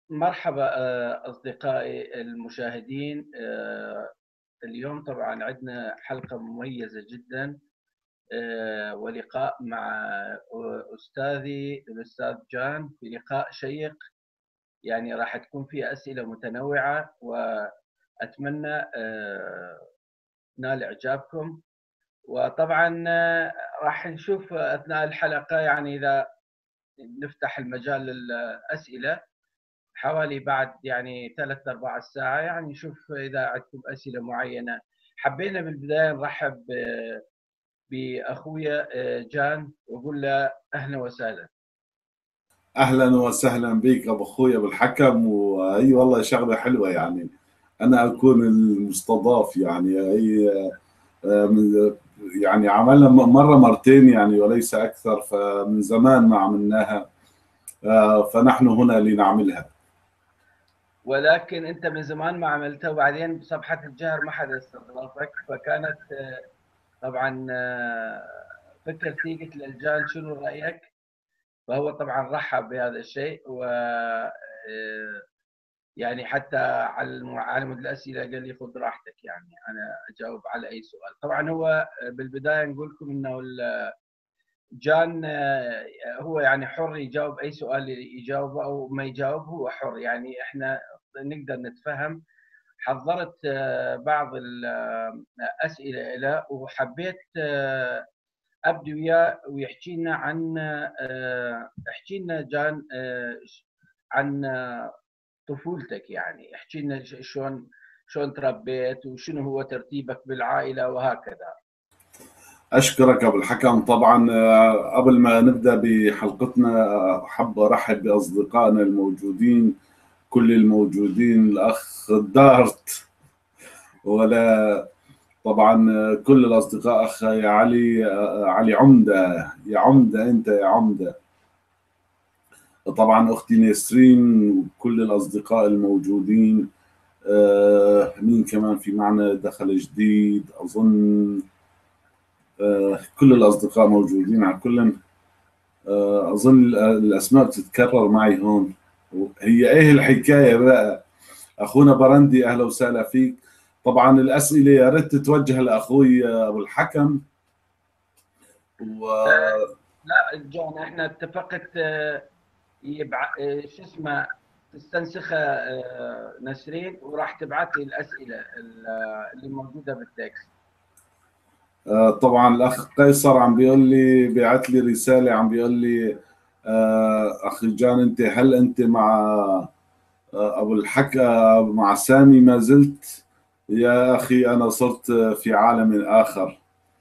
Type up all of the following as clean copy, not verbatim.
مرحبا أصدقائي المشاهدين. اليوم طبعا عندنا حلقة مميزة جدا، ولقاء مع أستاذي الأستاذ جان في لقاء شيق. يعني راح تكون فيه أسئلة متنوعة، وأتمنى نال إعجابكم. وطبعا راح نشوف أثناء الحلقة، يعني إذا نفتح المجال للأسئلة حوالي بعد يعني 3 4 ساعة، يعني نشوف إذا عندكم أسئلة معينة. حبينا بالبداية نرحب بأخويا جان، وأقول له أهلا وسهلا. اهلا وسهلا بك ابو اخويا بالحكم، واي والله شغله حلوه يعني انا اكون المستضاف يعني اي يعني عملنا مره مرتين يعني وليس اكثر، فمن زمان ما عملناها، فنحن هنا لنعملها. ولكن أنت من زمان ما عملتها، وبعدين بصفحة الجهر ما حدا استضافك، فكانت طبعا فكرتي قلت للجان شنو رأيك؟ فهو طبعا رحب بهذا الشيء، و يعني حتى على مود الأسئلة قال لي خذ راحتك، يعني أنا أجاوب على أي سؤال. طبعا هو بالبداية نقول لكم إنه جان هو يعني حر يجاوب أي سؤال يجاوبه أو ما يجاوب، هو حر، يعني إحنا نقدر نتفهم. حضرت بعض الأسئلة له، وحبيت أبدي وياه ويحكي لنا عن احكي لنا جان عن طفولتك. يعني احكي لنا شلون تربيت، وشنو هو ترتيبك بالعائلة وهكذا. اشكرك ابو الحكم. طبعا قبل ما نبدا بحلقتنا، حاب ارحب باصدقائنا الموجودين، كل الموجودين، الاخ دارت، ولا طبعا كل الاصدقاء، اخ يا علي، علي عمده، يا عمده انت يا عمده، طبعا اختي نسرين، وكل الاصدقاء الموجودين. مين كمان في معنا دخل جديد اظن؟ كل الاصدقاء موجودين على كل. اظن الاسماء بتتكرر معي هون. هي ايه الحكايه بقى؟ اخونا برندي، اهلا وسهلا فيك. طبعا الاسئله يا ريت تتوجه لاخوي ابو الحكم. و لا جون، احنا اتفقت شو اسمه، تستنسخها نسرين، وراح تبعث لي الاسئله اللي موجوده بالتكست. طبعا الاخ قيصر عم بيقول لي، بيعت لي رساله عم بيقول لي اخي جان، انت هل انت مع ابو الحكى، مع سامي ما زلت؟ يا اخي انا صرت في عالم اخر.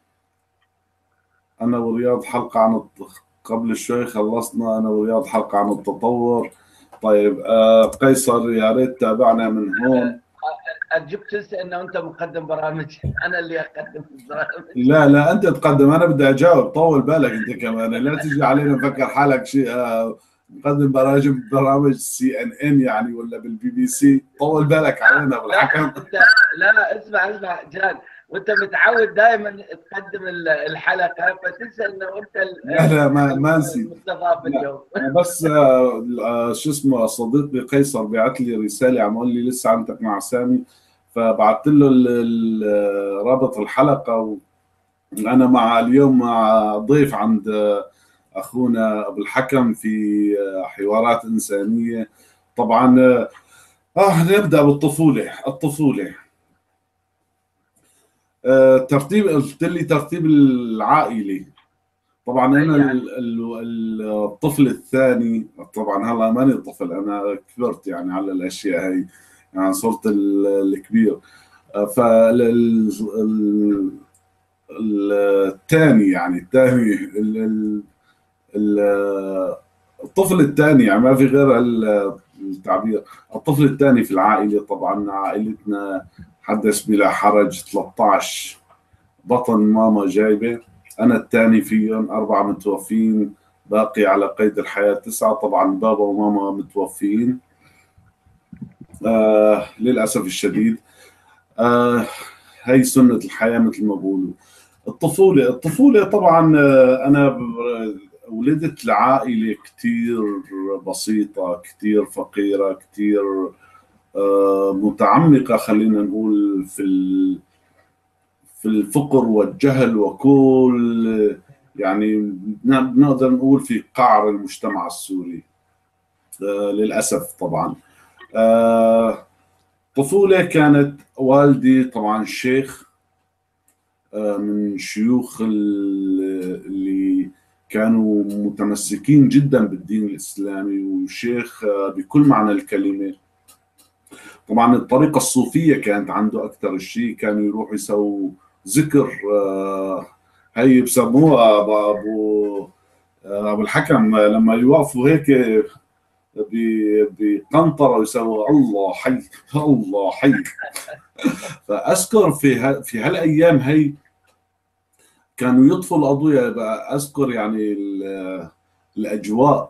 انا ورياض حلقه عن قبل شوي خلصنا انا ورياض حلقه عن التطور. طيب قيصر يا ريت تابعنا من هون. جبت تنسى انه انت مقدم برامج انا اللي اقدم البرامج. لا لا، انت تقدم، انا بدي اجاوب. طول بالك انت كمان، لا تجي علينا مفكر حالك شيء مقدم برامج CNN يعني، ولا بالبي بي سي. طول بالك علينا لا بالحكم. انت، لا اسمع جان، وانت متعود دائما تقدم الحلقه، فتنسى انه انت لا لا، ما نسيت. المستضاف لا اليوم. انا بس شو اسمه، صديقي قيصر بعت لي رساله عم يقول لي لسه عندك مع سامي، فبعثت له رابط الحلقه. وانا مع اليوم مع ضيف عند اخونا ابو الحكم في حوارات انسانيه. طبعا نبدا بالطفوله. الطفوله ترتيب، قلت لي ترتيب العائلي. طبعا انا يعني الطفل الثاني. طبعا هلا ماني طفل، انا كبرت يعني على الاشياء هي، يعني صرت الكبير. فالثاني يعني الثاني الطفل الثاني، يعني ما في غير التعبير. الطفل الثاني في العائله. طبعا عائلتنا حدث بلا حرج، 13 بطن ماما جايبه. انا الثاني فيهم، 4 متوفين، باقي على قيد الحياه 9. طبعا بابا وماما متوفين للاسف الشديد. آه هي سنه الحياه مثل ما بقولوا. الطفوله طبعا انا ولدت لعائلة كتير بسيطة، كتير فقيرة، كتير متعمقة، خلينا نقول في الفقر والجهل وكل، يعني نقدر نقول في قعر المجتمع السوري للأسف طبعا. طفولة كانت والدي طبعا شيخ من شيوخ اللي كانوا متمسكين جدا بالدين الإسلامي، وشيخ بكل معنى الكلمة. طبعا الطريقة الصوفية كانت عنده أكثر شيء، كانوا يروحوا يسووا ذكر، هي بسموها أبو الحكم لما يوقفوا هيك بقنطرة ويسووا الله حي الله حي. فأذكر في هالأيام هي كانوا يطفوا الأضوية بقى، أذكر يعني الأجواء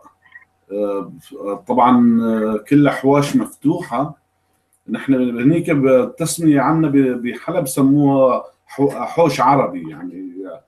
طبعا كل حواش مفتوحة. نحن هنيك بالتسمية عنا بحلب سموها حوش عربي، يعني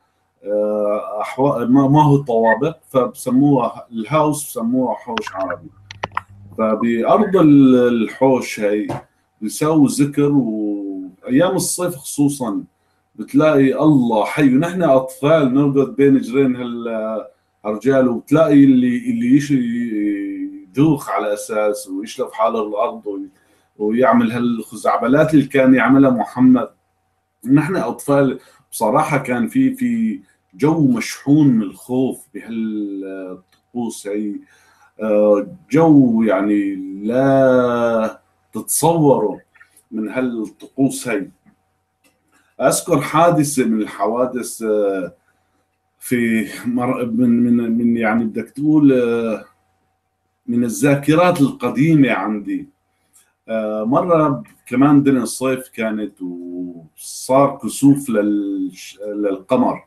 ما هو طوابق، فبسموها الهاوس بسموها حوش عربي. فبأرض الحوش هي بيساووا ذكر، وأيام الصيف خصوصا بتلاقي الله حي، ونحن أطفال نرقد بين جرين هالرجال، وبتلاقي اللي يدوخ على أساس ويشلف حاله الأرض ويعمل هالخزعبلات اللي كان يعملها محمد. نحن أطفال بصراحة كان في جو مشحون من الخوف بهالطقوس هي، جو يعني لا تتصوروا من هالطقوس هي. أذكر حادثة من الحوادث في من يعني بدك تقول من الذاكرات القديمة عندي. مرة كمان دنيا الصيف كانت وصار كسوف للقمر،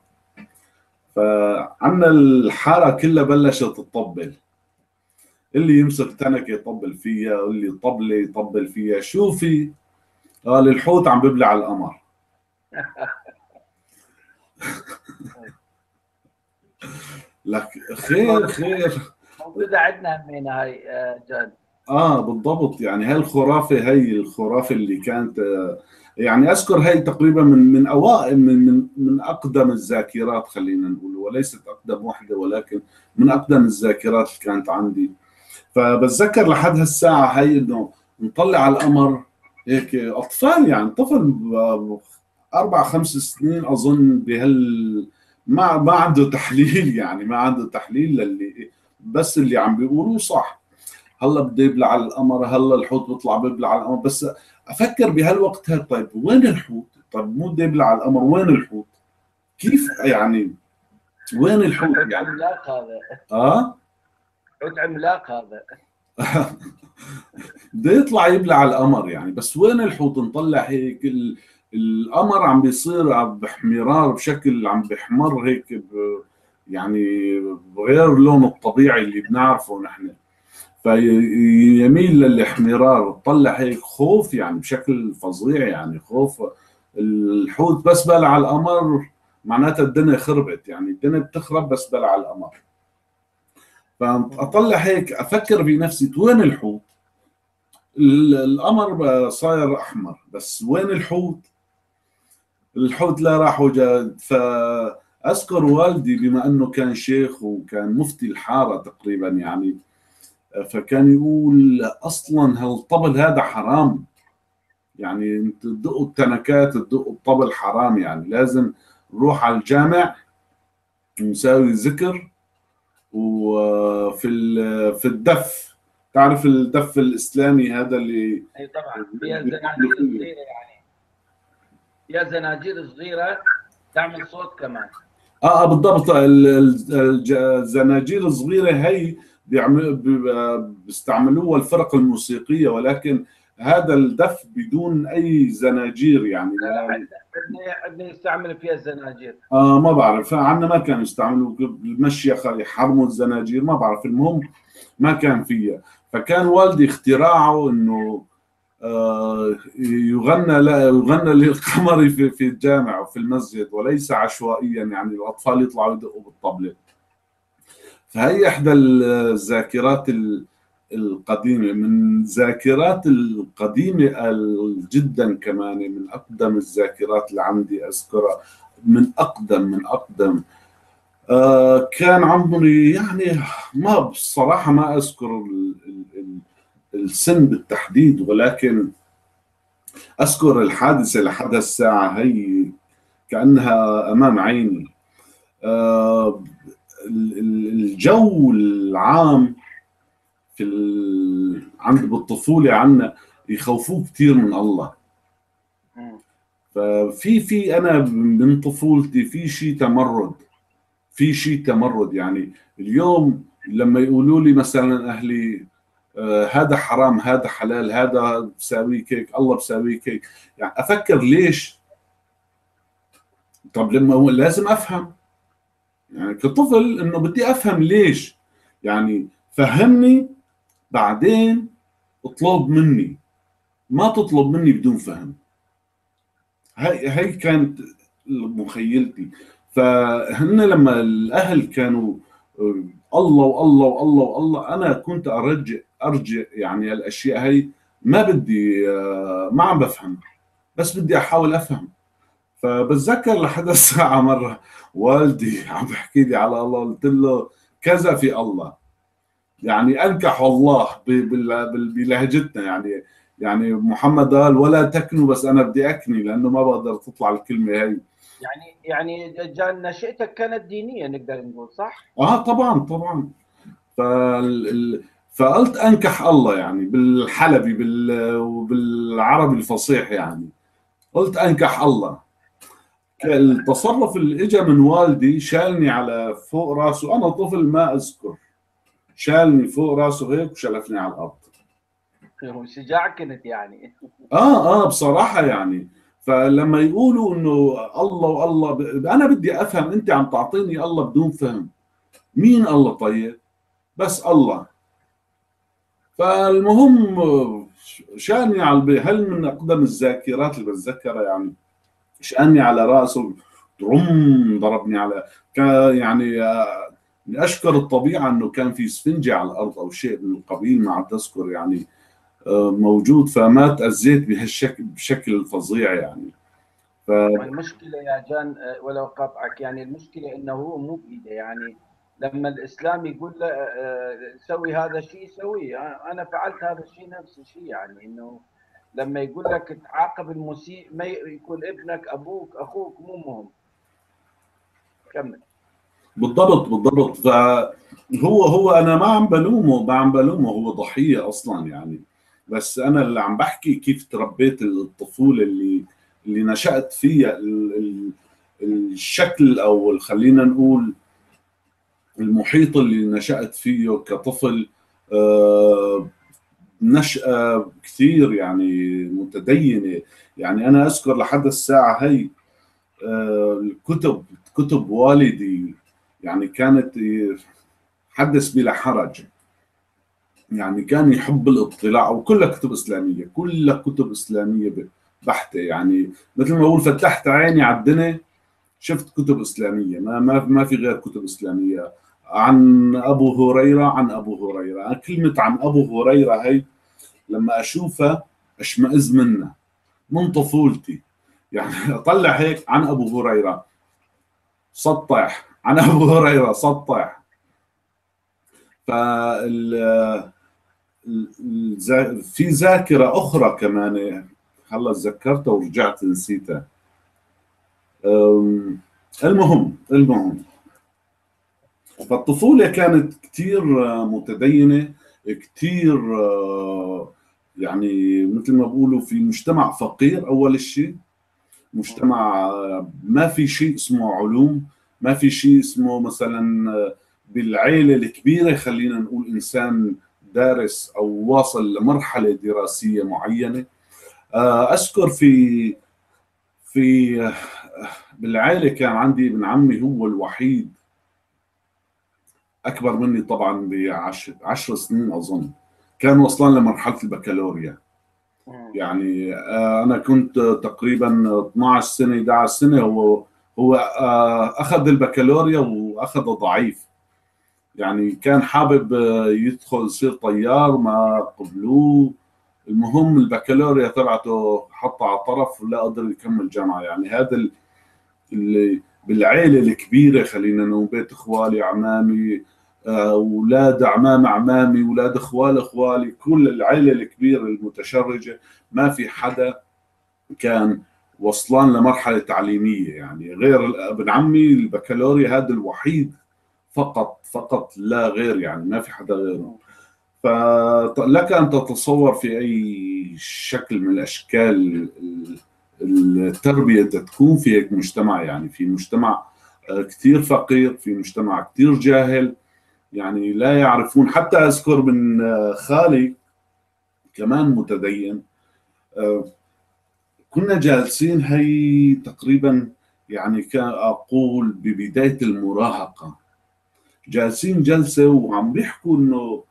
فعنا الحارة كلها بلشت تطبل، اللي يمسك تنكة يطبل فيها، واللي طبلة يطبل فيها. شوفي قال الحوت عم ببلع القمر. لك خير خير موجودة عندنا همينة هاي جاد. بالضبط، يعني هاي الخرافة اللي كانت يعني اذكر هاي تقريبا من اوائل من اقدم الذاكرات، خلينا نقول، وليست اقدم وحده ولكن من اقدم الذاكرات اللي كانت عندي. فبتذكر لحد هالساعه هي انه نطلع على القمر هيك اطفال، يعني طفل 4 5 سنين اظن ما عنده تحليل، يعني ما عنده تحليل للي بس اللي عم بيقولوه صح. هلا بده يبلع على القمر، هلا الحوت بيطلع بيبلع على القمر، بس افكر بهالوقت طيب وين الحوت؟ طيب مو بده يبلع على القمر، وين الحوت؟ كيف يعني وين الحوت حوت يعني؟ عملاق هذا. اه حوت عملاق هذا. بده يطلع يبلع على القمر يعني، بس وين الحوت؟ نطلع هيك القمر عم بيصير باحمرار بشكل عم بيحمر هيك يعني بغير لونه الطبيعي اللي بنعرفه نحن، فيميل للاحمرار. طلع هيك خوف يعني بشكل فظيع، يعني خوف. الحوت بس بلع على القمر معناتها الدنيا خربت، يعني الدنيا بتخرب بس بلع على القمر. فاطلع هيك افكر بنفسي وين الحوت؟ القمر صاير احمر، بس وين الحوت؟ الحوت لا راح وجا. فاذكر والدي بما انه كان شيخ وكان مفتي الحاره تقريبا يعني، فكان يقول اصلا هالطبل هذا حرام، يعني انت تدقوا التنكات تدقوا الطبل حرام، يعني لازم نروح على الجامع ونساوي ذكر. في الدف، تعرف الدف الاسلامي هذا اللي اي طبعا فيها زناجير صغيره، يعني فيها زناجير صغيره تعمل صوت كمان. بالضبط. الزناجير الصغيره هي بيستعملوها الفرق الموسيقيه، ولكن هذا الدف بدون اي زناجير يعني. لا عندنا يستعمل فيها الزناجير. ما بعرف، عندنا ما كانوا يستعملوا المشيخه يحرموا الزناجير، ما بعرف، المهم ما كان فيها. فكان والدي اختراعه انه يغنى للقمر في الجامع وفي المسجد، وليس عشوائيا، يعني الاطفال يطلعوا يدقوا بالطبله. فهي إحدى الذاكرات القديمة، من ذاكرات القديمة جدا كمان، من أقدم الذاكرات اللي عندي أذكرها، من أقدم. كان عمري يعني، ما بصراحة ما أذكر السن بالتحديد، ولكن أذكر الحادثة لحد الساعة هي كأنها أمام عيني. آه، الجو العام عند بالطفولة عنا يخوفوه كثير من الله. ففي أنا من طفولتي في شيء تمرد يعني. اليوم لما يقولوا لي مثلا أهلي هذا حرام هذا حلال هذا بساويك هيك الله بساويك هيك، يعني أفكر ليش؟ طب لما لازم أفهم يعني كطفل إنه بدي أفهم ليش، يعني فهمني بعدين اطلب مني، ما تطلب مني بدون فهم. هي كانت مخيلتي. فهن لما الاهل كانوا الله والله والله والله، انا كنت ارجع يعني الاشياء هي ما بدي ما عم بفهم، بس بدي احاول افهم. فبتذكر لحد الساعه مره والدي عم بحكي لي على الله، قلت له كذا في الله، يعني انكح الله بلهجتنا يعني. يعني محمد قال ولا تكنوا، بس انا بدي اكني لانه ما بقدر تطلع الكلمه هي. يعني جان نشأتك كانت دينية نقدر نقول، صح؟ طبعا طبعا. فقلت انكح الله يعني بالحلبي وبالعربي الفصيح يعني، قلت انكح الله. التصرف اللي اجى من والدي شالني على فوق راسه، انا طفل ما اذكر، شالني فوق راسه هيك وشلفني على الارض. وشجاع كنت يعني. بصراحة يعني. فلما يقولوا انه الله والله انا بدي افهم، انت عم تعطيني الله بدون فهم. مين الله طيب؟ بس الله. فالمهم شاني على هل من اقدم الذاكرات اللي بتذكرها يعني، شاني على راسه ترم ضربني على يعني اشكر الطبيعه انه كان في اسفنجه على الارض او شيء من القبيل، ما عم تذكر يعني موجود، فما تأذيت بهالشكل بشكل فظيع يعني. المشكلة يا جان ولو قاطعك، يعني المشكلة انه هو مو بإيده. يعني لما الاسلام يقول له سوي هذا الشيء سويه، انا فعلت هذا الشيء نفس الشيء. يعني انه لما يقول لك تعاقب المسيء، ما يكون ابنك ابوك اخوك مو مهم. كمل. بالضبط. فهو انا ما عم بلومه، هو ضحية اصلا يعني. بس انا اللي عم بحكي كيف تربيت الطفولة اللي نشأت فيها، الشكل او خلينا نقول المحيط اللي نشأت فيه كطفل. نشأة كثير يعني متدينة. يعني أنا أذكر لحد الساعة هي كتب والدي يعني كانت حدث بلا حرج، يعني كان يحب الاطلاع، وكلها كتب إسلامية، كلها كتب إسلامية بحتة يعني. مثل ما بقول فتحت عيني على الدنيا شفت كتب إسلامية، ما في غير كتب إسلامية. عن أبو هريرة، عن أبو هريرة، كلمة عن أبو هريرة هي لما أشوفها أشمئز منها من طفولتي. يعني أطلع هيك عن أبو هريرة سطح، عن أبو هريرة سطح. فال في ذاكرة أخرى كمان هلا تذكرتها ورجعت نسيتها. المهم فالطفولة كانت كتير متدينة، كتير يعني مثل ما بقولوا في مجتمع فقير أول شيء، مجتمع ما في شيء اسمه علوم، ما في شيء اسمه مثلا بالعيلة الكبيرة خلينا نقول إنسان دارس أو واصل لمرحلة دراسية معينة. أذكر في بالعائلة كان عندي ابن عمي هو الوحيد، أكبر مني طبعا ب10 سنين أظن، كان وصلان لمرحلة البكالوريا. يعني أنا كنت تقريبا 12 سنة 11 سنة، هو أخذ البكالوريا وأخذه ضعيف. يعني كان حابب يدخل يصير طيار، ما قبلوه. المهم البكالوريا تبعته حطها على طرف ولا قدر يكمل جامعه. يعني هذا اللي بالعيله الكبيره، خلينا نقول بيت اخوالي عمامي، اولاد عمام عمامي، اولاد اخوال اخوالي، كل العيله الكبيره المتشرجه، ما في حدا كان وصلان لمرحله تعليميه. يعني غير ابن عمي البكالوريا هذا الوحيد فقط فقط لا غير، يعني ما في حدا غيره. فلك أن تتصور في أي شكل من الأشكال التربية تكون في هيك مجتمع. يعني في مجتمع كثير فقير، في مجتمع كثير جاهل، يعني لا يعرفون. حتى أذكر من خالي كمان متدين، آه، كنا جالسين هي تقريبا، يعني كان أقول ببداية المراهقة، جالسين جلسة وعم بيحكوا إنه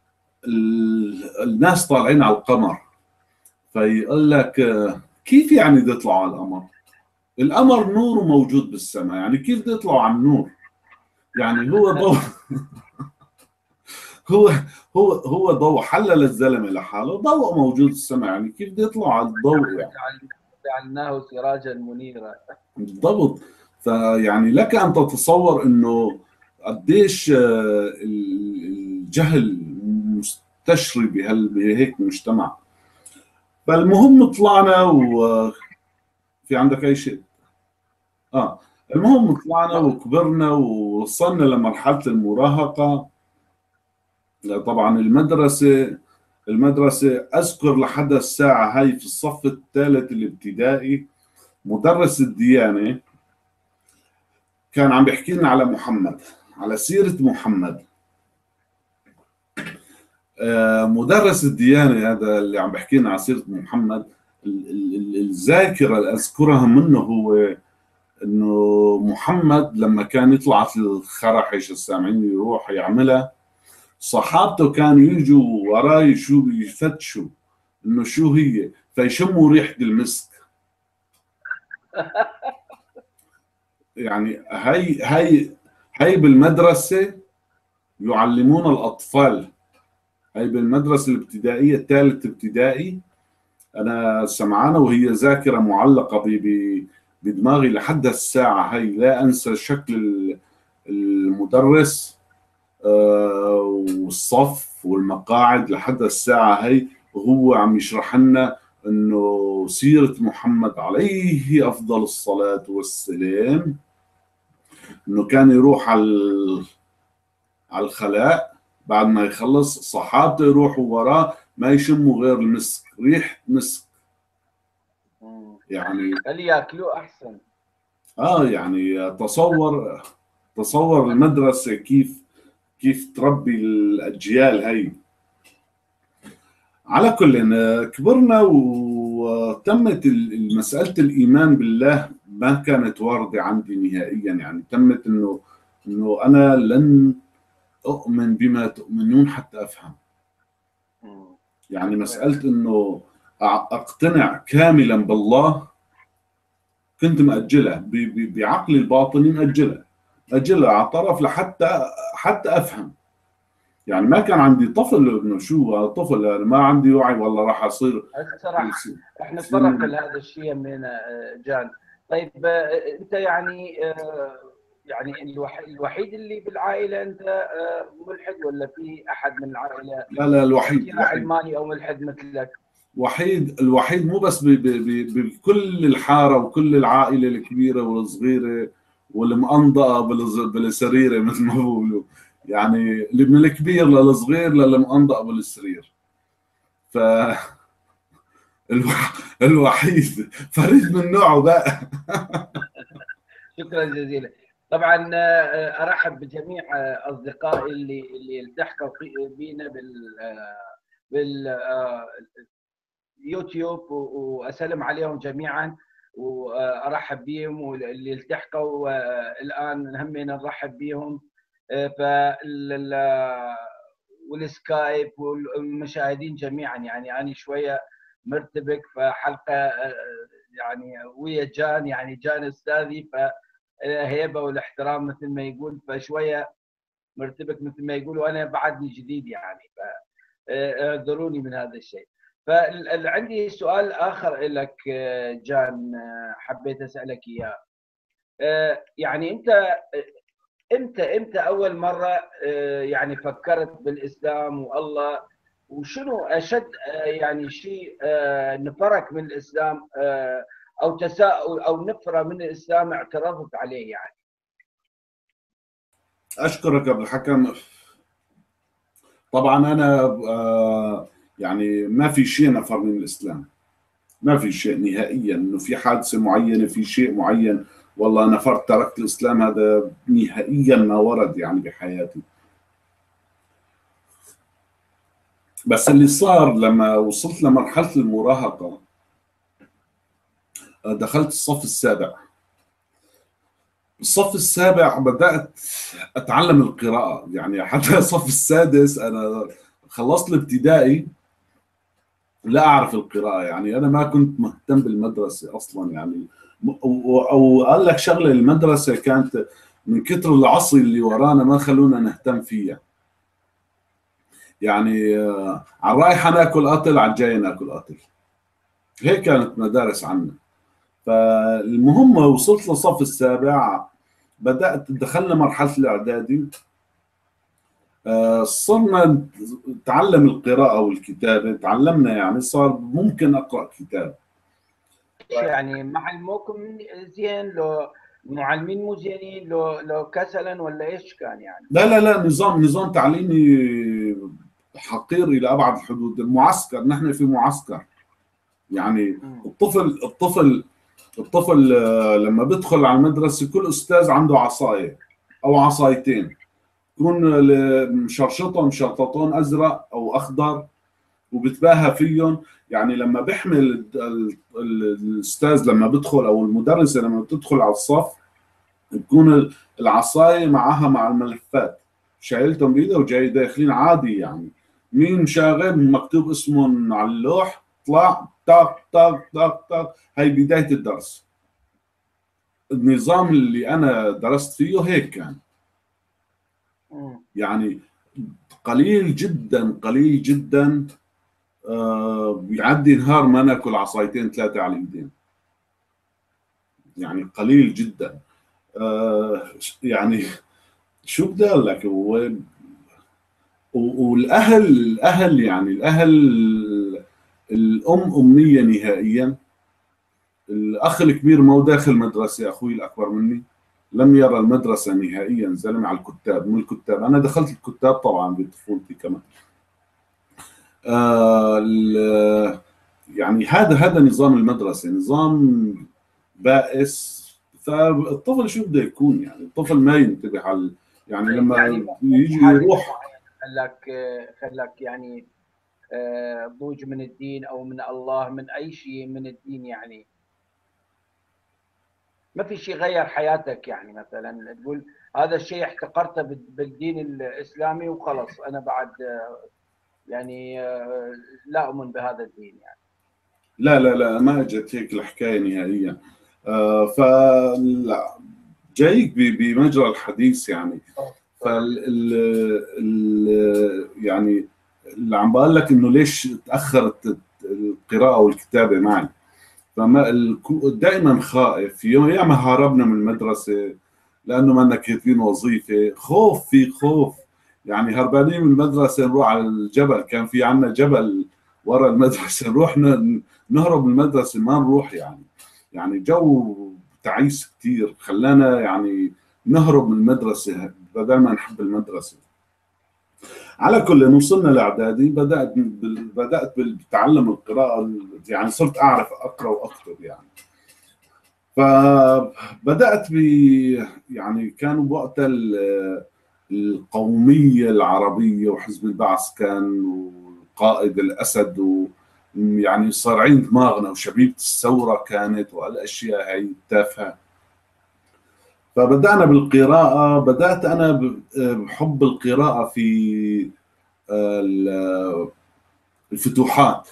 الناس طالعين على القمر. فيقول لك كيف يعني بده يطلعوا على القمر؟ القمر نور موجود بالسماء، يعني كيف بده يطلعوا على النور؟ يعني هو ضوء هو هو ضوء. حلل الزلمه لحاله، ضوء موجود بالسماء، يعني كيف بده يطلعوا على الضوء يعني؟ جعلناه سراجا منيرا. بالضبط. فيعني لك ان تتصور انه قديش الجهل مستشري بهيك مجتمع. فالمهم طلعنا، وفي عندك اي شيء؟ اه. المهم طلعنا ما وكبرنا ووصلنا لمرحلة المراهقة. طبعا المدرسة أذكر لحد الساعة هاي في الصف الثالث الابتدائي، مدرس الديانة كان عم بيحكي لنا على محمد، على سيرة محمد. مدرس الديانة هذا اللي عم بيحكي لنا على سيرة محمد، الذاكرة اللي أذكرها منه هو انه محمد لما كان يطلع الخرحش السامعين يروح يعملها، صحابته كانوا يجوا وراي شو يفتشوا انه شو هي، فيشموا ريحة المسك. يعني هي بالمدرسة يعلمون الأطفال. هي بالمدرسة الابتدائية الثالث ابتدائي، أنا سمعانة وهي ذاكرة معلقة بدماغي لحد الساعة هي. لا أنسى شكل المدرس والصف والمقاعد لحد الساعة هي، وهو عم يشرح لنا انه سيرة محمد عليه افضل الصلاة والسلام، انه كان يروح على الخلاء بعد ما يخلص، صحابته يروحوا وراه ما يشموا غير المسك، ريحة مسك. يعني اللي ياكلوه احسن. يعني تصور المدرسة كيف تربي الأجيال هي. على كل كبرنا وتمت مسألة الإيمان بالله ما كانت واردة عندي نهائيا. يعني تمت إنه أنا لن أؤمن بما تؤمنون حتى أفهم. يعني مسألة إنه أقتنع كاملا بالله كنت مأجلها بعقلي الباطني، مأجلها على طرف حتى أفهم. يعني ما كان عندي طفل انه شو طفل، يعني ما عندي وعي والله راح اصير. الصراحه احنا نتطرق لهذا الشيء من جان. طيب انت يعني يعني الوحيد اللي بالعائله انت ملحد، ولا في احد من العائله لا لا، الوحيد يا علماني او ملحد مثلك؟ الوحيد مو بس بكل الحاره وكل العائله الكبيره والصغيره والمقنطقه بالسريره مثل ما بقولوا. يعني اللي من الكبير للصغير للمقنطقه بالسرير. ف الوحيد فريد من نوعه بقى. شكرا جزيلا. طبعا ارحب بجميع اصدقائي اللي التحقوا بينا باليوتيوب، واسلم عليهم جميعا وارحب بهم، واللي التحقوا الان هم نرحب بهم. والسكايب والمشاهدين جميعا. يعني انا شويه مرتبك في حلقه يعني ويا جان، يعني جان استاذي، فالهيبه والاحترام مثل ما يقول، فشويه مرتبك مثل ما يقولوا، انا بعدني جديد يعني، اعذروني من هذا الشيء. فعندي سؤال اخر لك جان، حبيت اسالك اياه. يعني انت امتى اول مره يعني فكرت بالاسلام والله، وشنو اشد يعني شيء نفرك من الاسلام، او تساؤل او نفره من الاسلام اعترضت عليه يعني؟ اشكرك ابو الحكم. طبعا انا يعني ما في شيء نفر من الاسلام، ما في شيء نهائيا انه في حادثه معينه في شيء معين والله نفرت تركت الاسلام، هذا نهائيا ما ورد يعني بحياتي. بس اللي صار لما وصلت لمرحله المراهقه، دخلت الصف السابع. الصف السابع بدأت أتعلم القراءة، يعني حتى الصف السادس أنا خلصت الابتدائي لا أعرف القراءة، يعني أنا ما كنت مهتم بالمدرسة أصلا يعني. أو قال لك شغلة، المدرسة كانت من كتر العصي اللي ورانا ما خلونا نهتم فيها، يعني على الرايحة ناكل قتل، على الجاية ناكل قتل، هيك كانت مدارس عنا. فالمهم وصلت للصف السابع، بدأت دخلنا مرحلة الإعدادي، صرنا نتعلم القراءة والكتابة، تعلمنا يعني صار ممكن أقرأ كتاب. يعني معلموكم زين، لو المعلمين مو زينين، لو كسلا، ولا ايش كان يعني؟ لا لا لا، نظام تعليمي حقير إلى أبعد الحدود. المعسكر، نحن في معسكر، يعني الطفل لما بدخل على المدرسة كل أستاذ عنده عصاية أو عصايتين، يكون مشرشطهم شرطتون أزرق أو أخضر وبتباهى فيهم. يعني لما بيحمل الاستاذ لما بدخل او المدرسه لما بتدخل على الصف، بتكون العصايه معها مع الملفات، شايلتهم بايده وجاي داخلين عادي يعني. مين شاغب مكتوب اسمهم على اللوح، طلع طق طق طق طق، هي بدايه الدرس. النظام اللي انا درست فيه هيك كان، يعني قليل جدا قليل جدا بيعدي نهار ما ناكل عصايتين ثلاثه على الايدين، يعني قليل جدا. يعني شو بدي اقول لك، والاهل يعني الاهل، الام اميه نهائيا. الاخ الكبير ما هو داخل مدرسه، اخوي الاكبر مني لم يرى المدرسه نهائيا، زلمه على الكتاب، من الكتاب انا دخلت الكتاب طبعا بطفولتي كمان. يعني هذا نظام المدرسه، نظام بائس. فالطفل شو بده يكون يعني؟ الطفل ما ينتبه على، يعني يعني لما مو في يجي حادثه يروح. معينه خلاك يعني ضوج من الدين او من الله، من اي شيء من الدين يعني؟ ما في شيء غير حياتك يعني، مثلا تقول هذا الشيء احتقرته بالدين الاسلامي وخلص انا بعد يعني لا اؤمن بهذا الدين يعني؟ لا لا لا، ما اجت هيك الحكايه نهائيا. ف جايك بمجرى الحديث يعني. يعني اللي عم بقول لك انه ليش تاخرت القراءه والكتابه معي. دائما خائف، في يوم ياما هربنا من المدرسه لانه ما كاتبين وظيفه، خوف في خوف، يعني هربانين من المدرسه نروح على الجبل، كان في عندنا جبل ورا المدرسه نروح نهرب من المدرسه ما نروح يعني. يعني جو تعيس كثير خلانا يعني نهرب من المدرسه بدل ما نحب المدرسه. على كل وصلنا لاعدادي، بدات بتعلم القراءه، يعني صرت اعرف اقرا واكتب يعني. فبدات يعني كانوا بوقتها القوميه العربيه وحزب البعث كان، وقائد الاسد، يعني صارعين دماغنا، وشبيبه الثوره كانت، والاشياء هي التافهه. فبدأنا بالقراءة، بدأت أنا بحب القراءة في الفتوحات،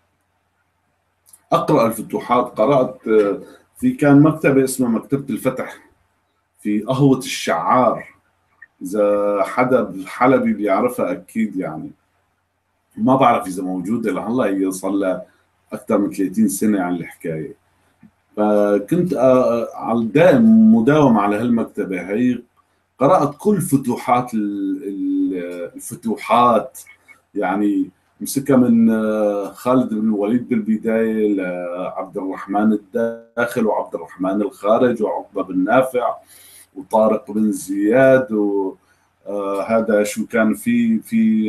أقرأ الفتوحات. قرأت في كان مكتبة اسمها مكتبة الفتح في قهوة الشعار، اذا حدا بالحلبي بيعرفها اكيد يعني. ما بعرف اذا موجوده لهلا، هي صار لها اكثر من 30 سنه عن الحكايه. فكنت على دائم مداوم على هالمكتبه هي. قرات كل فتوحات الفتوحات يعني، مسكها من خالد بن الوليد بالبدايه، لعبد الرحمن الداخل وعبد الرحمن الخارج وعقبه بن نافع وطارق بن زياد، وهذا شو كان في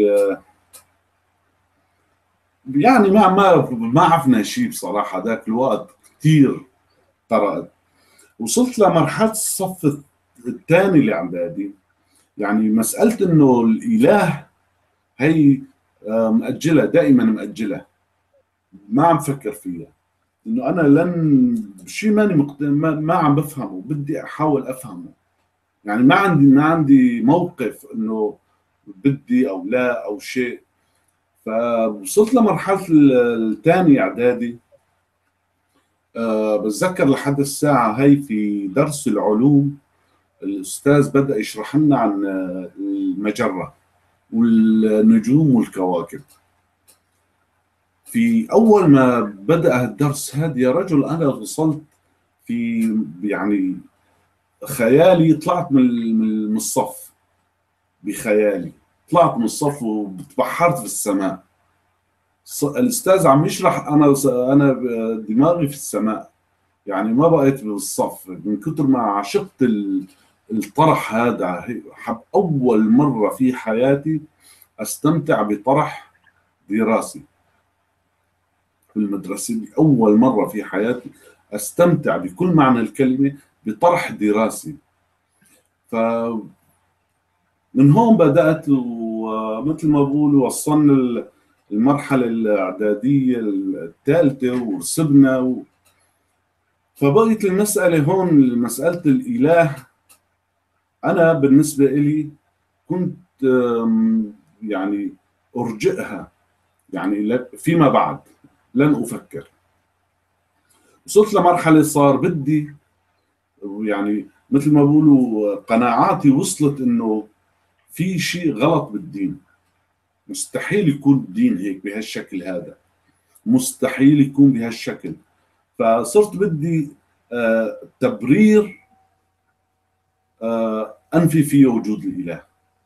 يعني ما عرفنا شيء بصراحه ذاك الوقت. كثير قرات، وصلت لمرحله الصف الثاني الاعدادي. يعني مساله انه الاله هي مأجلة، دائما مأجلة، ما عم فكر فيها. انه انا لن شيء ماني ما عم بفهمه، بدي احاول افهمه. يعني ما عندي موقف انه بدي او لا او شيء. فوصلت لمرحلة الثاني اعدادي. بتذكر لحد الساعة هي في درس العلوم الأستاذ بدأ يشرح لنا عن المجرة والنجوم والكواكب. في أول ما بدأ الدرس هذا يا رجل أنا وصلت في يعني خيالي، طلعت من الصف بخيالي، طلعت من الصف وتبحرت في السماء. الأستاذ عم يشرح، أنا دماغي في السماء، يعني ما بقيت بالصف من كثر ما عشقت الطرح هذا. أول مرة في حياتي أستمتع بطرح دراسي في المدرسة، أول مرة في حياتي أستمتع بكل معنى الكلمة بطرح دراسي. فمن هون بدأت، ومثل ما بقولوا وصلنا المرحلة الإعدادية الثالثة ورسبنا. فبقيت المسألة هون مسألة الإله. أنا بالنسبة إلي كنت يعني أرجئها، يعني فيما بعد لن أفكر. وصلت لمرحلة صار بدي، يعني مثل ما بقولوا قناعاتي وصلت إنه في شيء غلط بالدين. مستحيل يكون الدين هيك بهالشكل هذا، مستحيل يكون بهالشكل. فصرت بدي تبرير أنفي فيه وجود الإله.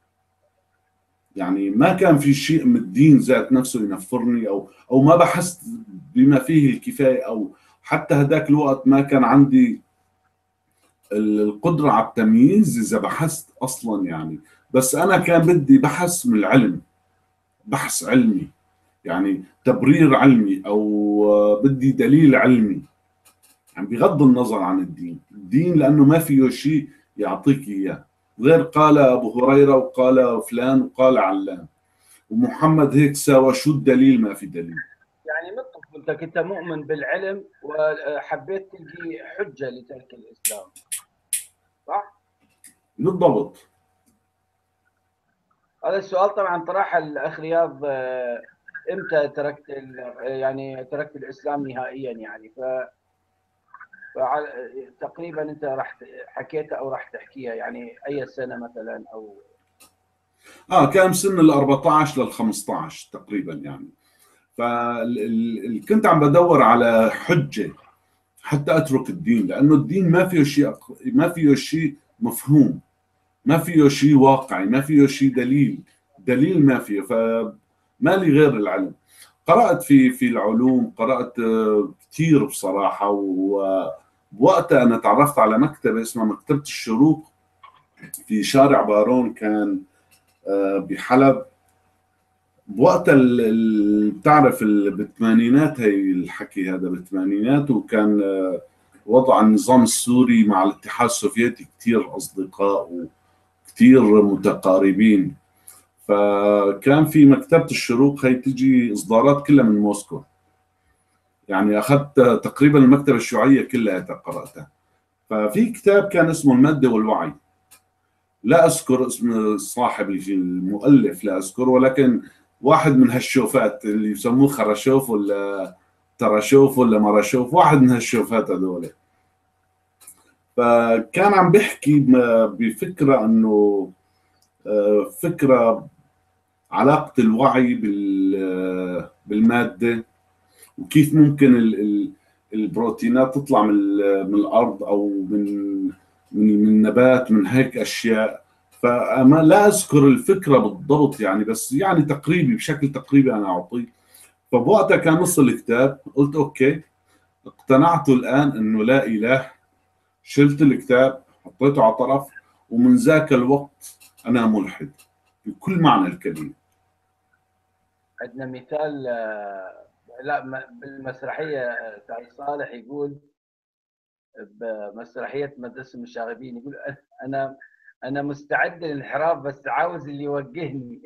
يعني ما كان في شيء من الدين ذات نفسه ينفرني، أو ما بحثت بما فيه الكفاية، أو حتى هداك الوقت ما كان عندي القدرة على التمييز إذا بحثت أصلا يعني. بس أنا كان بدي بحث من العلم، بحث علمي، يعني تبرير علمي، أو بدي دليل علمي، يعني بغض النظر عن الدين لأنه ما فيه شيء يعطيك إياه غير قال أبو هريرة وقال فلان وقال علان ومحمد هيك سوى. شو الدليل؟ ما في دليل. يعني من طفولتك انت مؤمن بالعلم وحبيت تلقي حجه لترك الاسلام، صح؟ بالضبط. هذا السؤال طبعا طرح الاخ رياض، امتى يعني تركت الاسلام نهائيا يعني. تقريبا انت راح حكيتها او راح تحكيها، يعني اي سنه مثلا او كان سن ال 14 لل 15 تقريبا يعني. كنت عم بدور على حجه حتى اترك الدين، لانه الدين ما فيه شيء مفهوم، ما فيه شيء واقعي، ما فيه شيء دليل ما فيه. فما لي غير العلم. قرأت في العلوم، قرأت كثير بصراحة. ووقتها أنا تعرفت على مكتبة اسمها مكتبة الشروق في شارع بارون، كان بحلب. بوقتها بتعرف بالثمانينات، هي الحكي هذا بالثمانينات، وكان وضع النظام السوري مع الاتحاد السوفيتي كثير أصدقاء وكثير متقاربين. فكان في مكتبة الشروق هي تجي إصدارات كلها من موسكو. يعني أخذت تقريبا المكتبة الشيوعية كلها قرأتها. ففي كتاب كان اسمه المادة والوعي، لا أذكر اسم صاحب المؤلف، لا أذكر، ولكن واحد من هالشوفات اللي يسموه خرشوف ولا ترشوف ولا مرشوف، واحد من هالشوفات هذول. فكان عم بيحكي بفكرة أنه فكرة علاقة الوعي بالمادة، وكيف ممكن البروتينات تطلع من الأرض أو من نبات، من هيك أشياء. فما لا أذكر الفكرة بالضبط يعني، بس يعني تقريبي، بشكل تقريبي أنا أعطيه. فبوقتها كان نص الكتاب، قلت أوكي، اقتنعت الآن أنه لا إله. شلت الكتاب، حطيته على طرف، ومن ذاك الوقت أنا ملحد بكل معنى الكلمة. عندنا مثال لا بالمسرحيه سعيد صالح يقول بمسرحيه مدرسه المشاغبين، يقول انا انا مستعد للانحراف بس عاوز اللي يوجهني.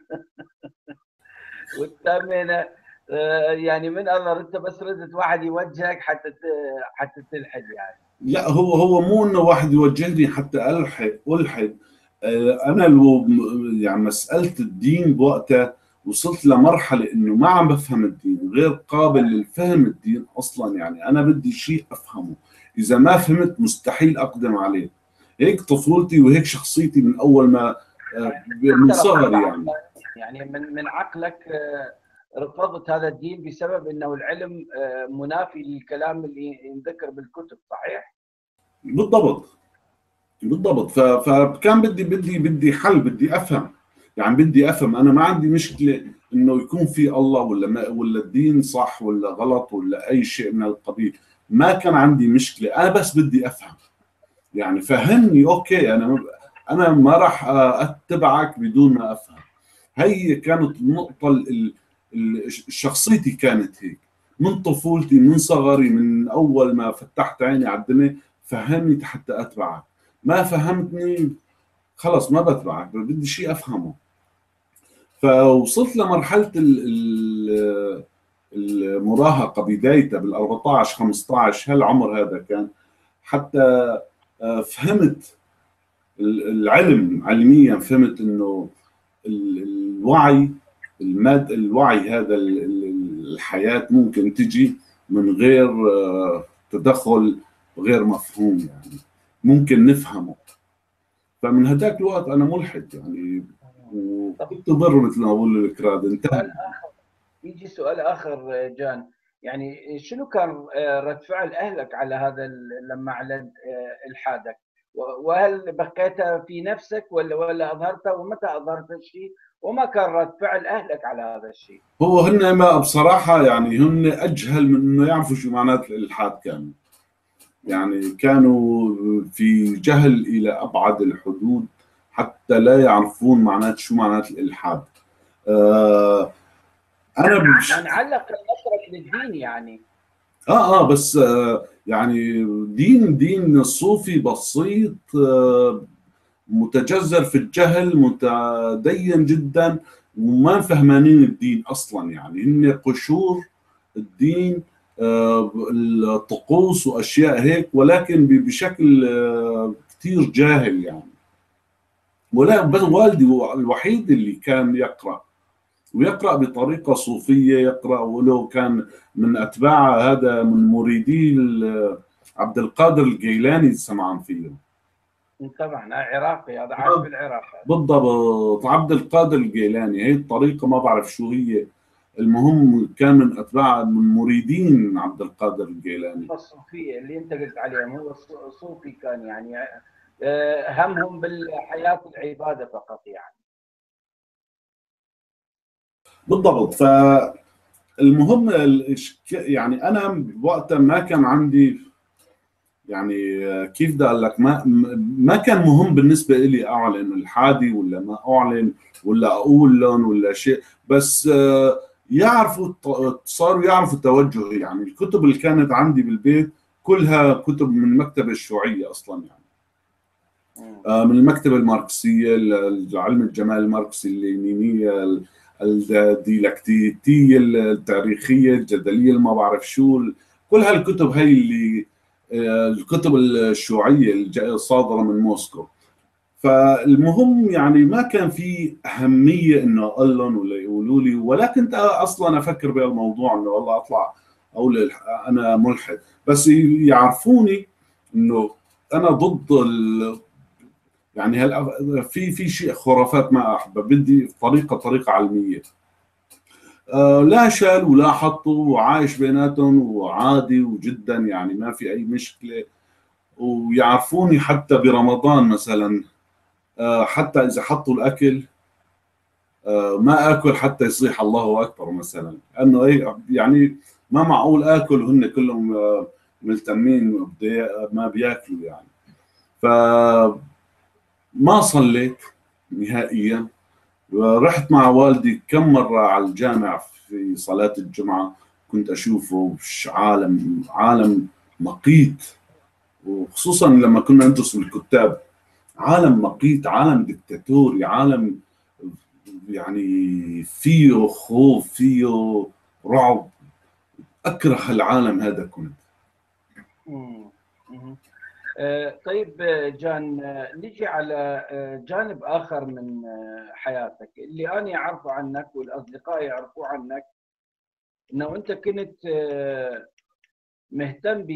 والثامنه يعني من الله، انت بس ردت واحد يوجهك حتى تلحد يعني. لا، هو مو انه واحد يوجهني حتى الحد. انا لو يعني مساله الدين بوقتها وصلت لمرحله انه ما عم بفهم الدين، غير قابل للفهم الدين اصلا. يعني انا بدي شيء افهمه، اذا ما فهمت مستحيل اقدم عليه. هيك طفولتي وهيك شخصيتي من اول ما، من صغري يعني. يعني من عقلك رفضت هذا الدين بسبب انه العلم منافي للكلام اللي ينذكر بالكتب، صحيح؟ بالضبط، بالضبط. فكان بدي حل، بدي افهم. يعني بدي افهم، انا ما عندي مشكله انه يكون في الله ولا ما، ولا الدين صح ولا غلط ولا اي شيء من القبيل. ما كان عندي مشكله، انا بس بدي افهم. يعني فهمني اوكي، انا ما راح اتبعك بدون ما افهم. هي كانت النقطه شخصيتي كانت هيك من طفولتي، من صغري، من اول ما فتحت عيني على الدنيا. فهمني حتى اتبعك، ما فهمتني خلص ما بتبعك، بدي شيء افهمه. فوصلت لمرحله المراهقه بدايتها بال 14 15، هالعمر هذا كان حتى فهمت العلم علميا. فهمت انه الوعي، الوعي هذا الحياه ممكن تجي من غير تدخل غير مفهوم، يعني ممكن نفهمه. فمن هذاك الوقت انا ملحد يعني، وكنت ضر مثل ما بقول لك راد انتهى. يجي سؤال اخر جان، يعني شنو كان رد فعل اهلك على هذا لما اعلنت الحادك؟ وهل بقيتها في نفسك ولا اظهرتها؟ ومتى اظهرت الشيء؟ وما كان رد فعل اهلك على هذا الشيء؟ هو هن ما بصراحه يعني هن اجهل من انه يعرفوا شو معنات الالحاد. كانوا يعني كانوا في جهل الى ابعد الحدود، حتى لا يعرفون معنات شو معنات الالحاد. آه انا يعني علق نظرك للدين يعني. بس يعني دين صوفي بسيط، متجذر في الجهل، متدين جدا، وما فهمانين الدين اصلا. يعني هن قشور الدين، الطقوس واشياء هيك، ولكن بشكل كثير جاهل يعني. ولا بس والدي هو الوحيد اللي كان يقرا، ويقرا بطريقه صوفيه. يقرا ولو كان من اتباع، هذا من مريدي عبد القادر الجيلاني، سمعان فيه. طبعا عراقي، هذا عاش في العراق. بالضبط، عبد القادر الجيلاني. هي الطريقه ما بعرف شو هي، المهم كان من اتباع، من مريدين عبد القادر الجيلاني. الصوفيه اللي انت قلت عليهم، هو صوفي كان يعني همهم بالحياه العباده فقط يعني. بالضبط. فالمهم يعني انا وقتها ما كان عندي، يعني كيف بدي اقول لك، ما كان مهم بالنسبه لي اعلن الحادي ولا ما اعلن، ولا اقول لهم ولا شيء. بس يعرفوا، صاروا يعرفوا التوجه. يعني الكتب اللي كانت عندي بالبيت كلها كتب من المكتبه الشيوعيه اصلا يعني. من المكتبه الماركسيه، علم الجمال الماركسي، اللينينيه، الديالكتيكيه، التاريخيه، الجدليه، ما بعرف شو، كل هالكتب هي اللي الكتب الشيوعيه الصادره من موسكو. فالمهم يعني ما كان في اهميه انه اقول لهم ولا يقولوا لي، ولا كنت اصلا افكر بهالموضوع انه والله اطلع اقول انا ملحد. بس يعرفوني انه انا ضد يعني في شيء خرافات ما احبها، بدي طريقه علميه. لا شال ولا حطوا وعايش بيناتهم وعادي وجدا، يعني ما في اي مشكله. ويعرفوني حتى برمضان مثلا، حتى اذا حطوا الاكل ما اكل حتى يصيح الله اكبر مثلا، لانه يعني ما معقول اكل وهن كلهم ملتمين ما بياكلوا يعني. فما صليت نهائيا. رحت مع والدي كم مرة على الجامع في صلاة الجمعة، كنت أشوفه عالم مقيت، وخصوصا لما كنا ندرس بالكتاب، عالم مقيت، عالم دكتاتوري، عالم يعني فيه خوف، فيه رعب. أكره العالم هذا كنت. مم. مم. طيب جان، نجي على جانب آخر من حياتك اللي أنا أعرفه عنك والأصدقاء يعرفوه عنك، أنه أنت كنت مهتم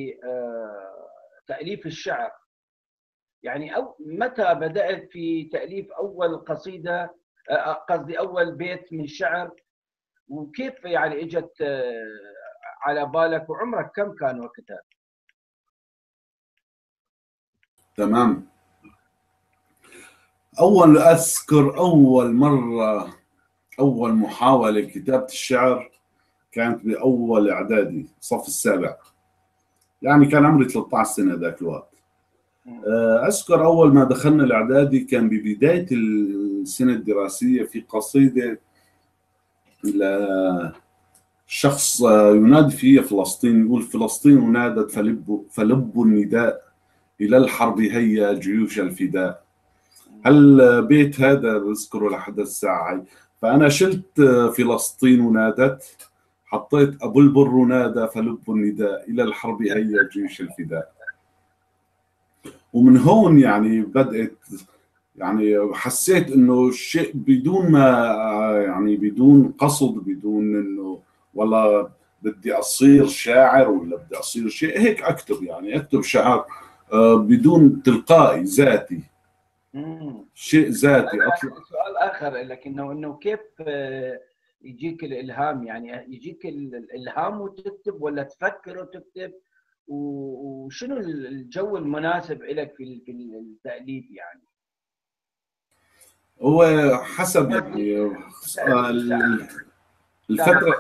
بتأليف الشعر. يعني متى بدأت في تأليف أول قصيدة، قصدي أول بيت من شعر، وكيف يعني إجت على بالك، وعمرك كم كان وقتها؟ تمام. أذكر أول مرة، أول محاولة لكتابة الشعر كانت بأول إعدادي، صف السابع. يعني كان عمري 13 سنة ذاك الوقت. أذكر أول ما دخلنا الإعدادي كان ببداية السنة الدراسية، في قصيدة لشخص ينادي فيها فلسطين، يقول: فلسطين نادت فلبوا النداء، إلى الحرب هيا جيوش الفداء. هالبيت هذا بذكره لحد الساعة. فأنا شلت فلسطين نادت، حطيت أبو البر نادى فلبوا النداء، إلى الحرب هيا جيوش الفداء. ومن هون يعني بدأت، يعني حسيت انه شيء بدون ما، يعني بدون قصد، بدون انه والله بدي اصير شاعر ولا بدي اصير شيء هيك، اكتب يعني اكتب شعر بدون، تلقائي ذاتي، شيء ذاتي اطلع. سؤال اخر لك، انه كيف يجيك الالهام؟ يعني يجيك الالهام وتكتب، ولا تفكر وتكتب؟ وشنو الجو المناسب لك في التأليف يعني؟ هو حسب يعني الفترة.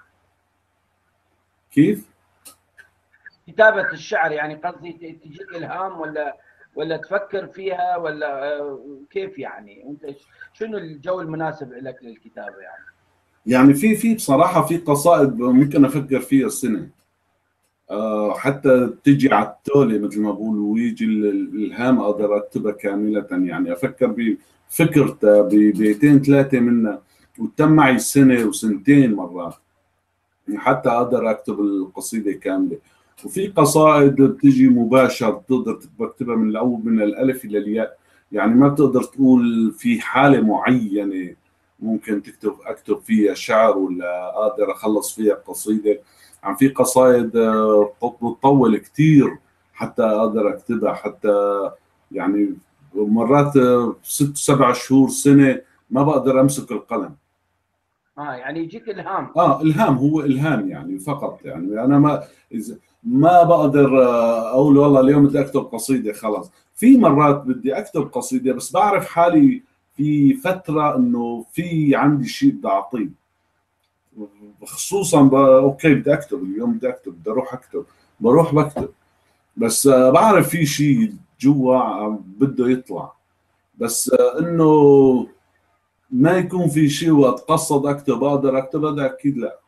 كيف؟ كتابة الشعر يعني، قصدي تجيك إلهام، ولا تفكر فيها، ولا كيف يعني؟ أنت شنو الجو المناسب لك للكتابة يعني؟ يعني في بصراحة في قصائد ممكن أفكر فيها السنة، حتى تجي على التولي مثل ما بقولوا، ويجي الإلهام أقدر أكتبها كاملة. يعني أفكر بفكرتها ببيتين ثلاثة منها، وتم معي سنة وسنتين مرات حتى أقدر أكتب القصيدة كاملة. وفي قصائد بتجي مباشر، بتقدر تكتبها من الأول، من الألف إلى الياء. يعني ما بتقدر تقول في حالة معينة ممكن أكتب فيها شعر ولا أقدر أخلص فيها قصيدة. يعني في قصائد بتطول كتير حتى أقدر أكتبها، حتى يعني مرات 6 7 شهور سنة ما بقدر أمسك القلم. يعني يجيك إلهام. الهام، هو الهام يعني فقط. يعني انا ما بقدر اقول والله اليوم بدي اكتب قصيده خلاص. في مرات بدي اكتب قصيده بس بعرف حالي في فتره انه في عندي شيء بدي اعطيه، خصوصا اوكي بدي اكتب اليوم، بدي اكتب، بدي اروح اكتب، بروح بكتب. بس بعرف في شيء جوا بده يطلع. بس انه ما يكون في شيء واتقصد اكتب اقدر اكتب، هذا اكيد لا.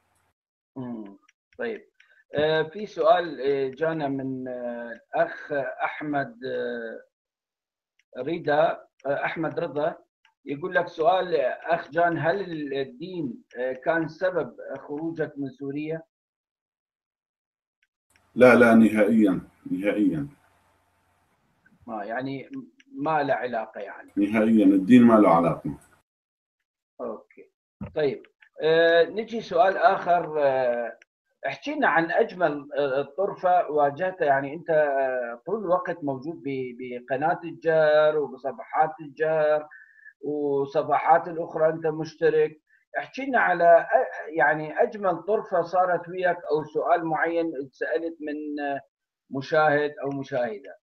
طيب، في سؤال جانا من اخ احمد احمد رضا، يقول لك سؤال: اخ جان، هل الدين كان سبب خروجك من سوريا؟ لا لا، نهائيا نهائيا. يعني ما له علاقة يعني. نهائيا الدين ما له علاقة. اوكي. طيب، نجي سؤال اخر. احكي لنا عن اجمل طرفه واجهتها، يعني انت طول الوقت موجود بقناه الجار وبصفحات الجار وصفحات الاخرى انت مشترك. احكي لنا على يعني اجمل طرفه صارت وياك او سؤال معين سالت من مشاهد او مشاهده.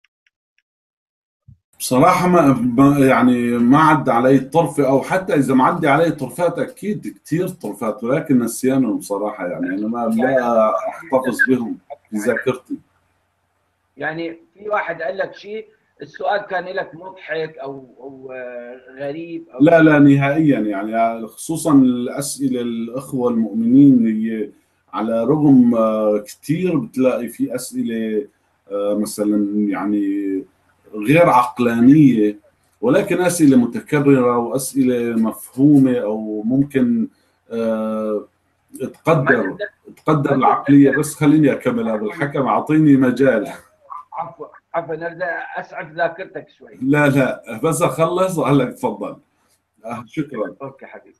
بصراحة يعني ما عدى علي طرفة، أو حتى إذا معدي علي طرفات أكيد كثير طرفات، ولكن نسيانهم بصراحة. يعني أنا ما يعني لا أحتفظ بهم في ذاكرتي. يعني في واحد قال لك شيء، السؤال كان لك مضحك او غريب او لا شيء. لا نهائيا، يعني خصوصا الأسئلة الأخوة المؤمنين، هي على رغم كثير بتلاقي في أسئلة مثلا يعني غير عقلانية، ولكن أسئلة متكررة وأسئلة مفهومة، أو ممكن آه، ما تقدر تتذكر تقدر ما العقلية. تتذكر بس خليني أكمل هذا الحكي، أعطيني مجال. عفوا عفوا ارجع اسعف ذاكرتك شوي. لا لا، بس أخلص وهلا تفضل. شكرا. اوكي حبيبي.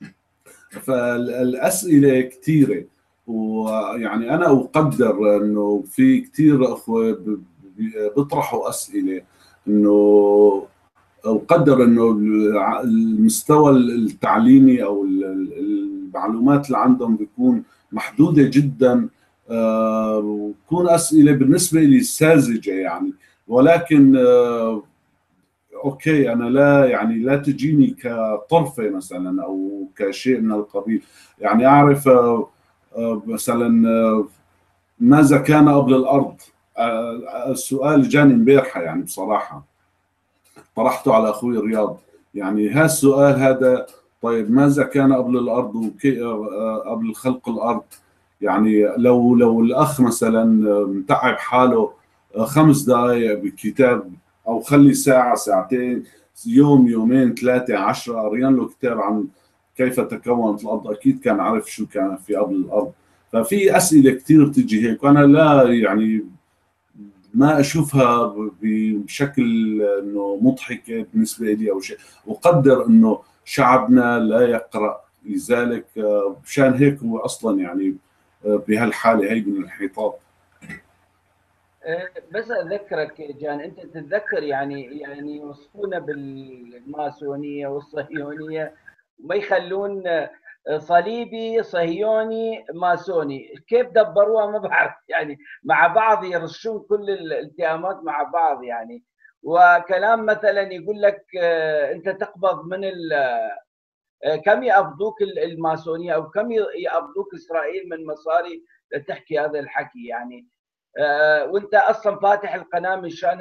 فالأسئلة كثيرة، ويعني أنا أقدر أنه في كثير أخوة بيطرحوا أسئلة، أنه أقدر أنه المستوى التعليمي أو المعلومات اللي عندهم بيكون محدودة جدا، وتكون أسئلة بالنسبة لي ساذجة يعني. ولكن اوكي، انا لا يعني لا تجيني كطرفه مثلا او كشيء من القبيل. يعني اعرف مثلا ماذا كان قبل الارض. السؤال جاني امبارحه يعني بصراحه، طرحته على اخوي رياض. يعني هالسؤال هذا، طيب ماذا كان قبل الارض وكي قبل خلق الارض؟ يعني لو الاخ مثلا متعب حاله 5 دقائق بالكتاب، او خلي ساعه ساعتين، يوم يومين ثلاثه 10 قريان له كتاب عن كيف تكونت الارض، اكيد كان عارف شو كان في قبل الارض. ففي اسئله كثير تجي هيك، وانا لا يعني ما اشوفها بشكل انه مضحكه بالنسبه لي او شيء. اقدر انه شعبنا لا يقرا، لذلك مشان هيك هو اصلا يعني بهالحاله هي من الانحطاط. بس اذكرك يا جان، انت تتذكر يعني يوصفونا بالماسونيه والصهيونيه وما يخلون صليبي صهيوني ماسوني، كيف دبروها ما بعرف يعني. مع بعض يرشون كل الالتئامات مع بعض يعني. وكلام مثلا يقول لك انت تقبض من كم يقبضوك الماسونيه او كم يقبضوك اسرائيل من مصاري تحكي هذا الحكي يعني. وانت اصلا فاتح القناه مشان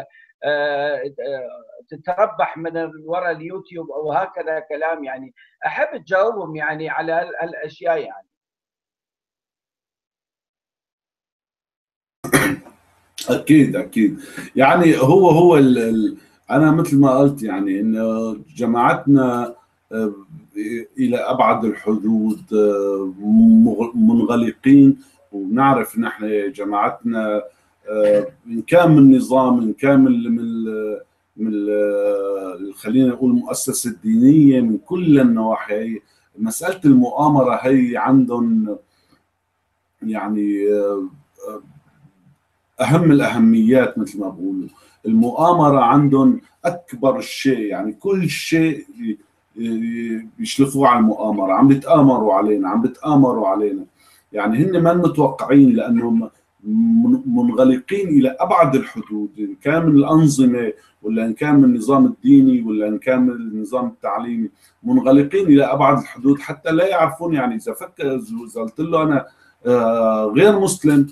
تتربح من وراء اليوتيوب او هكذا كلام يعني. احب تجاوبهم يعني على هالاشياء يعني. اكيد اكيد. يعني هو انا مثل ما قلت يعني انه جماعتنا آه، الى ابعد الحدود منغلقين، ونعرف نحن جماعتنا ان كان من نظام، ان كان خلينا نقول المؤسسه الدينيه، من كل النواحي. مساله المؤامره هي عندهم يعني اهم الاهميات مثل ما بقولوا. المؤامره عندهم اكبر شيء، يعني كل شيء بيشلفوه على المؤامره. عم بيتامروا علينا، عم بيتامروا علينا. يعني هن ما متوقعين، لانهم منغلقين الى ابعد الحدود، ان كان من الانظمه، ولا ان كان من النظام الديني، ولا ان كان من النظام التعليمي. منغلقين الى ابعد الحدود حتى لا يعرفون. يعني اذا فكر، اذا قلت له انا غير مسلم،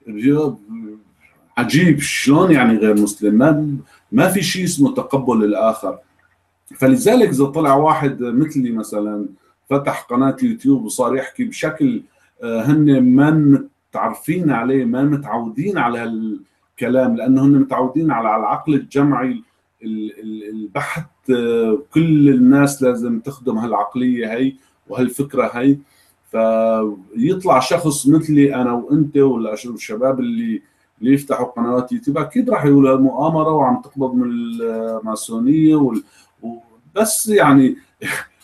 عجيب شلون يعني غير مسلم؟ ما في شيء اسمه تقبل الاخر. فلذلك اذا طلع واحد مثلي مثلا فتح قناه يوتيوب وصار يحكي بشكل هن ما متعرفين عليه، ما متعودين على هالكلام، لانه هن متعودين على العقل الجمعي البحت. كل الناس لازم تخدم هالعقليه هي وهالفكره هي. فيطلع شخص مثلي انا وانت والشباب اللي يفتحوا قنوات يوتيوب، اكيد راح يقولوا مؤامره وعم تقبض من الماسونيه بس يعني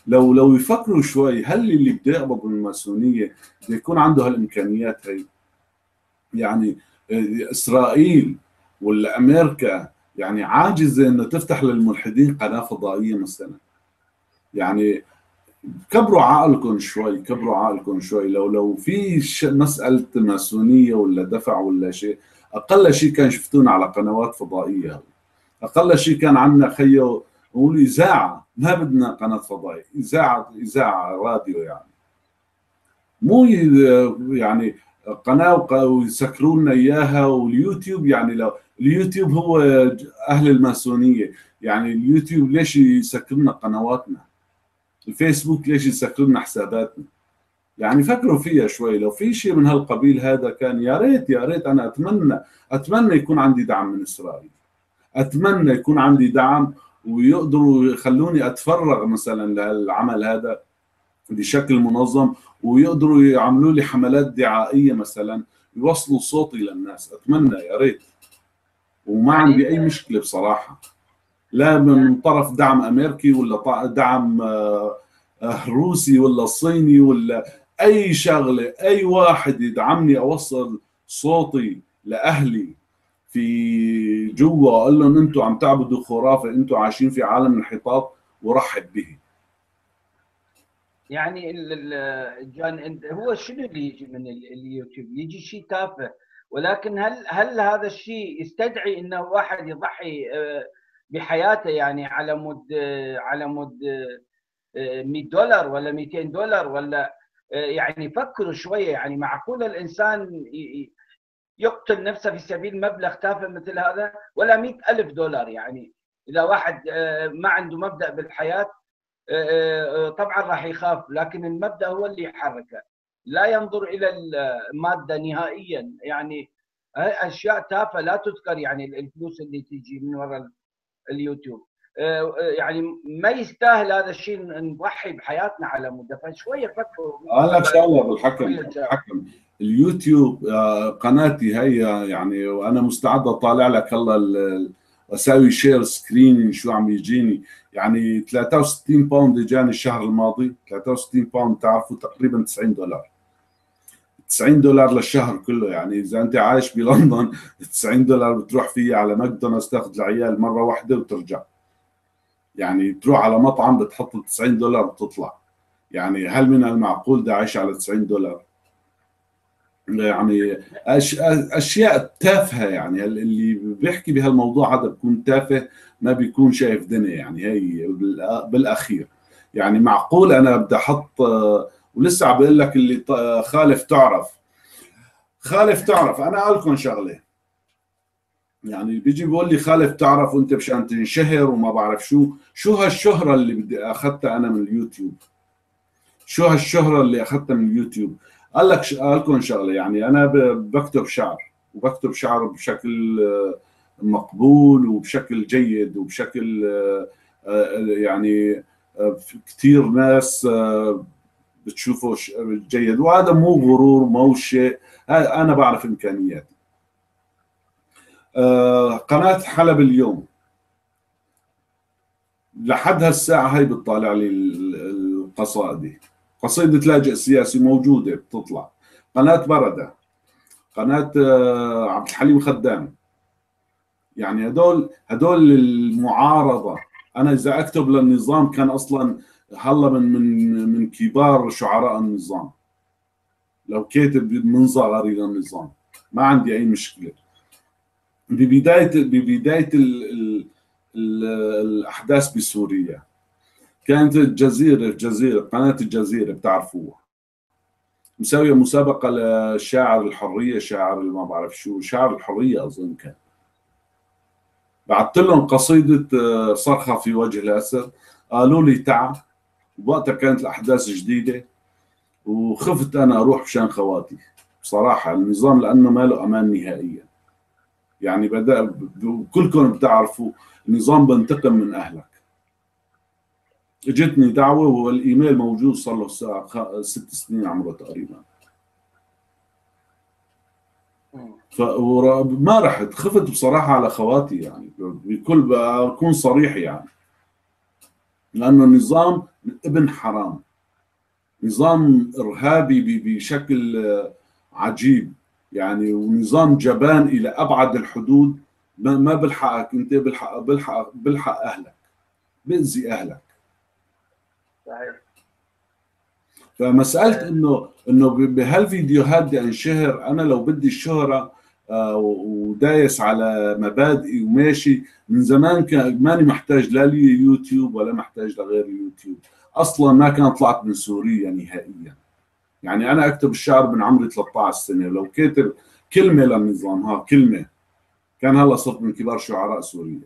لو يفكروا شوي، هل اللي بده يقبض من الماسونيه بده يكون عنده هالامكانيات هي؟ يعني اسرائيل ولا امريكا يعني عاجزه انه تفتح للملحدين قناه فضائيه مثلا؟ يعني كبروا عقلكم شوي، كبروا عقلكم شوي. لو في مساله ماسونيه ولا دفع ولا شيء، اقل شيء كان شفتونا على قنوات فضائيه. اقل شيء كان عندنا خيو نقول اذاعه، ما بدنا قناه فضائيه، اذاعه راديو يعني، مو يعني قناه ويسكروا لنا اياها. واليوتيوب يعني لو اليوتيوب هو اهل الماسونيه، يعني اليوتيوب ليش يسكر لنا قنواتنا؟ الفيسبوك ليش يسكر لنا حساباتنا؟ يعني فكروا فيها شوي. لو في شيء من هالقبيل هذا كان يا ريت يا ريت. انا اتمنى يكون عندي دعم من اسرائيل، اتمنى يكون عندي دعم ويقدروا يخلوني اتفرغ مثلا للعمل هذا بشكل منظم، ويقدروا يعملوا لي حملات دعائيه مثلا يوصلوا صوتي للناس. اتمنى يا ريت، وما يعني عندي اي مشكله بصراحه، لا من طرف دعم امريكي ولا دعم روسي ولا صيني ولا اي شغله. اي واحد يدعمني اوصل صوتي لاهلي في جوا، اقول لهم انتم عم تعبدوا خرافه، انتم عايشين في عالم الانحطاط، ورحب به. يعني جان، هو شنو اللي يجي من اليوتيوب؟ يجي شيء تافه، ولكن هل هذا الشيء يستدعي انه واحد يضحي بحياته يعني على مود $100 ولا $200 ولا يعني فكروا شويه. يعني معقوله الانسان يقتل نفسه في سبيل مبلغ تافه مثل هذا؟ ولا $100,000 يعني اذا واحد ما عنده مبدأ بالحياه طبعا راح يخاف، لكن المبدأ هو اللي يحركه، لا ينظر الى الماده نهائيا. يعني اشياء تافهه لا تذكر، يعني الفلوس اللي تجي من وراء اليوتيوب يعني ما يستاهل هذا الشيء نضحي بحياتنا على مده. فشويه فكروا قال لك شغله شويه بالحكم اليوتيوب قناتي هي يعني، وانا مستعد اطالع لك هلا اسوي شير سكرين شو عم يجيني. يعني 63 باوند اجاني الشهر الماضي، 63 باوند تعرفوا تقريبا $90. $90 للشهر كله. يعني اذا انت عايش بلندن $90 بتروح فيه على ماكدونالدز تاخذ العيال مره واحده وترجع. يعني تروح على مطعم بتحط $90 بتطلع. يعني هل من المعقول ده عايش على $90؟ يعني اشياء تافهه. يعني اللي بيحكي بهالموضوع هذا بيكون تافه، ما بيكون شايف دنيا. يعني هي بالاخير يعني معقول انا بدي احط ولسه عم بقول لك اللي خالف تعرف، خالف تعرف. انا اقول لكم شغله، يعني بيجي بيقول لي خالف تعرف وانت مشان تنشهر وما بعرف شو هالشهره اللي بدي اخذتها انا من اليوتيوب؟ شو هالشهرة اللي أخذتها من اليوتيوب؟ قال لكم شغلة، يعني أنا بكتب شعر، وبكتب شعر بشكل مقبول وبشكل جيد وبشكل يعني كثير ناس بتشوفه جيد، وهذا مو غرور، مو شيء. أنا بعرف إمكانياتي. قناة حلب اليوم لحد هالساعة هي بتطالع لي القصائد، قصيدة لاجئ سياسي موجودة بتطلع. قناة بردة، قناة عبد الحليم خدام، يعني هدول المعارضة. أنا إذا أكتب للنظام كان أصلا هلا من كبار شعراء النظام، لو كاتب من صغري للنظام ما عندي أي مشكلة. ببداية الأحداث بسوريا كانت الجزيرة قناة الجزيرة بتعرفوها مسوية مسابقة لشاعر الحرية، شاعر ما بعرف شو، شاعر الحرية أظن كان. بعثت لهم قصيدة صرخة في وجه الأسد، قالوا لي تعا. وقتها كانت الأحداث جديدة وخفت أنا أروح مشان خواتي بصراحة. النظام لأنه ما له أمان نهائيا. يعني بدأ كلكم بتعرفوا النظام بنتقم من أهلك. اجتني دعوة والايميل موجود صار له الساعة 6 سنين عمره تقريبا. فما رحت، خفت بصراحة على خواتي، يعني بكل بكون صريح يعني، لأنه النظام ابن حرام، نظام إرهابي بشكل عجيب يعني، ونظام جبان إلى أبعد الحدود. ما بلحقك أنت، بلحق أهلك، بأذي أهلك. صحيح. فمسألة إنه بهالفيديوهات بدي أنشهر، أنا لو بدي الشهرة ودايس على مبادئي وماشي من زمان، كان ماني محتاج لا لي يوتيوب ولا محتاج لغير يوتيوب. أصلا ما كان طلعت من سوريا نهائيا. يعني أنا أكتب الشعر من عمري 13 سنة، لو كاتب كلمة للنظام، كلمة، كان هلا صرت من كبار شعراء سوريا.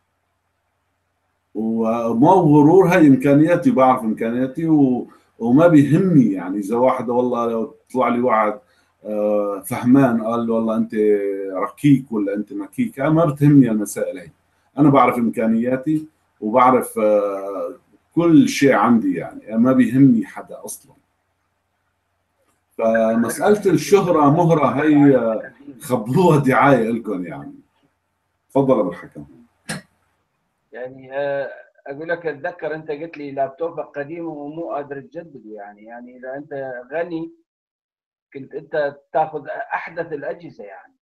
وما غرور، هي إمكانياتي، بعرف إمكانياتي وما بيهمني. يعني إذا واحد والله لو طلع لي واحد فهمان قال له والله أنت ركيك ولا أنت مكيك، أنا ما بتهمني المسائل هي. أنا بعرف إمكانياتي وبعرف كل شيء عندي، يعني ما بيهمني حدا أصلا. فمسألة الشهرة مهرة، هي خبوها دعاية لكم يعني. تفضل أبو الحكم. يعني اقول لك، اتذكر انت قلت لي لابتوبك قديم ومو قادر تجدده، يعني اذا انت غني كنت انت تاخذ احدث الاجهزه يعني.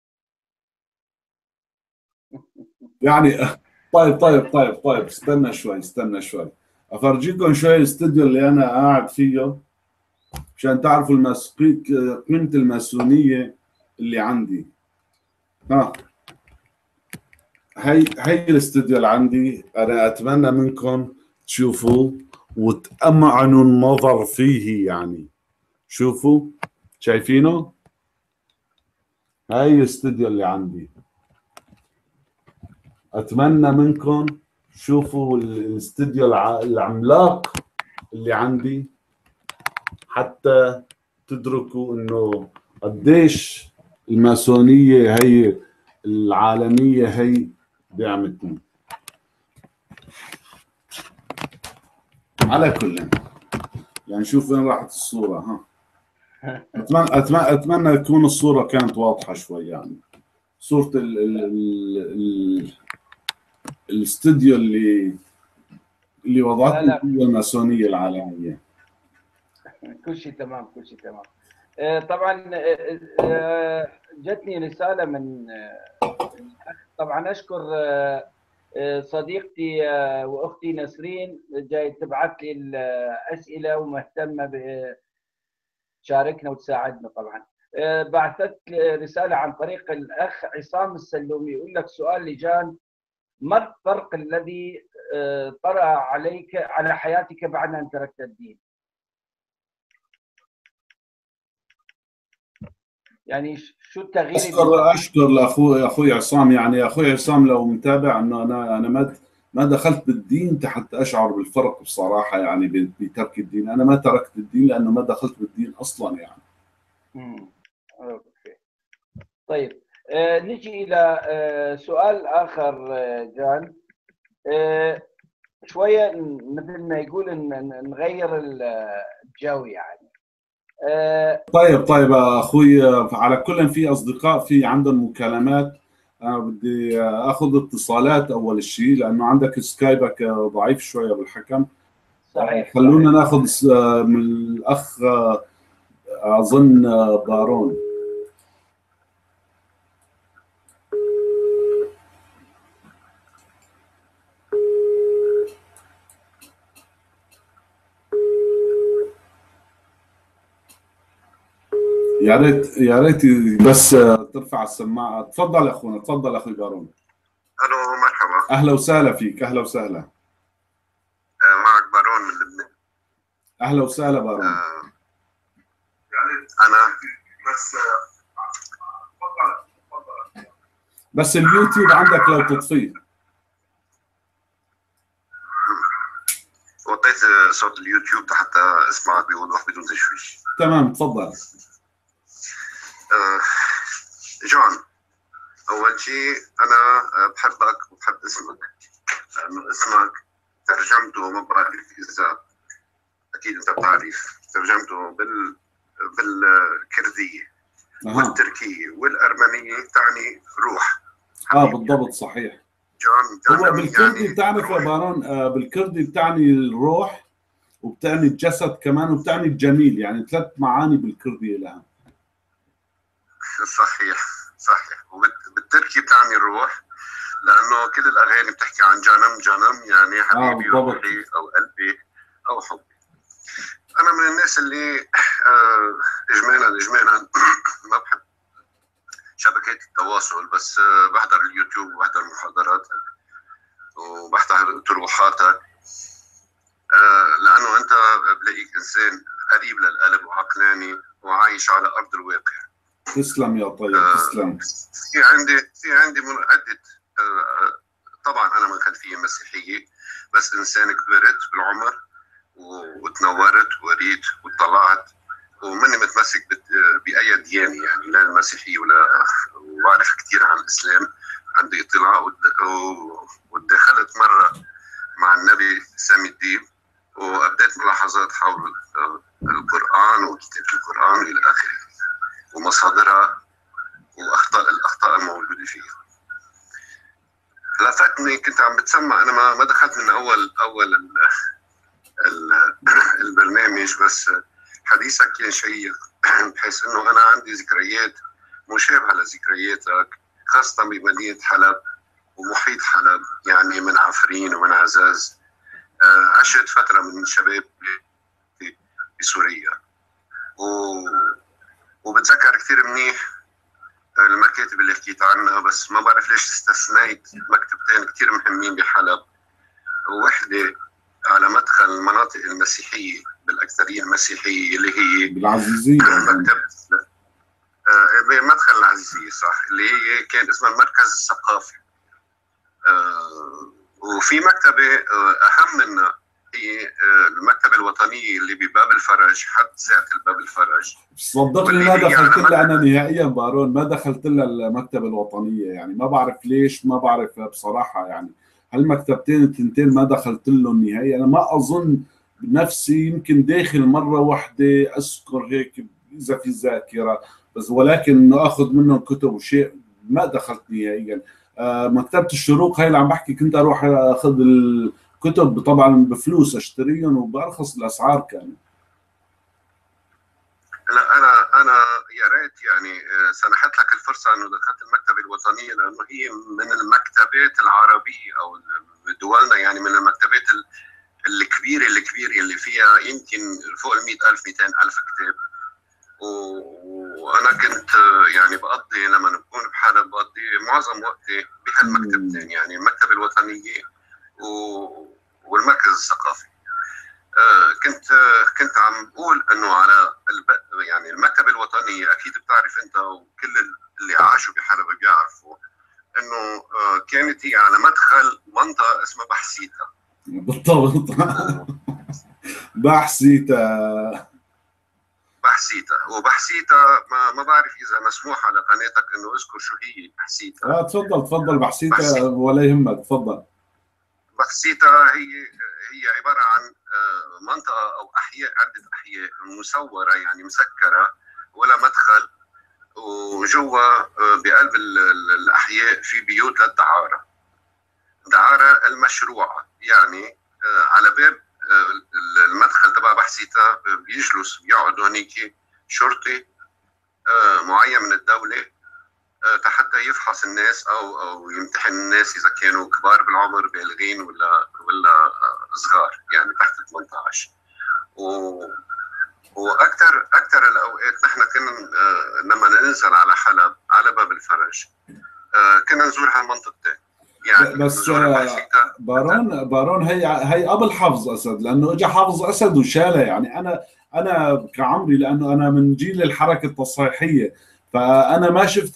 يعني طيب، استنى شوي افرجيكم شوي الاستوديو اللي انا قاعد فيه مشان تعرفوا قيمة الماسونية اللي عندي. هي الاستوديو اللي عندي. انا اتمنى منكم تشوفوا وتأمعنوا النظر فيه. يعني شوفوا، شايفينه؟ هاي الاستوديو اللي عندي. اتمنى منكم تشوفوا الاستوديو العملاق اللي عندي، حتى تدركوا انه قديش الماسونية هي العالمية هي دعمتني. على كل يعني شوف وين راحت الصورة. اتمنى تكون الصورة كانت واضحة شوي. يعني صورة الاستوديو اللي وضعتني فيه الماسونية العالمية. كل شيء تمام، كل شيء تمام. طبعا جتني رسالة من طبعا اشكر صديقتي واختي نسرين، جاي تبعث لي الاسئله ومهتمه بتشاركنا وتساعدنا. طبعا بعثت رساله عن طريق الاخ عصام السلومي، يقول لك سؤال لجان: ما الفرق الذي طرأ عليك على حياتك بعد ان تركت الدين؟ يعني شو التغيير؟ اشكر لاخوي عصام. يعني اخوي عصام لو متابع، انه انا ما دخلت بالدين حتى اشعر بالفرق بصراحه، يعني بترك الدين. انا ما تركت الدين لانه ما دخلت بالدين اصلا يعني. اوكي. طيب نجي الى سؤال اخر جان. شويه مثل ما يقول ان نغير الجو يعني. طيب اخوي، على كل في اصدقاء في عندهم مكالمات. انا بدي اخذ اتصالات اول شيء، لانه عندك سكايبك ضعيف شويه بالحكم. صحيح. خلونا ناخذ من الاخ اظن بارون. يا ريت بس ترفع السماعه. تفضل اخونا، تفضل اخوي بارون. الو، مرحبا. اهلا وسهلا فيك، اهلا وسهلا. معك بارون من لبنان. اهلا وسهلا بارون. انا بس اليوتيوب عندك لو تطفيه. وطيت صوت اليوتيوب حتى اسمعك بوضوح بدون تشويش. تمام، تفضل. جون، اول شيء انا بحبك وبحب اسمك، لانه اسمك ترجمته، ما بعرف اذا اكيد انت بتعرف، ترجمته بالكرديه والتركيه والارمنيه تعني روح. بالضبط، صحيح. جون هو بالكردي يعني بتعرف يا بارون، بالكردي بتعني الروح، وبتعني الجسد كمان وبتعني الجميل، يعني 3 معاني بالكردية لها. صحيح صحيح. وبالتركي بتعني الروح، لانه كل الاغاني بتحكي عن جانم جانم، يعني حبيبي روحي او قلبي او حبي. انا من الناس اللي اجمالا ما بحب شبكات التواصل، بس بحضر اليوتيوب وبحضر محاضراتك وبحضر طروحاتك، لانه انت بلاقيك انسان قريب للقلب وعقلاني وعايش على ارض الواقع. تسلم يا طيب، تسلم. في عندي عده، طبعا انا من خلفيه مسيحيه، بس انسان كبرت بالعمر وتنورت وقريت وطلعت، وماني متمسك باي ديانه، يعني لا المسيحيه واعرف كثير عن الاسلام، عندي اطلاع، ودخلت مره مع النبي سامي الدين وابديت ملاحظات حول القران وكتابه القران الى اخره ومصادرها الاخطاء الموجوده فيها. لفتني كنت عم بتسمع، انا ما دخلت من اول البرنامج، بس حديثك كان شيق بحيث انه انا عندي ذكريات مشابهه لذكرياتك، خاصه بمدينه حلب ومحيط حلب، يعني من عفرين ومن عزاز. عشت فتره من الشباب بسوريا، وبتذكر كثير منيح المكاتب اللي حكيت عنها، بس ما بعرف ليش استثنيت مكتبتين كثير مهمين بحلب. وحده على مدخل المناطق المسيحيه بالاكثريه المسيحيه اللي هي بالعزيزيه، مكتبه بمدخل العزيزيه، صح، اللي هي كان اسمها المركز الثقافي. وفي مكتبه اهم منها هي المكتبه الوطنيه اللي بباب الفرج، حد ساعه الباب الفرج. صدقني ما دخلت لها انا نهائيا بارون، ما دخلت لها المكتبه الوطنيه، يعني ما بعرف ليش، ما بعرف بصراحه، يعني هالمكتبتين التنتين ما دخلت لهم نهائيا. انا ما اظن بنفسي، يمكن داخل مره واحده اذكر هيك اذا في ذاكره، بس ولكن انه اخذ منهم كتب وشيء ما دخلت نهائيا. مكتبه الشروق هاي اللي عم بحكي، كنت اروح اخذ الكتب طبعا بفلوس اشتريهم وبارخص الاسعار كانت. لا انا يا ريت يعني سنحت لك الفرصه انه دخلت المكتبه الوطنيه، لانه هي من المكتبات العربيه او بدولنا، يعني من المكتبات الكبيره اللي فيها يمكن فوق ال 100,000 200,000 كتاب. وانا كنت يعني بقضي لما نكون بحلب بقضي معظم وقتي بهالمكتبتين، يعني المكتبه الوطنيه والمركز الثقافي. كنت عم بقول انه على يعني المكتبه الوطنيه، اكيد بتعرف انت وكل اللي عاشوا بحلب بيعرفوا انه كانت هي على مدخل منطقه اسمها بحسيتا. بالضبط. وبحسيتا ما بعرف اذا مسموح على قناتك انه اذكر شو هي بحسيتا. تفضل بحسيتا ولا يهمك، تفضل. بحسيتا هي عباره عن منطقه او احياء، عده احياء مسوره يعني مسكره ولا مدخل، وجوا بقلب الاحياء في بيوت للدعاره، دعاره المشروعه، يعني على باب المدخل تبع بحسيتا بيقعد هونيك شرطي معين من الدوله حتى يفحص الناس او يمتحن الناس اذا كانوا كبار بالعمر بالغين ولا صغار، يعني تحت 18. واكثر الاوقات نحن كنا لما ننزل على حلب على باب الفرج كنا نزور هالمنطقتين، يعني بس بارون هي قبل حافظ اسد، لانه اجى حافظ اسد وشاله. يعني انا كعمري، لانه انا من جيل الحركه التصحيحيه، فانا ما شفت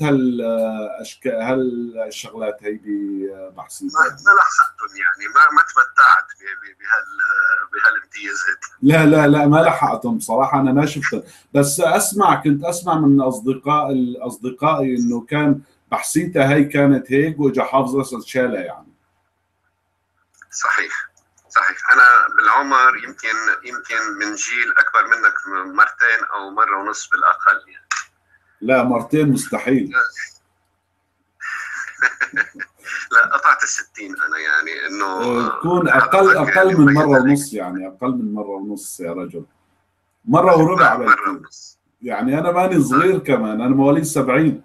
هالشغلات هي بحسيت. ما لحقتهم، يعني ما تمتعت بهالامتيازات. لا ما لحقتهم بصراحه، انا ما شفتهم، بس كنت اسمع من اصدقائي انه كان بحسيتها هي كانت هيك واجا حافظ اسد شالها يعني. صحيح. انا بالعمر يمكن من جيل اكبر منك مرتين او مره ونص بالاقل يعني. لا، مرتين مستحيل. لا قطعت ال60 انا، يعني انه تكون اقل من مره ونص، يعني اقل من مره ونص يا رجل، مره وربع مره ونص. يعني انا ماني صغير كمان، انا مواليد 70.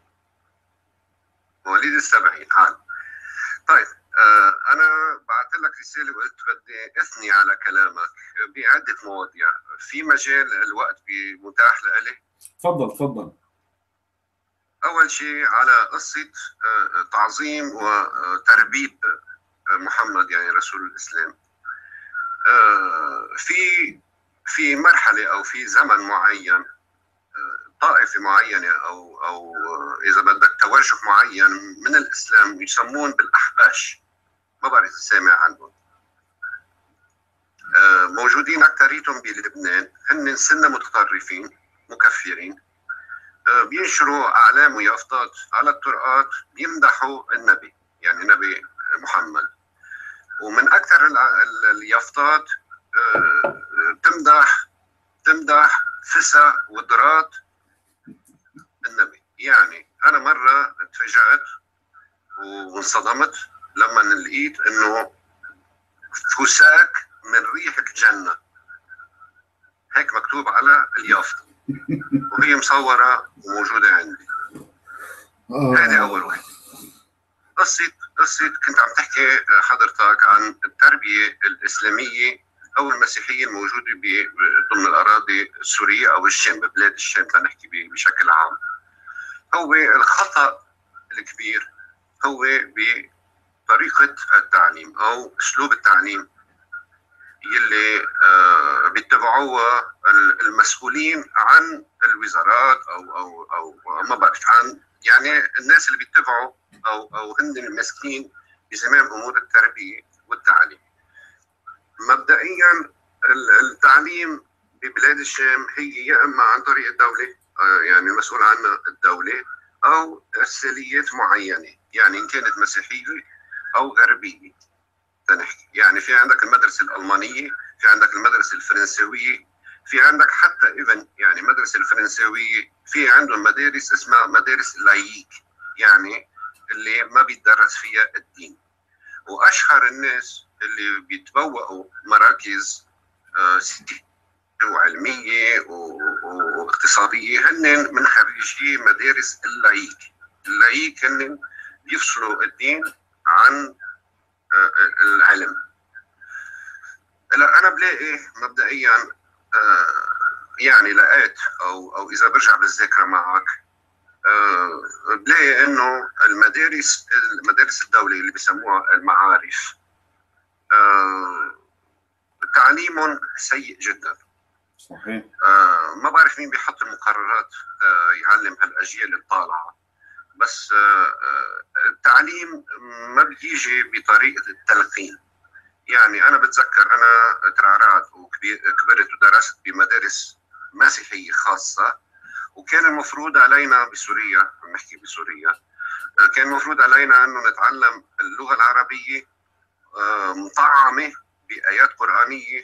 مواليد ال70 حال. طيب انا بعثت لك رساله وقلت بدي اثني على كلامك بعده مواضيع، في مجال الوقت متاح لإلي؟ تفضل. اول شيء على قصه تعظيم وتربيب محمد يعني رسول الاسلام. في مرحله او في زمن معين، طائفه معينه او اذا بدك توجه معين من الاسلام يسمون بالاحباش، ما بعرف اذا سامع عنهم. موجودين اكثريتهم بلبنان، هن سنه متطرفين مكفرين، بينشروا اعلام ويافطات على الطرقات بيمدحوا النبي، يعني نبي محمد، ومن اكثر اليافطات تمدح فسا ودرات النبي. يعني انا مره تفاجأت وانصدمت لما لقيت انه فساك من ريح الجنه، هيك مكتوب على اليافطه وهي مصوره وموجوده عندي. هذه اول واحد. قصه كنت عم تحكي حضرتك عن التربيه الاسلاميه او المسيحيه الموجوده ضمن الاراضي السوريه او الشام، ببلاد الشام لنحكي بشكل عام. هو الخطا الكبير هو بطريقه التعليم او اسلوب التعليم يلي بيتبعوها المسؤولين عن الوزارات او ما بعرف، عن يعني الناس اللي بيتبعوا او هن المسكين بزمام امور التربيه والتعليم. مبدئيا التعليم ببلاد الشام هي يا اما عن طريق الدوله، يعني المسؤول عنها الدوله، او ارساليات معينه، يعني ان كانت مسيحيه او غربيه تنحكي. يعني في عندك المدرسه الالمانيه، في عندك المدرسه الفرنسويه، في عندك حتى يعني المدرسه الفرنسويه في عندهم مدارس اسمها مدارس لايك، يعني اللي ما بيتدرس فيها الدين. واشهر الناس اللي بيتبوأوا مراكز وعلميه واقتصاديه هن من خريجي مدارس اللايك. اللايك هن بيفصلوا الدين عن العلم. انا بلاقي مبدئيا يعني لقيت او اذا برجع بالذاكره معك بلاقي انه المدارس الدوليه اللي بيسموها المعارف تعليمهم سيء جدا. صحيح. ما بعرف مين بيحط المقررات يعلم هالاجيال الطالعه، بس التعليم ما بيجي بطريقه التلقين. يعني انا بتذكر انا ترعرعت وكبرت ودرست بمدارس مسيحيه خاصه، وكان المفروض علينا بسوريا، نحكي بسوريا، كان المفروض علينا انه نتعلم اللغه العربيه مطعمه بايات قرانيه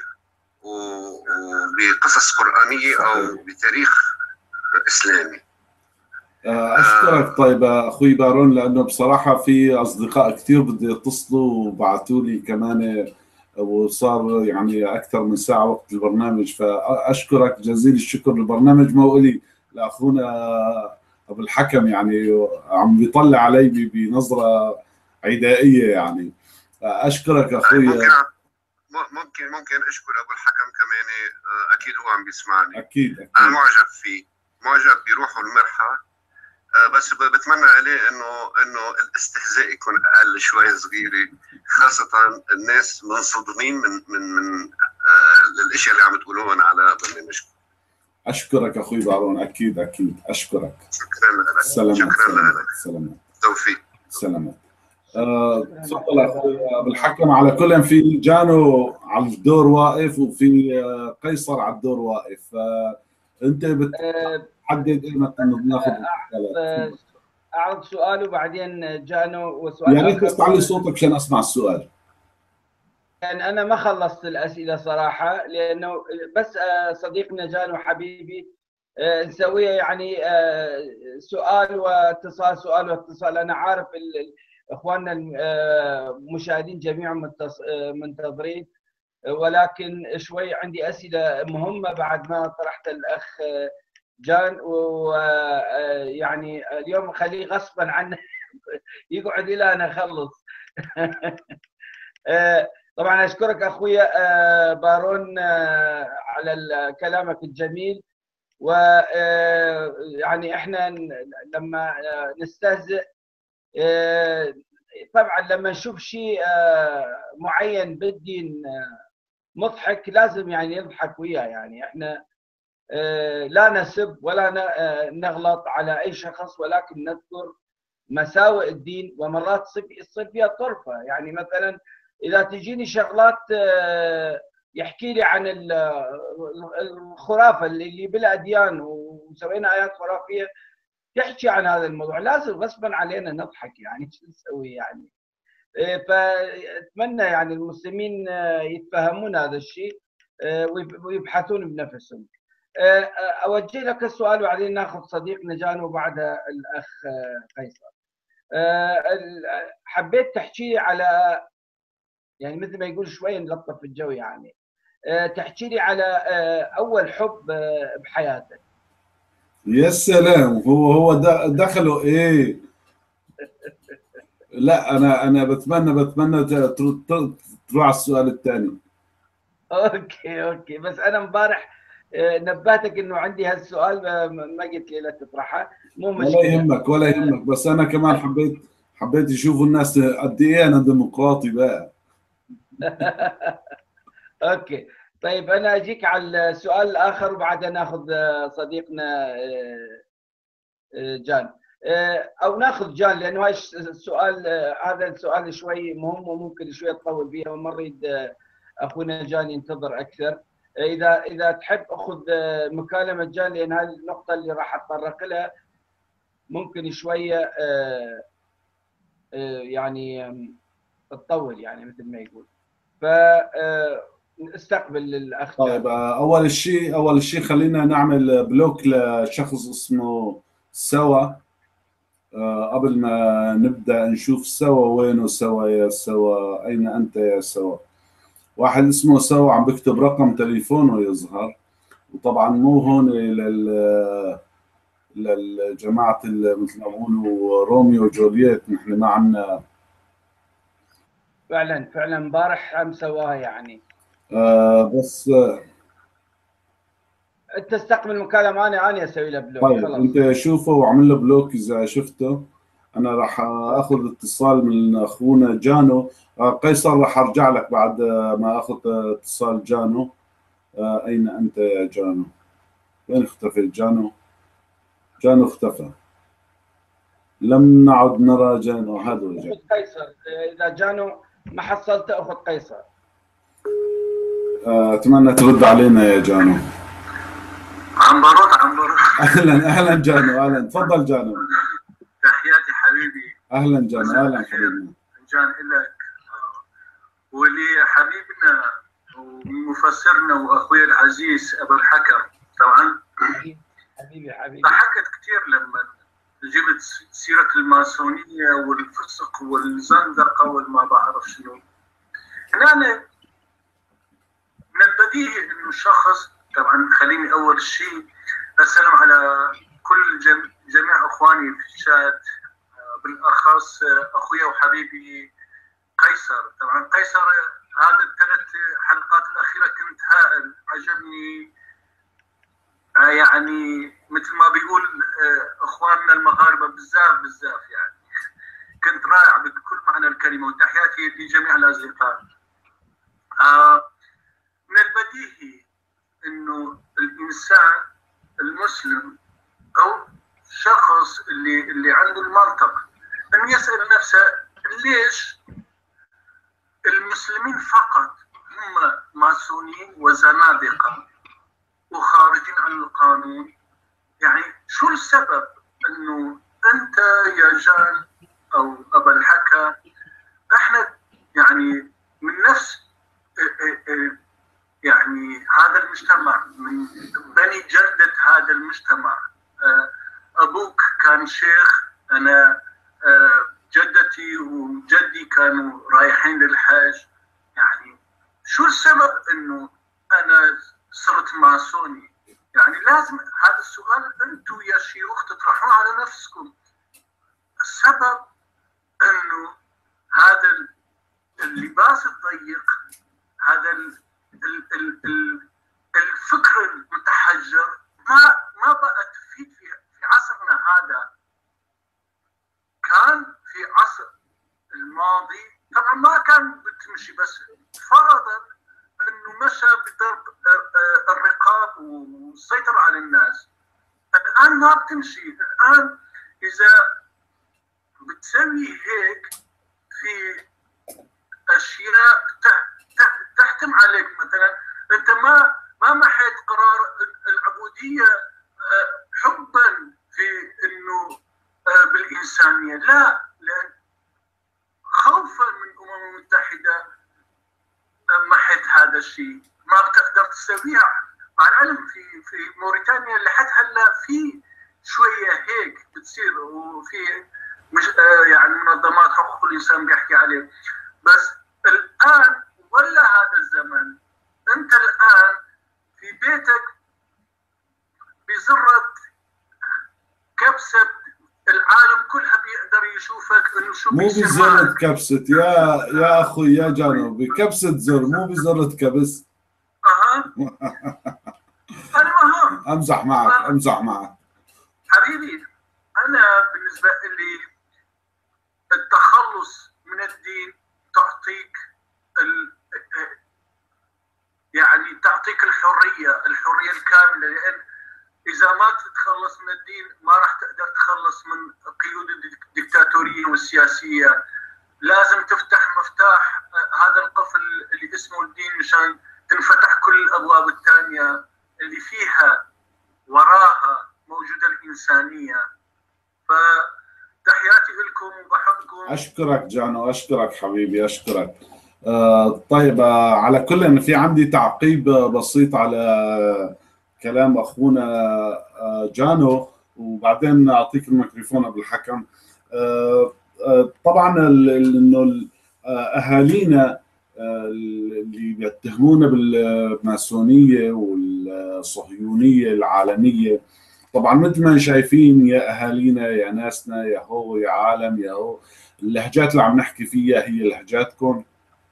وبقصص قرانيه او بتاريخ اسلامي. اشكرك. طيب اخوي بارون، لانه بصراحه في اصدقاء كثير بده يتصلوا وبعثوا لي كمان، وصار يعني اكثر من ساعه وقت البرنامج، فاشكرك جزيل الشكر. البرنامج مو الي، لاخونا ابو الحكم، يعني عم بيطلع علي بنظره عدائيه يعني. اشكرك اخوي. ممكن اشكر ابو الحكم كمان، اكيد هو عم بيسمعني. اكيد. انا معجب فيه، معجب بروحه المرحه، بس بتمنى عليه انه الاستهزاء يكون اقل شوي صغيره، خاصه الناس منصدمين من الاشياء اللي عم تقولوهم على برنامجكم. اشكرك اخوي بارون. اكيد اشكرك. شكرا لك. سلامات. سلامات. توفيق. سلامات. تفضل اخوي بالحكم. على كل في جانو على الدور واقف وفي قيصر على الدور واقف، فانت بتحدد ايمتى ناخذ اعرض سؤال وبعدين جانو وسؤال. يا ريت بس تعلي صوتك عشان اسمع السؤال. يعني انا ما خلصت الاسئله صراحه، لانه بس صديقنا جانو حبيبي نسويها يعني سؤال واتصال، سؤال واتصال. انا عارف اخواننا المشاهدين جميعا منتظرين، ولكن شوي عندي اسئله مهمه بعد ما طرحت الاخ جان، ويعني اليوم خليه غصبا عنه يقعد الى ان اخلص. طبعا اشكرك اخويا بارون على كلامك الجميل، ويعني احنا لما نستهزئ طبعا لما نشوف شيء معين بالدين مضحك لازم يعني نضحك وياه. يعني احنا لا نسب ولا نغلط على اي شخص، ولكن نذكر مساوئ الدين، ومرات يصير فيها طرفه. يعني مثلا اذا تجيني شغلات يحكي لي عن الخرافه اللي بالاديان وسوينا ايات خرافيه تحكي عن هذا الموضوع، لازم غصبا علينا نضحك. يعني شو نسوي يعني؟ فاتمنى يعني المسلمين يتفهمون هذا الشيء ويبحثون بنفسهم. اوجه لك السؤال وبعدين ناخذ صديقنا جان وبعدها الاخ قيصر. حبيت تحكي على يعني مثل ما يقول شوي نلطف الجو، يعني تحكي لي على اول حب بحياتك. يا سلام، هو دخلوا ايه؟ لا انا بتمنى تروح على السؤال الثاني. اوكي بس انا امبارح نبهتك انه عندي هالسؤال ما قلت لي لا تطرحه، مو مشكله. ولا يهمك، بس انا كمان حبيت يشوفوا الناس قد ايه انا ديمقراطي بقى. اوكي طيب انا اجيك على السؤال الاخر وبعدها ناخذ صديقنا جان، او ناخذ جان لانه هاي السؤال هذا السؤال شوي مهم وممكن شوي تطول فيها وما نريد اخونا جان ينتظر اكثر. اذا تحب اخذ مكالمه جان، لان هذه النقطه اللي راح اتطرق لها ممكن شويه يعني تطول يعني مثل ما يقول. ف نستقبل الاخ جان. طيب اول شيء خلينا نعمل بلوك لشخص اسمه سوا قبل ما نبدا نشوف سوا. وينه سوا؟ يا سوا اين انت يا سوا؟ واحد اسمه سوا عم بكتب رقم تليفونه يظهر، وطبعا مو هون للجماعه مثل ما بقولوا روميو وجولييت، نحن ما عندنا فعلا امبارح هم سواها يعني. بس انت استقبل المكالمه، انا اسوي له بلوك. طيب خلاص انت شوفه واعمل له بلوك اذا شفته. انا راح اخذ اتصال من اخونا جانو. قيصر راح ارجع لك بعد ما اخذ اتصال جانو. اين انت يا جانو؟ وين اختفى جانو؟ جانو اختفى، لم نعد نرى جانو. هذا هو جانو. قيصر، اذا جانو ما حصلت اخذ قيصر. اتمنى ترد علينا يا جانو. عم برد. اهلا جانو، اهلا، تفضل جانو. تحياتي حبيبي. اهلا جانو، اهلا حبيبنا. جان لك ولي حبيبنا ومفسرنا واخوي العزيز ابو الحكم. طبعا حبيبي ضحكت كثير لما جبت سيره الماسونيه والفسق والزندقه والما بعرف شنو. هنا من البديهي انه الشخص، طبعا خليني اول شيء اسلم على كل جميع اخواني في الشات، بالاخص اخويا وحبيبي قيصر. طبعا قيصر هذا الثلاث حلقات الاخيره كنت هائل، عجبني. يعني مثل ما بيقول اخواننا المغاربه بزاف يعني. كنت رائع بكل معنى الكلمه، وتحياتي لجميع الاصدقاء. من البديهي انه الانسان المسلم او الشخص اللي عنده المنطق انه يسال نفسه ليش المسلمين فقط هم ماسونين وزنادقه وخارجين عن القانون؟ يعني شو السبب انه انت يا جان او ابا الحكا، احنا يعني من نفس يعني هذا المجتمع، من بني جلدة هذا المجتمع. ابوك كان شيخ، انا جدتي نفسي وجدي كانوا رايحين للحج، يعني شو السبب انه انا صرت ماسوني؟ يعني لازم هذا السؤال انتم يا شيوخ تطرحوه على نفسكم. السبب انه هذا اللباس الضيق، هذا الفكر المتحجر ما بقى تفيد في عصرنا هذا. كان في عصر الماضي طبعا ما كان بتمشي، بس فرضا انه مشى بضرب الرقاب والسيطرة على الناس. الان ما بتمشي. الان اذا بتسوي هيك في اشياء تحتم عليك، مثلا انت ما محيت قرار العبودية حبا في انه بالإنسانية، لا، لأن خوفا من الأمم المتحدة محت هذا الشيء. ما بتقدر تسويها. مع العلم في موريتانيا لحد هلا في شوية هيك بتصير، وفي مش يعني منظمات حقوق الإنسان بيحكي عليه. بس الآن ولا هذا الزمن. أنت الآن في بيتك بزرة كبسة العالم كلها بيقدر يشوفك انه شو مو بزرة كبسة يا اخوي يا جانو، بكبسة زر مو بزرة كبس. انا مهم امزح معك حبيبي. انا بالنسبة لي التخلص من الدين تعطيك يعني تعطيك الحرية الكاملة، لان إذا ما تتخلص من الدين ما راح تقدر تتخلص من قيود الدكتاتورية والسياسية. لازم تفتح مفتاح هذا القفل اللي اسمه الدين مشان تنفتح كل الأبواب الثانية اللي فيها وراها موجودة الإنسانية. فتحياتي لكم وبحبكم. أشكرك جانو، أشكرك حبيبي، أشكرك. طيب، على كل أنا في عندي تعقيب بسيط على كلام اخونا جانو، وبعدين اعطيك الميكروفون ابو الحكم. طبعا انه اهالينا اللي بيتهمونا بالماسونيه والصهيونيه العالميه، طبعا مثل ما شايفين يا اهالينا يا ناسنا يا هو يا عالم يا هو، اللهجات اللي عم نحكي فيها هي لهجاتكم،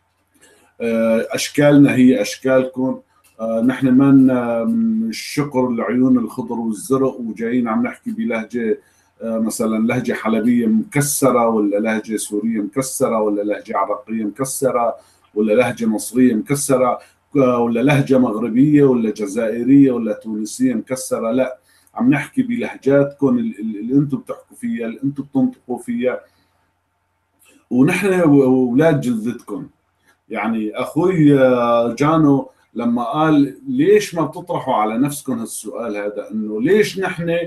اشكالنا هي اشكالكم. نحن من الشقر العيون الخضر والزرق وجايين عم نحكي بلهجه مثلا لهجه حلبيه مكسره، ولا لهجه سوريه مكسره، ولا لهجه عراقيه مكسره، ولا لهجه مصريه مكسره، ولا لهجه مغربيه ولا جزائريه ولا تونسيه مكسره. لا، عم نحكي بلهجاتكم اللي انتم بتحكوا فيها، اللي انتم بتنطقوا فيها، ونحن اولاد جلدتكم. يعني اخوي جانو لما قال ليش ما بتطرحوا على نفسكم هالسؤال هذا، انه ليش نحن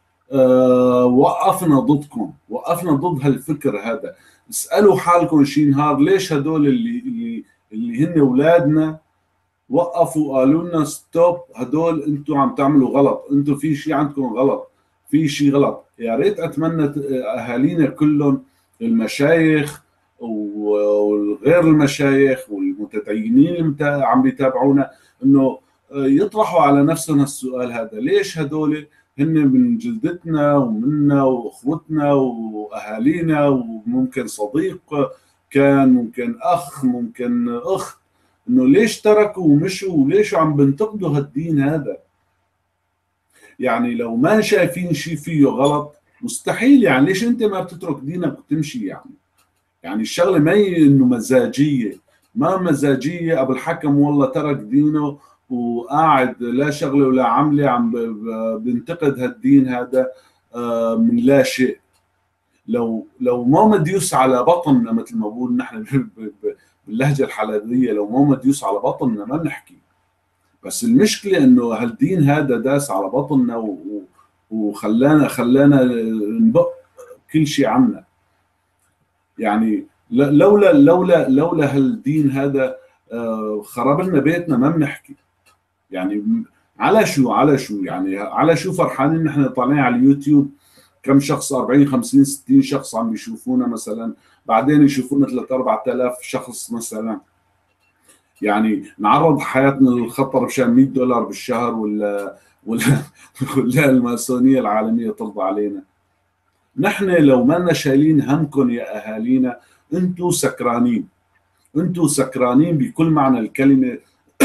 وقفنا ضدكم، وقفنا ضد هالفكر هذا. اسالوا حالكم شي نهار ليش هدول اللي هن اولادنا وقفوا قالوا لنا ستوب، هدول انتم عم تعملوا غلط، انتم في شيء عندكم غلط، في شيء غلط. يا ريت اتمنى اهالينا كلهم، المشايخ والغير المشايخ والمتدينين اللي عم بيتابعونا، انه يطرحوا على نفسهم السؤال هذا. ليش هدول هن من جلدتنا ومنا واخوتنا واهالينا، وممكن صديق كان، ممكن اخ، ممكن اخت، انه ليش تركوا ومشوا، وليش عم بنتقدوا هالدين هذا؟ يعني لو ما شايفين شيء فيه غلط مستحيل، يعني ليش انت ما بتترك دينك وتمشي؟ يعني الشغله ما هي انه مزاجيه، ما مزاجيه ابو الحكم والله ترك دينه وقاعد لا شغله ولا عمله عم بنتقد هالدين هذا من لا شيء. لو ما مديوس على بطننا مثل ما بقول نحن باللهجه الحلبيه، لو ما مديوس على بطننا ما بنحكي. بس المشكله انه هالدين هذا داس على بطننا وخلانا نبق كل شيء عنا. يعني لولا هالدين هذا خرب لنا بيتنا ما بنحكي. يعني على شو يعني على شو فرحانين نحن طالعين على اليوتيوب كم شخص، 40 50 60 شخص عم بيشوفونا مثلا، بعدين يشوفونا 3 4000 شخص مثلا. يعني نعرض حياتنا للخطر مشان 100 دولار بالشهر، ولا ولا الماسونيه العالميه ترضى علينا؟ نحن لو ما لنا شايلين همكم يا اهالينا، انتم سكرانين، انتم سكرانين بكل معنى الكلمه.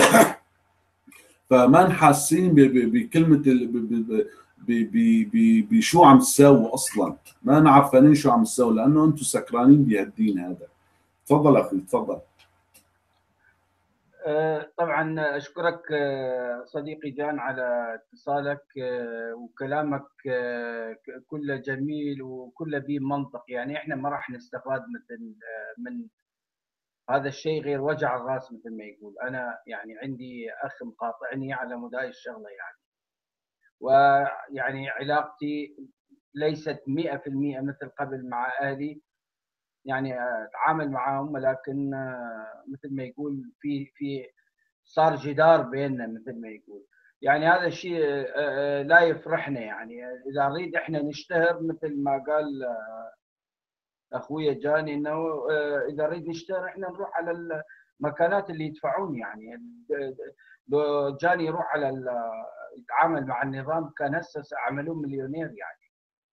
فما نحاسين بكلمه بشو عم تساووا اصلا، ما نعرفانين شو عم تساووا، لانه انتم سكرانين بهالدين هذا. تفضل اخي تفضل. طبعا أشكرك صديقي جان على اتصالك، وكلامك كله جميل وكله بمنطق. يعني احنا ما راح نستفاد مثل من هذا الشيء غير وجع الراس مثل ما يقول. انا يعني عندي اخ مقاطعني على مود هاي الشغله يعني، ويعني علاقتي ليست 100% مثل قبل مع اهلي. يعني اتعامل معاهم، ولكن مثل ما يقول في صار جدار بيننا مثل ما يقول. يعني هذا الشيء لا يفرحنا. يعني اذا نريد احنا نشتهر مثل ما قال اخويا جاني، انه اذا نريد نشتهر احنا نروح على المكانات اللي يدفعون. يعني لو جاني يروح على يتعامل مع النظام كان هسه عملوه مليونير يعني.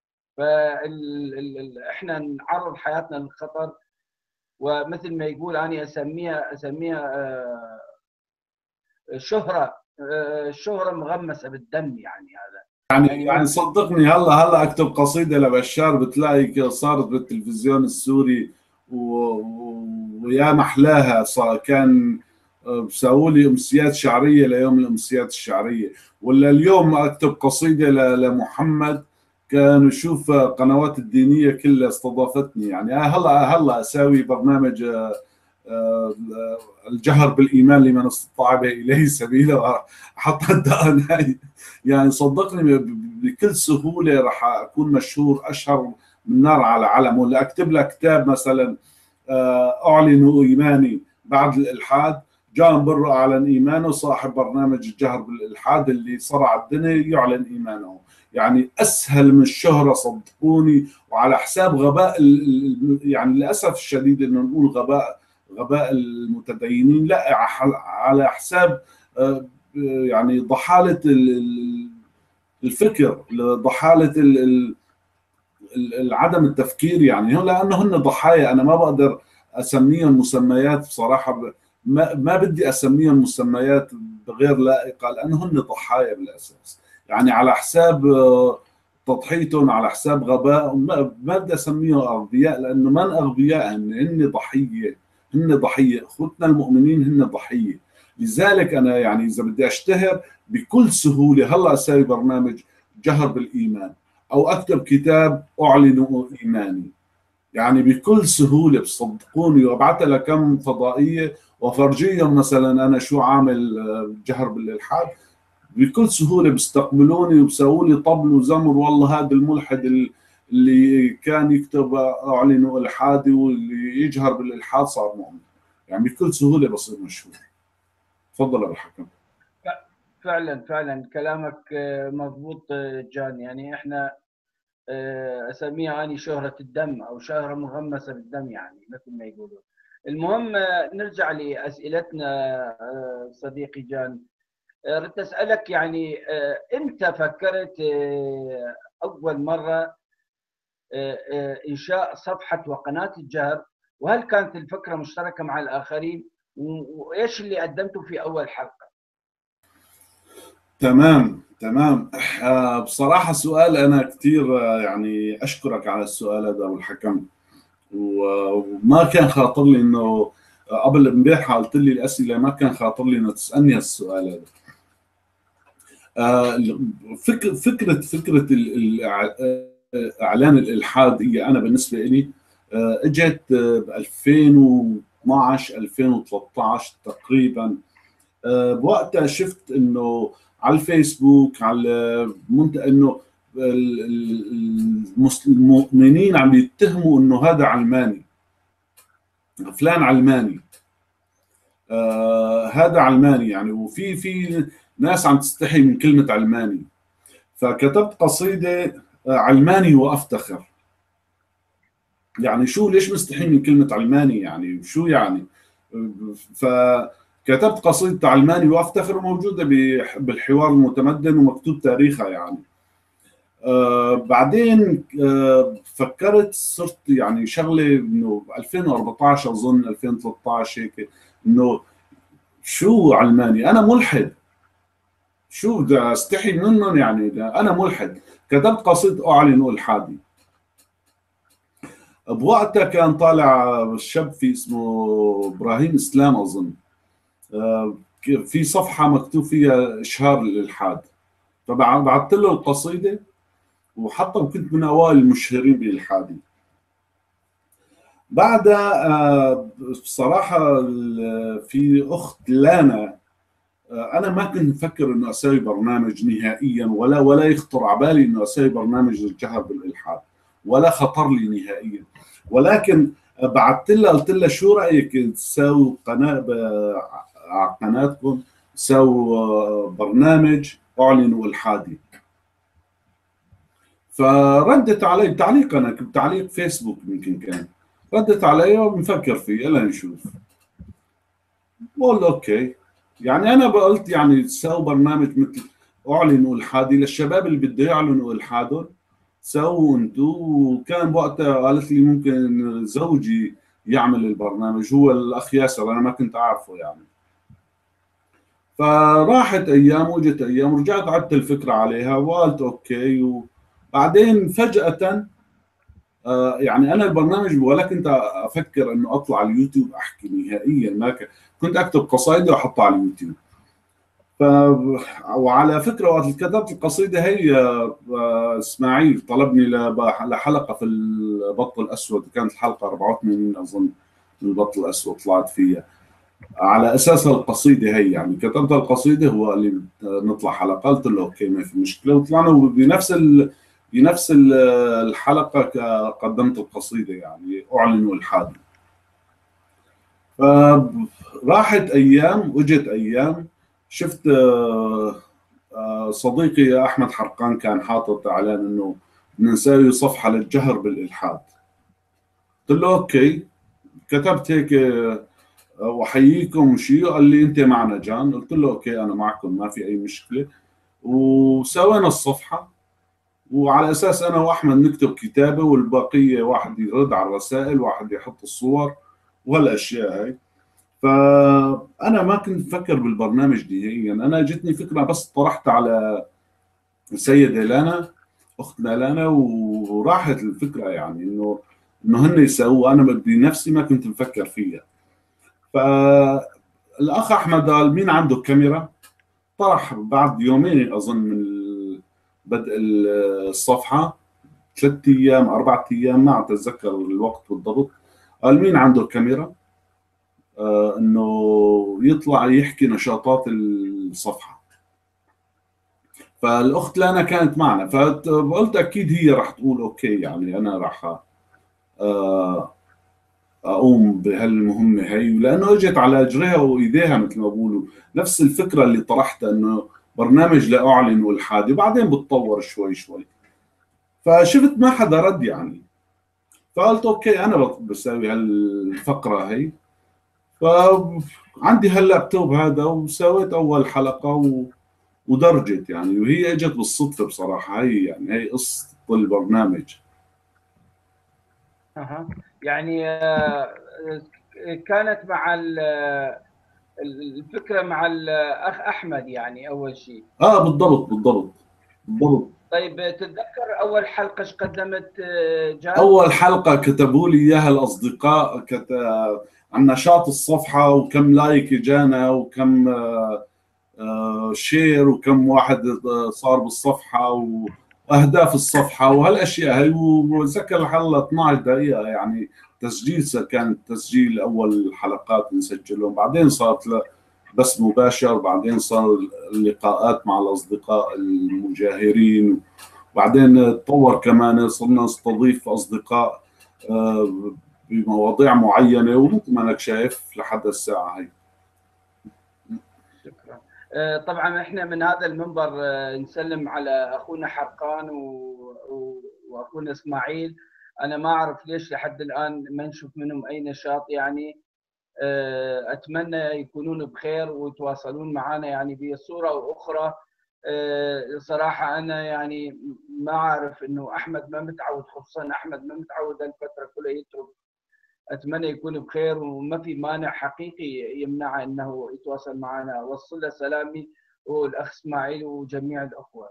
احنا نعرض حياتنا للخطر، ومثل ما يقول انا اسميها شهره، الشهره مغمسه بالدم يعني. هذا يعني صدقني، هلا اكتب قصيده لبشار بتلاقي صارت بالتلفزيون السوري، ويا محلاها. صار كان بسووا لي امسيات شعريه ليوم الامسيات الشعريه، ولا اليوم اكتب قصيده لمحمد، كان يشوف قنوات الدينيه كلها استضافتني. يعني هلا اساوي برنامج الجهر بالايمان لمن استطاع به اليه سبيلا، احط الدقن. يعني صدقني بكل سهوله راح اكون مشهور، اشهر من نار على علم. ولا اكتب لك كتاب مثلا اعلن ايماني بعد الالحاد، جان برو اعلن ايمانه، صاحب برنامج الجهر بالالحاد اللي صرع الدنيا يعلن ايمانه. يعني اسهل من الشهره صدقوني، وعلى حساب غباء يعني للاسف الشديد انه نقول غباء المتدينين، لا، على حساب يعني ضحاله الفكر، ضحاله عدم التفكير. يعني لانه هن ضحايا. انا ما بقدر اسميهم مسميات بصراحه، ما بدي اسميهم مسميات غير لائقه، لانه هن ضحايا بالاساس. يعني على حساب تضحيتهم، على حساب غباء. ما بدي اسميهم اغبياء، لانه من اغبياء، هن ضحيه، هن ضحيه. اخوتنا المؤمنين هن ضحيه. لذلك انا يعني اذا بدي اشتهر بكل سهوله، هلا اسوي برنامج جهر بالايمان، او اكتب كتاب اعلن ايماني، يعني بكل سهوله بصدقوني، وابعثها لكم فضائيه وفرجيهم مثلا انا شو عامل جهر بالالحاد، بكل سهوله بيستقبلوني وبسووا لي طبل وزمر. والله هذا الملحد اللي كان يكتب اعلن الحادي واللي يجهر بالالحاد صار مؤمن. يعني بكل سهوله بصير مشهور. تفضل ابو الحكم. فعلا كلامك مضبوط جان. يعني احنا اسميها اني شهرة الدم او شهرة مغمسة بالدم يعني مثل ما يقولون. المهم نرجع لاسئلتنا صديقي جان. ردت اسالك يعني امتى فكرت اول مرة انشاء صفحة وقناة الجهر، وهل كانت الفكرة مشتركة مع الاخرين، وايش اللي قدمته في اول حلقة؟ تمام. بصراحة سؤال أنا كثير يعني أشكرك على السؤال هذا أبو الحكم. وما كان خاطر لي إنه قبل امبارح قلت لي الأسئلة، ما كان خاطر لي إنه تسألني هالسؤال هذا. فكرة إعلان الإلحاد هي أنا بالنسبة لي إجت ب 2012 2013 تقريبا. بوقتها شفت انه على الفيسبوك، على انه المؤمنين عم يتهموا انه هذا علماني، فلان علماني، هذا علماني يعني. وفي ناس عم تستحي من كلمة علماني. فكتبت قصيدة علماني وافتخر. يعني شو ليش مستحي من كلمة علماني؟ يعني شو يعني؟ فكتبت قصيدة علماني وافتخر موجودة بالحوار المتمدن ومكتوب تاريخها يعني. بعدين فكرت صرت يعني شغله انه 2014 اظن 2013 هيك، انه شو علماني؟ انا ملحد، شو بدي استحي منهم يعني؟ انا ملحد. كتبت قصيدة اعلن الحادي. بوقتها كان طالع شاب في اسمه ابراهيم اسلام اظن، في صفحه مكتوب فيها اشهار الالحاد، فبعثت له القصيده وحتى كنت من اوائل المشهرين بالالحادي. بعدها بصراحه في اخت لانا، انا ما كنت مفكر انه اسوي برنامج نهائيا، ولا يخطر على بالي انه اسوي برنامج للجهر بالالحاد، ولا خطر لي نهائيا. ولكن بعثت لها قلت لها شو رايك تساوي قناه على قناتكم، تساوي برنامج اعلنوا الحادي. فردت علي بتعليق، انا كنت تعليق فيسبوك يمكن كان، ردت علي وبنفكر فيه لنشوف. بقول اوكي. يعني انا قلت يعني تساوي برنامج مثل اعلنوا الحادي للشباب اللي بده يعلنوا الحادهم، سووا انتم. وكان بوقتها قالت لي ممكن زوجي يعمل البرنامج، هو الاخ ياسر، انا ما كنت اعرفه يعني. فراحت ايام وجت ايام ورجعت عدت الفكره عليها وقلت اوكي. وبعدين فجاه يعني انا البرنامج ولا كنت افكر انه اطلع على اليوتيوب احكي نهائيا، ما كنت اكتب قصايدي واحطها على اليوتيوب. ف وعلى فكره وقت كتبت القصيده هي اسماعيل طلبني لحلقه في البط الاسود، كانت الحلقه 84 اظن من البط الاسود طلعت فيها على اساس القصيده هي. يعني كتبت القصيده هو قال لي نطلع حلقه، قلت له اوكي ما في مشكله، وطلعنا بنفس الحلقه قدمت القصيده يعني اعلنوا الحادي. فراحت ايام واجت ايام، شفت صديقي احمد حرقان كان حاطط اعلان انه بدنا نسوي صفحه للجهر بالالحاد. قلت له اوكي. كتبت هيك وحييكم شيء، قال لي انت معنا جان؟ قلت له اوكي انا معكم ما في اي مشكله. وسوينا الصفحه، وعلى اساس انا واحمد نكتب كتابه والبقيه واحد يرد على الرسائل، واحد يحط الصور وهالاشياء هاي. فانا ما كنت مفكر بالبرنامج نهائيا، انا جتني فكره بس طرحت على السيده لانا اختنا لانا وراحت الفكره، يعني انه هن يسووا، انا بنفسي ما كنت مفكر فيها. فالاخ احمد قال مين عنده كاميرا؟ طرح بعد يومين اظن من بدء الصفحه، 3 ايام 4 ايام ما اتذكر الوقت بالضبط، قال مين عنده كاميرا انه يطلع يحكي نشاطات الصفحه. فالاخت لانا كانت معنا، فقلت اكيد هي راح تقول اوكي، يعني انا راح اقوم بهالمهمه هي، لانه اجت على اجريها وايديها مثل ما بقولوا. نفس الفكره اللي طرحتها انه برنامج لاعلن والحادي، وبعدين بتطور شوي شوي. فشفت ما حدا رد يعني، فقلت اوكي انا بسوي هالفقره هي. فعندي هاللابتوب هذا وسويت اول حلقه ودرجت يعني، وهي اجت بالصدفه بصراحه. هي يعني هي قصه البرنامج. يعني كانت مع الفكره مع الاخ احمد يعني اول شيء. بالضبط. طيب تتذكر اول حلقه ايش قدمت جان؟ اول حلقه كتبوا لي اياها الاصدقاء عن نشاط الصفحه، وكم لايك اجانا، وكم شير، وكم واحد صار بالصفحه، واهداف الصفحه وهالاشياء هي. وذكر الحلقه 12 دقيقه يعني تسجيل، كان تسجيل اول الحلقات نسجلهم، بعدين صارت بس مباشر، بعدين صار اللقاءات مع الاصدقاء المجاهرين، بعدين تطور كمان صرنا نستضيف اصدقاء بمواضيع معينه، ومثل ما انك شايف لحد الساعه هي. شكرا. طبعا احنا من هذا المنبر نسلم على اخونا حرقان واخونا اسماعيل. انا ما اعرف ليش لحد الان ما نشوف منهم اي نشاط يعني. اتمنى يكونون بخير ويتواصلون معنا يعني بصوره او اخرى. صراحه انا يعني ما اعرف انه احمد ما متعود، خصوصا احمد ما متعود الفتره كلها يترك. اتمنى يكون بخير وما في مانع حقيقي يمنعه انه يتواصل معنا. وصل له سلامي والاخ اسماعيل وجميع الاخوه.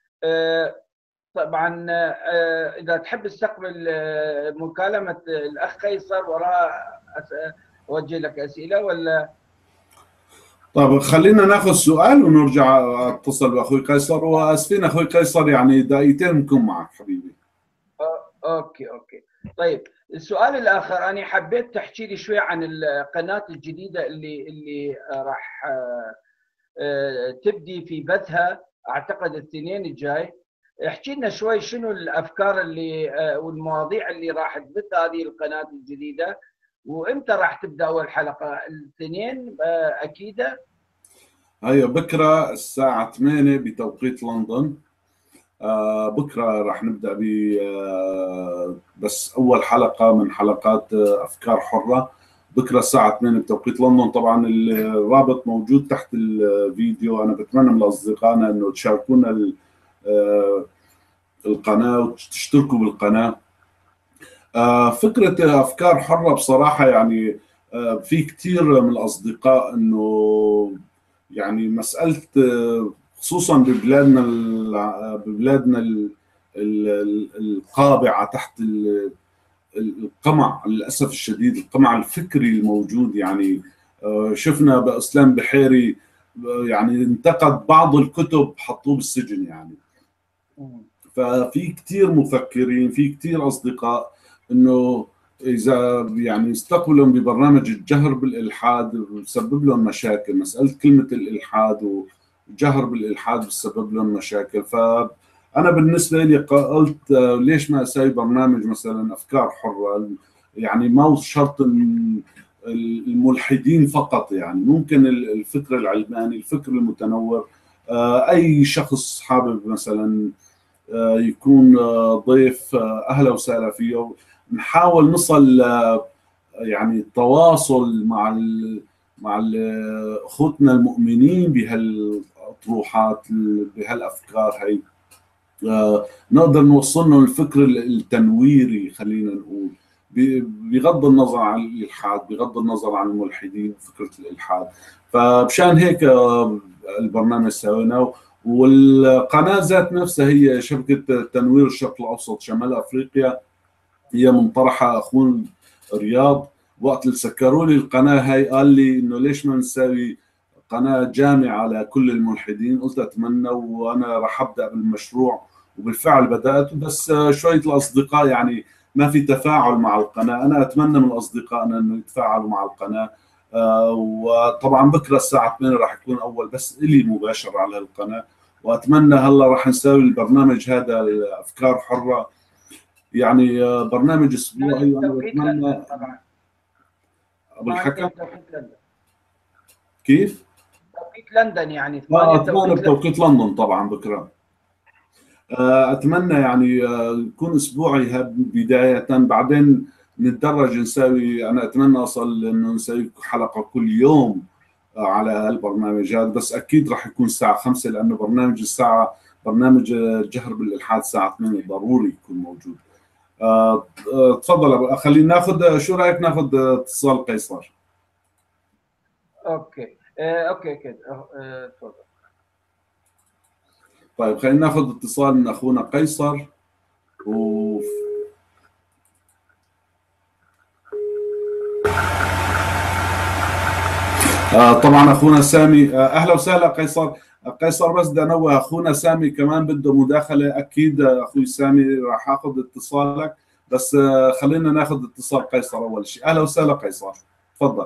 طبعا اذا تحب تستقبل مكالمه الاخ قيصر وراء اوجه لك اسئله ولا؟ طيب خلينا ناخذ سؤال ونرجع اتصل باخوي قيصر. واسفين اخوي قيصر يعني دقيقتين نكون معك حبيبي. اوكي. طيب السؤال الاخر، انا حبيت تحكي لي شوي عن القناه الجديده اللي راح تبدي في بثها اعتقد الاثنين الجاي. احكي لنا شوي شنو الافكار اللي والمواضيع اللي راح تبث هذه القناه الجديده، وامتى راح تبدا اول حلقه؟ الاثنين اكيده؟ هي بكره الساعه 8 بتوقيت لندن. بكره راح نبدا ب بس اول حلقه من حلقات افكار حره بكره الساعه 8 بتوقيت لندن. طبعا الرابط موجود تحت الفيديو. انا بتمنى من اصدقائنا انه تشاركونا القناه وتشتركوا بالقناه. فكره افكار حره بصراحه يعني في كثير من الاصدقاء انه يعني مساله خصوصا ببلادنا القابعه تحت القمع للاسف الشديد، القمع الفكري الموجود. يعني شفنا باسلام بحيري يعني انتقد بعض الكتب حطوه بالسجن يعني. ففي كثير مفكرين، في كثير اصدقاء انه اذا يعني استقبلهم ببرنامج الجهر بالالحاد بسبب لهم مشاكل. مساله كلمه الالحاد وجهر بالالحاد بسبب لهم مشاكل. فانا بالنسبه لي قلت ليش ما اسوي برنامج مثلا افكار حره، يعني ما شرط الملحدين فقط، يعني ممكن الفكر العلماني، الفكر المتنور، اي شخص حابب مثلا يكون ضيف اهلا وسهلا فيه. نحاول نصل يعني تواصل مع اخوتنا المؤمنين بهالاطروحات بهالافكار هي. نقدر نوصل لهم الفكر التنويري خلينا نقول، بغض النظر عن الالحاد، بغض النظر عن الملحدين وفكره الالحاد. فبشان هيك البرنامج سويناه. والقناه ذات نفسها هي شبكه تنوير الشرق الاوسط شمال افريقيا، هي منطرحه اخونا رياض. وقت اللي سكروا لي القناه هاي قال لي انه ليش ما نسوي قناه جامعه لكل الملحدين. قلت اتمنى وانا راح ابدا بالمشروع، وبالفعل بدات. بس شويه الاصدقاء يعني ما في تفاعل مع القناه. انا اتمنى من اصدقائنا انه يتفاعلوا مع القناه. وطبعا بكره الساعه 8 راح يكون اول بس الي مباشر على القناه. واتمنى هلا راح نسوي البرنامج هذا الافكار حره يعني برنامج اسبوعي. وانا بتمنى ابو الحكم كيف؟ توقيت لندن يعني 8 بتوقيت لندن طبعا بكره. اتمنى يعني يكون اسبوعي بدايه، بعدين نتدرج نسوي. انا اتمنى اصل انه نسوي حلقه كل يوم على هالبرنامج هذا. بس اكيد راح يكون الساعه 5 لانه برنامج الجهر بالالحاد الساعه 8 ضروري يكون موجود. تفضل خلينا ناخذ، شو رايك ناخذ اتصال قيصر؟ اوكي كده تفضل. طيب خلينا ناخذ اتصال من اخونا قيصر. طبعا اخونا سامي. اهلا وسهلا قيصر بس بدي انوه اخونا سامي كمان بده مداخله. اكيد اخوي سامي راح اخذ اتصالك، بس خلينا ناخذ اتصال قيصر اول شيء. اهلا وسهلا قيصر، تفضل.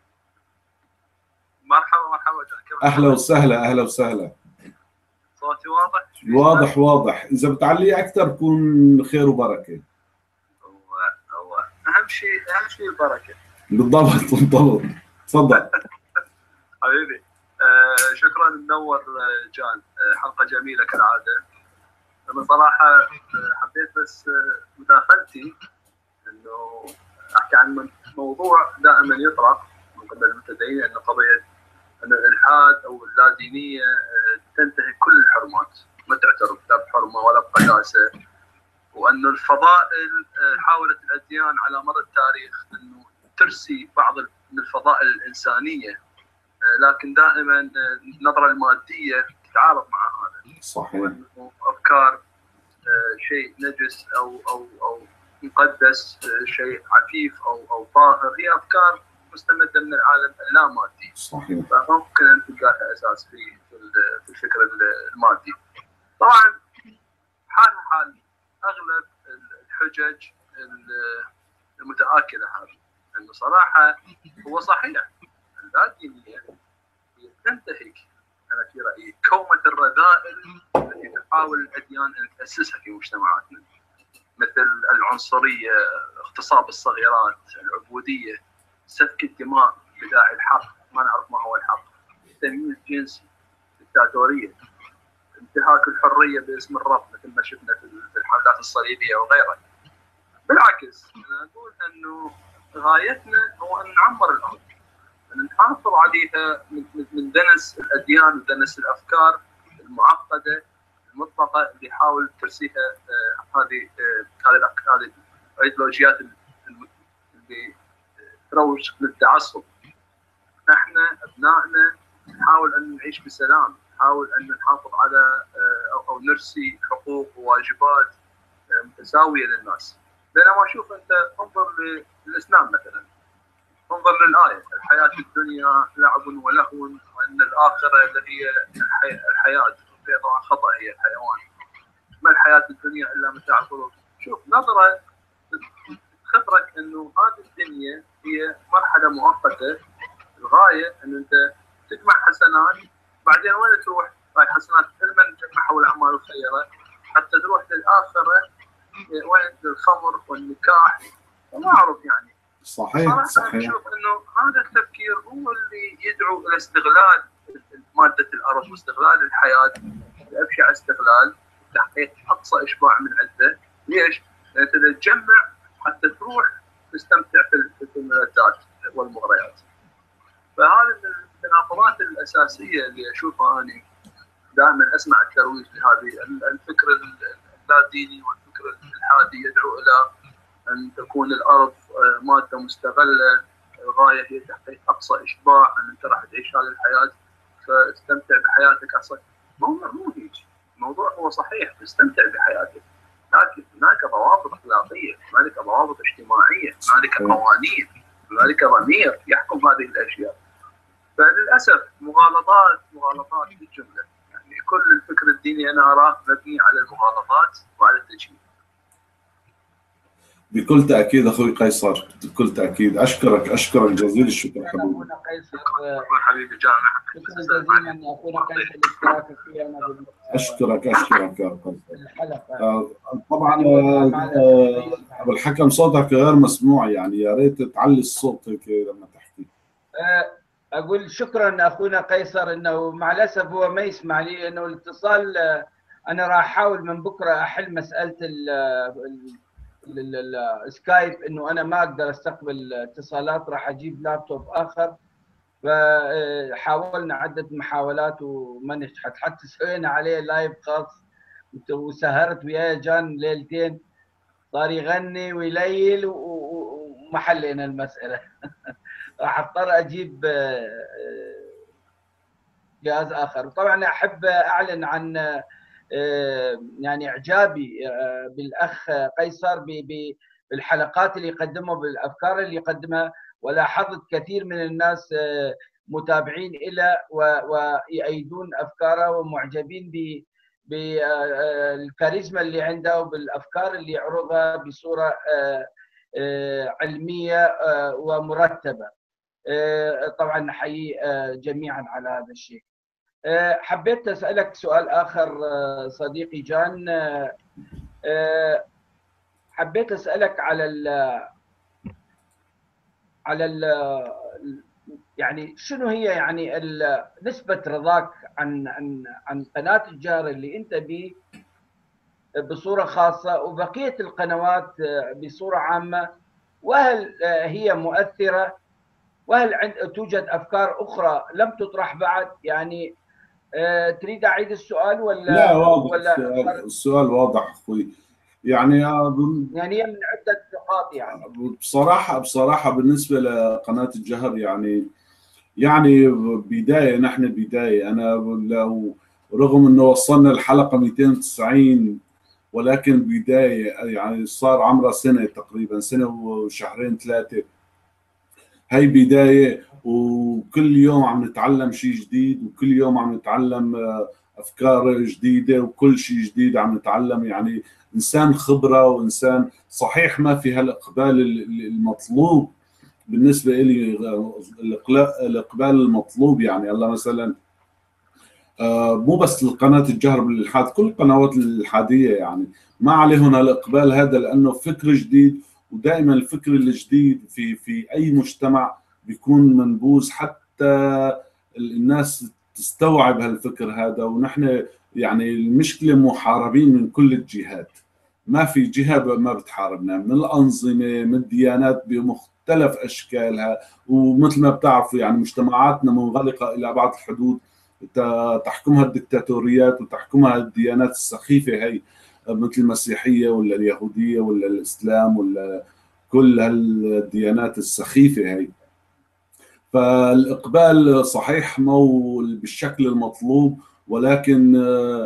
مرحبا. اهلا وسهلا. صوتي واضح؟ واضح. اذا بتعلي اكثر بكون خير وبركه. هو اهم شيء البركه. بالضبط. تفضل. حبيبي شكرا منور جان، حلقه جميله كالعاده. انا صراحه حبيت بس مداخلتي انه احكي عن موضوع دائما يطرح من قبل المبتدئين، انه قضيه ان الالحاد او اللادينيه تنتهك كل الحرمات، ما تعترف لا بحرمه ولا بقداسه، وانه الفضائل حاولت الاديان على مر التاريخ انه ترسي بعض من الفضائل الانسانيه، لكن دائما النظره الماديه تتعارض مع هذا. صحيح. افكار شيء نجس او مقدس، شيء عفيف او طاهر، هي افكار مستمده من العالم اللامادي. صحيح. فممكن ان تلقى لها اساس في الفكر المادي. طبعا حال اغلب الحجج المتآكله هذه، انه صراحه هو صحيح اللادينيه تنتهك، انا في رايي، كومه الرذائل التي تحاول الاديان ان تاسسها في مجتمعاتنا، مثل العنصريه، اغتصاب الصغيرات، العبوديه، سفك الدماء بداعي الحق، ما نعرف ما هو الحق، التمييز الجنسي، الدكتاتوريه، انتهاك الحريه باسم الرب مثل ما شفنا في الحملات الصليبيه وغيرها. بالعكس انا اقول انه غايتنا هو ان نعمر الارض، ان نحافظ عليها من دنس الاديان ودنس الافكار المعقده المطلقه اللي يحاول ترسيها هذه الايديولوجيات اللي تروج للتعصب. احنا ابنائنا نحاول ان نعيش بسلام، نحاول ان نحافظ على او نرسي حقوق وواجبات متساويه للناس. بينما اشوف انت انظر للاسلام مثلا، انظر للايه: الحياه الدنيا لعب ولهو وان الاخره هي الحياه. طبعا خطا، هي الحيوان. ما الحياه الدنيا الا متاع الغرور. شوف نظره تخبرك انه هذه الدنيا هي مرحله مؤقته، الغايه ان انت تجمع حسنات، بعدين وين تروح؟ هاي حسنات علما تجمعها والاعمال الخيره، حتى تروح للاخره وين؟ للخمر والنكاح، وما اعرف يعني. صحيح. صراحه اشوف انه هذا التفكير هو اللي يدعو الى استغلال ماده الارض واستغلال الحياه بابشع استغلال، تحقيق اقصى اشباع من عنده. ليش؟ لان انت تجمع حتى تروح تستمتع في الملذات والمغريات. فهذه من التناقضات الاساسيه اللي اشوفها انا دائما اسمع الترويج لهذه الفكر اللاديني والفكر الالحادي، يدعو الى ان تكون الارض ماده مستغله، الغايه هي تحقيق اقصى اشباع، ان انت راح تعيش هذه الحياه فاستمتع بحياتك اقصى. مو هيك الموضوع. هو صحيح تستمتع بحياتك، لكن هناك ضوابط اخلاقيه، هنالك ضوابط اجتماعيه، هنالك قوانين، هنالك ضمير يحكم هذه الاشياء. فللاسف مغالطات بالجمله، يعني كل الفكر الديني انا اراه مبني على المغالطات وعلى التجهيل. بكل تاكيد اخوي قيصر، بكل تاكيد. اشكرك جزيل الشكر حبيبي. اخونا قيصر، شكرا حبيبي جامع. شكرا جزيلا اخونا قيصر لاشتراكك ويانا اشكرك يا قيصر. الحلقه. طبعا ابو الحكم صوتك غير مسموع، يعني يا ريت تعلي الصوت هيك لما تحكي. اقول شكرا اخونا قيصر، انه مع الاسف هو ما يسمع لي، انه الاتصال انا راح احاول من بكره احل مساله السكايب، انه انا ما اقدر استقبل اتصالات، راح اجيب لابتوب اخر. فحاولنا عده محاولات وما نجحت، حتى سوينا عليه لايف خاص وسهرت وياه جان ليلتين، صار يغني ويليل وما حلينا المساله. راح اضطر اجيب جهاز اخر. طبعا احب اعلن عن يعني اعجابي بالاخ قيصر بالحلقات اللي يقدمها، بالافكار اللي يقدمها، ولاحظت كثير من الناس متابعين له ويؤيدون افكاره ومعجبين بالكاريزما اللي عنده وبالافكار اللي يعرضها بصوره علميه ومرتبه. طبعا نحيي جميعا على هذا الشيء. حبيت اسالك سؤال اخر صديقي جان، حبيت اسالك على يعني شنو هي يعني نسبة رضاك عن قناة الجهر اللي انت بيه بصورة خاصة وبقية القنوات بصورة عامة، وهل هي مؤثرة، وهل توجد أفكار أخرى لم تطرح بعد؟ يعني تريد أعيد السؤال لا، ولا واضح السؤال واضح أخوي. يعني يعني هي من عدة نقاط يعني. بصراحة بالنسبة لقناة الجهر يعني بداية، نحن بداية. أنا لو رغم أنه وصلنا الحلقة 290 ولكن بداية، يعني صار عمرها سنة تقريبا، سنة وشهرين ثلاثة. هاي بداية، وكل يوم عم نتعلم شيء جديد، وكل يوم عم نتعلم أفكار جديدة، وكل شيء جديد عم نتعلم. يعني إنسان خبرة، وإنسان صحيح ما في هالإقبال المطلوب بالنسبة لي، الإقبال المطلوب. يعني الله مثلا مو بس القناة الجهر بالإلحاد، كل القنوات الإلحادية يعني ما عليهم الإقبال هذا، لأنه فكر جديد. ودائما الفكر الجديد في أي مجتمع بيكون منبوذ حتى الناس تستوعب هالفكر هذا. ونحن يعني المشكلة محاربين من كل الجهات، ما في جهة ما بتحاربنا، من الأنظمة، من الديانات بمختلف أشكالها. ومثل ما بتعرفوا يعني مجتمعاتنا منغلقة إلى أبعد الحدود، تحكمها الدكتاتوريات وتحكمها الديانات السخيفة، هي مثل المسيحية ولا اليهودية ولا الإسلام ولا كل هالديانات السخيفة هي. فالإقبال صحيح مو بالشكل المطلوب، ولكن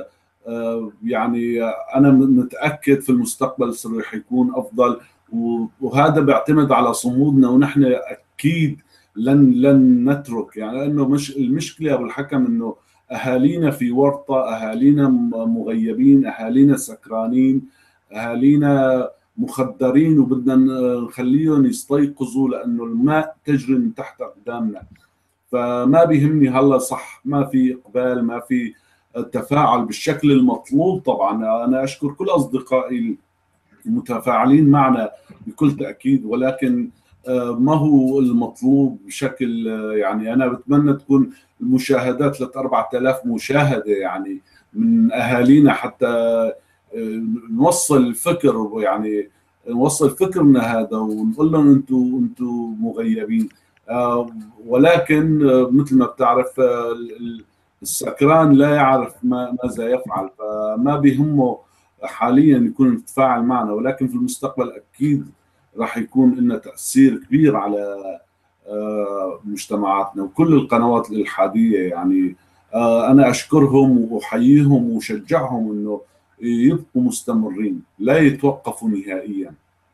يعني أنا متأكد في المستقبل رح يكون أفضل. وهذا بيعتمد على صمودنا، ونحن أكيد لن نترك. يعني لأنه مش المشكلة أبو الحكم إنه أهالينا في ورطة، أهالينا مغيبين، أهالينا سكرانين، أهالينا مخدرين، وبدنا نخليهم يستيقظوا لأنه الماء تجري من تحت أقدامنا. فما بيهمني هلا صح ما في إقبال، ما في تفاعل بالشكل المطلوب. طبعا أنا أشكر كل أصدقائي المتفاعلين معنا بكل تأكيد، ولكن ما هو المطلوب بشكل يعني أنا بتمنى تكون المشاهدات 3-4 آلاف مشاهدة يعني من أهالينا، حتى نوصل الفكر، يعني نوصل فكرنا هذا ونقول لهم انتم مغيبين. ولكن مثل ما بتعرف السكران لا يعرف ماذا يفعل، فما بيهمه حاليا يكون يتفاعل معنا، ولكن في المستقبل اكيد راح يكون لنا تاثير كبير على مجتمعاتنا وكل القنوات الالحاديه. يعني انا اشكرهم واحييهم وشجعهم انه يبقوا مستمرين، لا يتوقفوا نهائيا.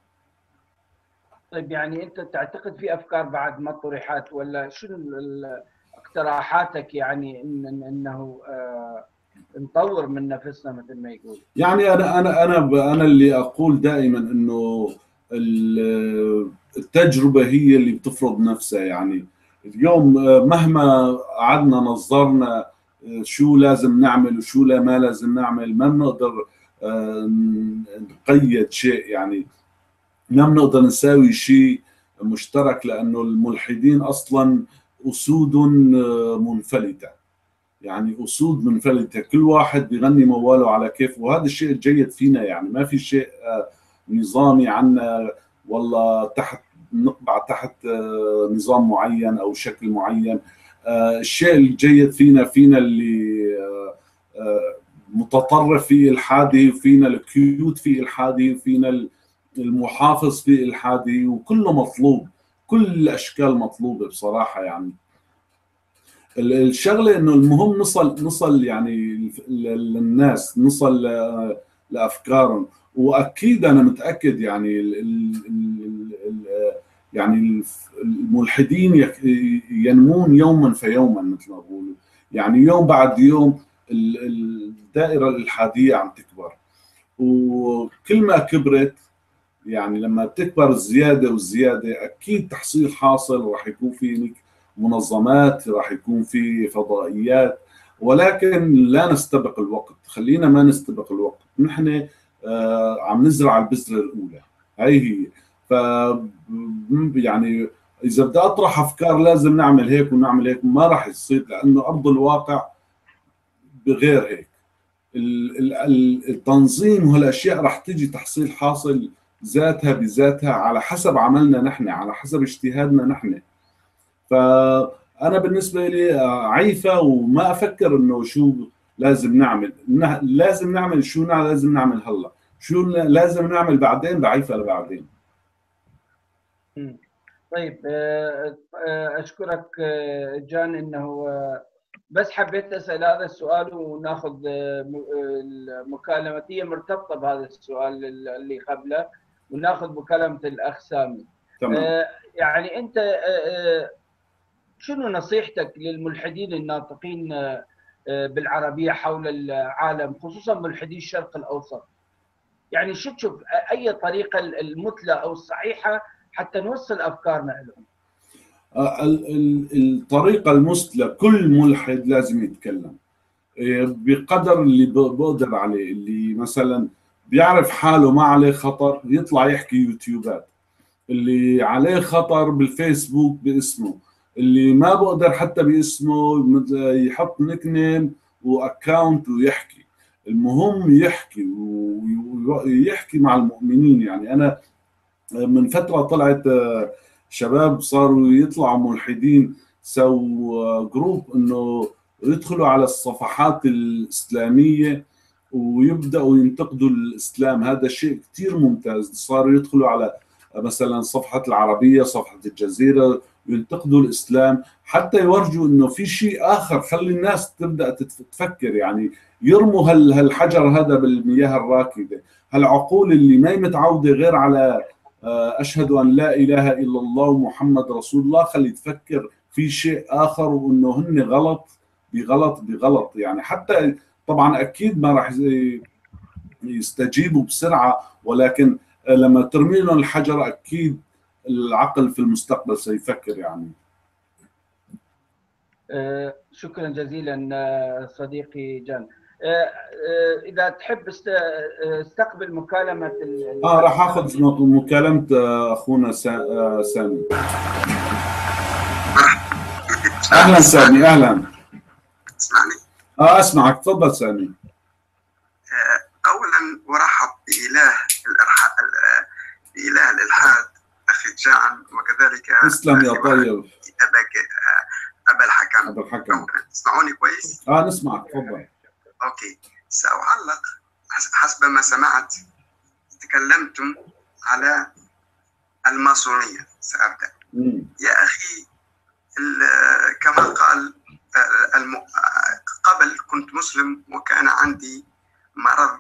طيب يعني انت تعتقد في افكار بعد ما طرحت، ولا شنو اقتراحاتك يعني انه نطور من نفسنا مثل ما يقول؟ يعني انا اللي اقول دائما انه التجربه هي اللي بتفرض نفسها. يعني اليوم مهما قعدنا نظرنا شو لازم نعمل وشو لا ما لازم نعمل، ما بنقدر نقيد شيء. يعني ما بنقدر نساوي شيء مشترك، لانه الملحدين اصلا اسود منفلته. يعني اسود منفلته، كل واحد بيغني مواله على كيف. وهذا الشيء الجيد فينا، يعني ما في شيء نظامي عنا والله تحت نقبع تحت نظام معين او شكل معين. الشيء الجيد فينا اللي متطرف في الحادي، وفينا الكيوت في الحادي، وفينا المحافظ في الحادي، وكله مطلوب، كل الاشكال مطلوبه بصراحه. يعني الشغله انه المهم نصل يعني للناس، نصل لافكارهم. واكيد انا متاكد يعني يعني الملحدين ينمون يوما فيوما مثل ما بقولوا. يعني يوم بعد يوم الدائره الالحاديه عم تكبر، وكل ما كبرت يعني لما تكبر الزياده والزياده اكيد تحصيل حاصل، راح يكون في منظمات، راح يكون في فضائيات. ولكن لا نستبق الوقت، خلينا ما نستبق الوقت. نحن عم نزرع البذره الاولى، هي ف يعني اذا بدي اطرح افكار لازم نعمل هيك ونعمل هيك، ما راح يصير، لانه ارض الواقع بغير هيك. التنظيم وهالاشياء راح تجي تحصيل حاصل ذاتها بذاتها على حسب عملنا نحن، على حسب اجتهادنا نحن. فانا بالنسبه لي عيفه، وما افكر انه شو لازم نعمل، لازم نعمل شو لازم نعمل هلا، شو لازم نعمل بعدين، بعيفه لبعدين. طيب اشكرك جان، انه بس حبيت اسال هذا السؤال وناخذ مكالمتيه مرتبطه بهذا السؤال اللي قبله، وناخذ مكالمه الاخ سامي. تمام. يعني انت شنو نصيحتك للملحدين الناطقين بالعربيه حول العالم، خصوصا ملحدي الشرق الاوسط؟ يعني شو تشوف اي طريقه المثلى او الصحيحه حتى نوصل افكارنا لهم؟ الطريقه المثلى، كل ملحد لازم يتكلم بقدر اللي بقدر عليه. اللي مثلا بيعرف حاله ما عليه خطر يطلع يحكي يوتيوبات، اللي عليه خطر بالفيسبوك باسمه، اللي ما بقدر حتى باسمه يحط نيك نيم واكاونت ويحكي. المهم يحكي ويحكي مع المؤمنين. يعني انا من فترة طلعت شباب صاروا يطلعوا ملحدين، سووا جروب انه يدخلوا على الصفحات الإسلامية ويبدأوا ينتقدوا الإسلام. هذا شيء كتير ممتاز. صاروا يدخلوا على مثلا صفحة العربية، صفحة الجزيرة، وينتقدوا الإسلام حتى يورجوا انه في شيء آخر. خلي الناس تبدأ تفكر، يعني يرموا هالحجر هذا بالمياه الراكدة. هالعقول اللي ما متعودة غير على أشهد أن لا إله إلا الله ومحمد رسول الله، خلي تفكر في شيء آخر، وإنه هن غلط بغلط بغلط. يعني حتى طبعا أكيد ما راح يستجيبوا بسرعة، ولكن لما ترمي لهم الحجر أكيد العقل في المستقبل سيفكر. يعني شكرا جزيلا صديقي جان. اذا تحب استقبل مكالمه راح اخذ مكالمه اخونا سامي. اهلا سامي، اهلا. تسمعني؟ اسمعك، تفضل سامي. اولا ارحب باله الالحاد اخي جان، وكذلك تسلم يا طيب. ابا الحكم. ابا الحكم، تسمعوني كويس؟ نسمعك، تفضل. اوكي، سأعلق حسب ما سمعت. تكلمتم على الماسونية، سأبدأ. يا أخي، كما قال قبل كنت مسلم وكان عندي مرض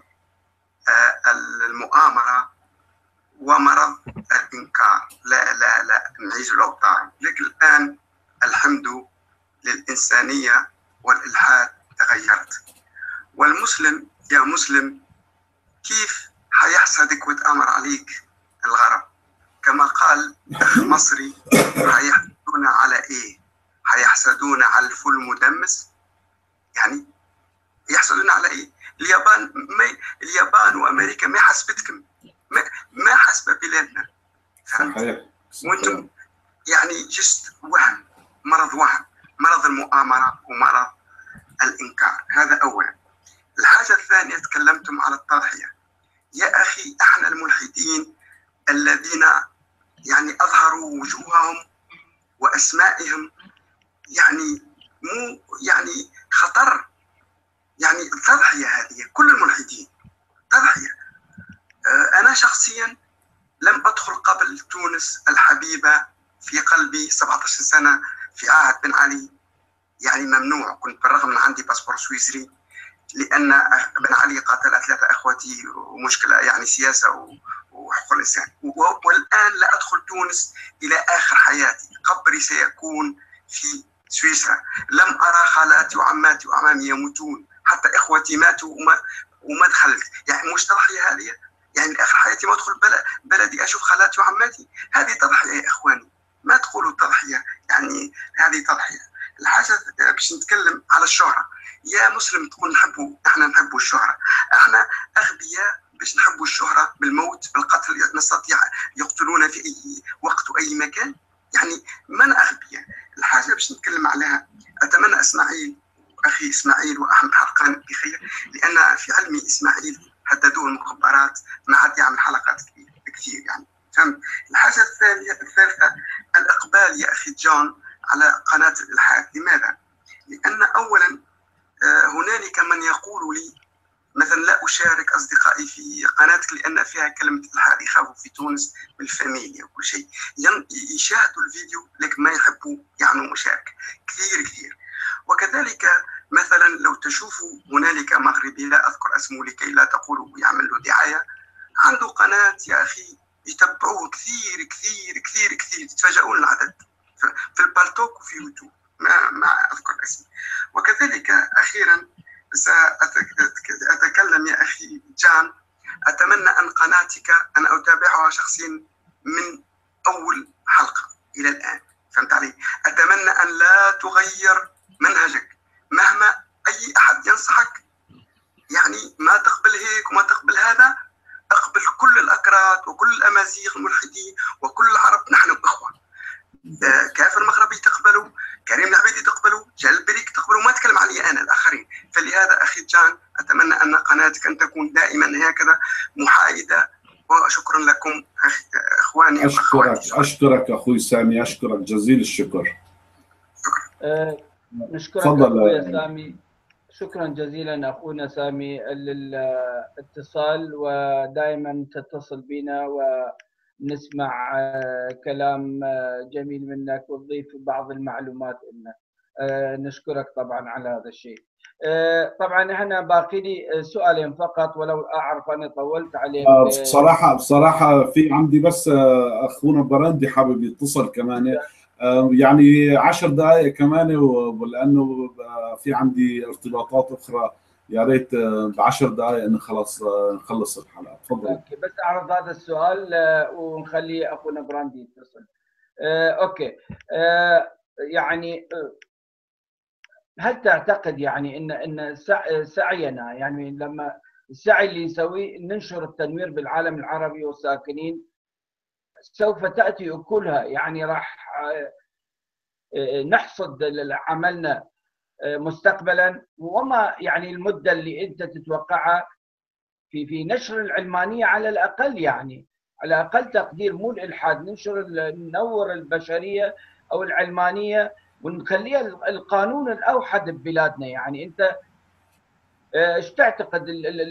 المؤامرة ومرض الإنكار، لا نعيش الأوطان. لكن الآن الحمد للإنسانية والإلحاد تغيرت. والمسلم يا مسلم كيف حيحسدك ويتآمر عليك الغرب؟ كما قال أخ مصري، حيحسدون على إيه؟ حيحسدون على الفول المدمس؟ يعني يحسدون على إيه؟ اليابان وأمريكا ما حسبتكم، ما حسب بلادنا. صحيح. وانتم يعني جست وهم، مرض المؤامرة ومرض الإنكار. هذا أولا. الحاجة الثانية، تكلمتم على التضحية. يا أخي، احنا الملحدين الذين يعني أظهروا وجوههم وأسمائهم يعني مو يعني خطر، يعني التضحية هذه كل الملحدين تضحية. أنا شخصيا لم أدخل قبل تونس الحبيبة في قلبي 17 سنة في عهد بن علي، يعني ممنوع. كنت بالرغم من عندي باسبور سويسري، لأن بن علي قتل 3 أخوتي، ومشكلة يعني سياسة وحقوق الإنسان. والآن لا أدخل تونس إلى آخر حياتي، قبري سيكون في سويسرا. لم أرى خالاتي وعماتي وأعمامي يموتون، حتى إخوتي ماتوا وما دخلت. يعني مش تضحية هذه؟ يعني لآخر حياتي ما أدخل بلدي أشوف خالاتي وعماتي؟ هذه تضحية يا إخواني، ما تقولوا تضحية، يعني هذه تضحية. الحاجة باش نتكلم على الشهرة. يا مسلم تقول احنا نحبوا الشهرة؟ احنا أغبياء باش نحبوا الشهرة بالموت بالقتل. نستطيع يقتلونا في أي وقت وأي مكان. يعني ما نأخذ بها الحاجة باش نتكلم عليها. أتمنى إسماعيل أخي إسماعيل وأحمد حرقان بخير، لأن في علمي إسماعيل هددوه المخابرات ما عاد يعمل حلقات كثير يعني. فهمت؟ الحاجة الثالثة الإقبال يا أخي جون على قناة الإلحاد. لماذا؟ لأن أولا هنالك من يقول لي مثلا لا أشارك أصدقائي في قناتك لأن فيها كلمة إلحاد، يخافوا في تونس بالفاميليا وكل شيء، يشاهدوا الفيديو لكن ما يحبوا يعملوا مشاركة كثير. وكذلك مثلا لو تشوفوا هنالك مغربي لا أذكر اسمه لكي لا تقولوا يعمل له دعاية، عنده قناة يا أخي يتبعوه كثير تتفاجئون العدد في البالتوك وفي يوتيوب، ما أذكر اسمه. وكذلك أخيرا سأتكلم يا أخي جان، أتمنى أن قناتك أنا أتابعها شخصيا من أول حلقة إلى الآن، فهمت علي؟ أتمنى أن لا تغير منهجك مهما أي أحد ينصحك، يعني ما تقبل هيك وما تقبل هذا، أقبل كل الأكراد وكل الأمازيغ الملحدين وكل العرب، نحن إخوة. كافر مغربي تقبلوا، كريم العبيدي تقبلوا، جلال بريك تقبلوا، ما أتكلم علي أنا الآخرين. فلهذا أخي جان أتمنى أن قناتك أن تكون دائما هكذا محايدة، وشكرا لكم إخواني وأخواتي. أشكرك أخوي سامي، أشكرك جزيل الشكر. نشكرك أخوي سامي، شكرا جزيلا أخونا سامي للاتصال، ودائما تتصل بنا ونسمع كلام جميل منك وتضيف بعض المعلومات لنا. نشكرك طبعا على هذا الشيء. طبعا احنا باقي لي سؤالين فقط، ولو اعرف انا طولت عليك. بصراحه في عندي بس اخونا براندي حابب يتصل كمان، يعني 10 دقائق كمان، ولانه في عندي ارتباطات اخرى، يا ريت ب10 دقائق نخلص الحلقه. تفضل. بس اعرض هذا السؤال ونخلي اخونا براندي يتصل. اوكي. يعني هل تعتقد يعني ان سعينا، يعني لما السعي اللي نسويه ننشر التنوير بالعالم العربي والساكنين سوف تاتي اكلها، يعني راح نحصد عملنا مستقبلا؟ وما يعني المده اللي انت تتوقعها في نشر العلمانيه على الاقل، يعني على اقل تقدير، مو الالحاد، ننور البشريه او العلمانيه ونخليها القانون الاوحد ببلادنا. يعني انت ايش تعتقد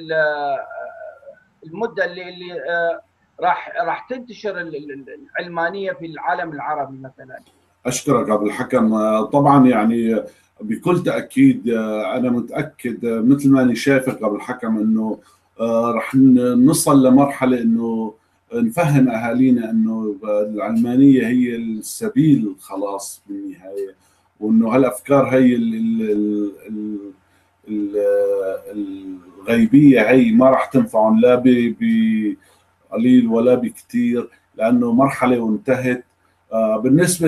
المده اللي راح تنتشر العلمانيه في العالم العربي مثلا؟ اشكرك عبد الحكم. طبعا يعني بكل تاكيد انا متاكد مثل ما انا شايفك عبد الحكم انه راح نصل لمرحله انه نفهم اهالينا انه العلمانيه هي السبيل خلاص بالنهايه، وانه هالافكار هي الغيبيه هي ما راح تنفعهم لا بقليل ولا بكثير، لانه مرحله وانتهت. بالنسبه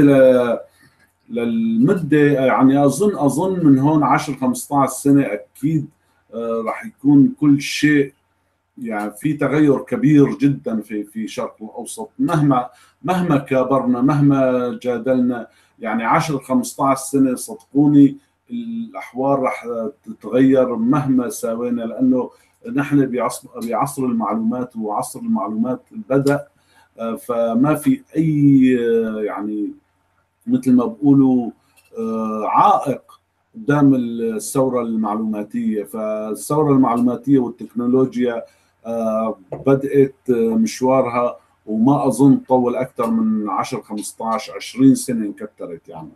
للمده يعني اظن من هون 10 15 سنه اكيد راح يكون كل شيء يعني في تغير كبير جدا في شرق الاوسط، مهما كابرنا مهما جادلنا، يعني 10 15 سنه صدقوني الاحوال راح تتغير مهما ساوينا، لانه نحن بعصر المعلومات، وعصر المعلومات بدأ، فما في اي يعني مثل ما بقولوا عائق قدام الثوره المعلوماتيه. فالثوره المعلوماتيه والتكنولوجيا بدأت مشوارها، وما اظن طول اكثر من 10 15 20 سنه انكترت يعني.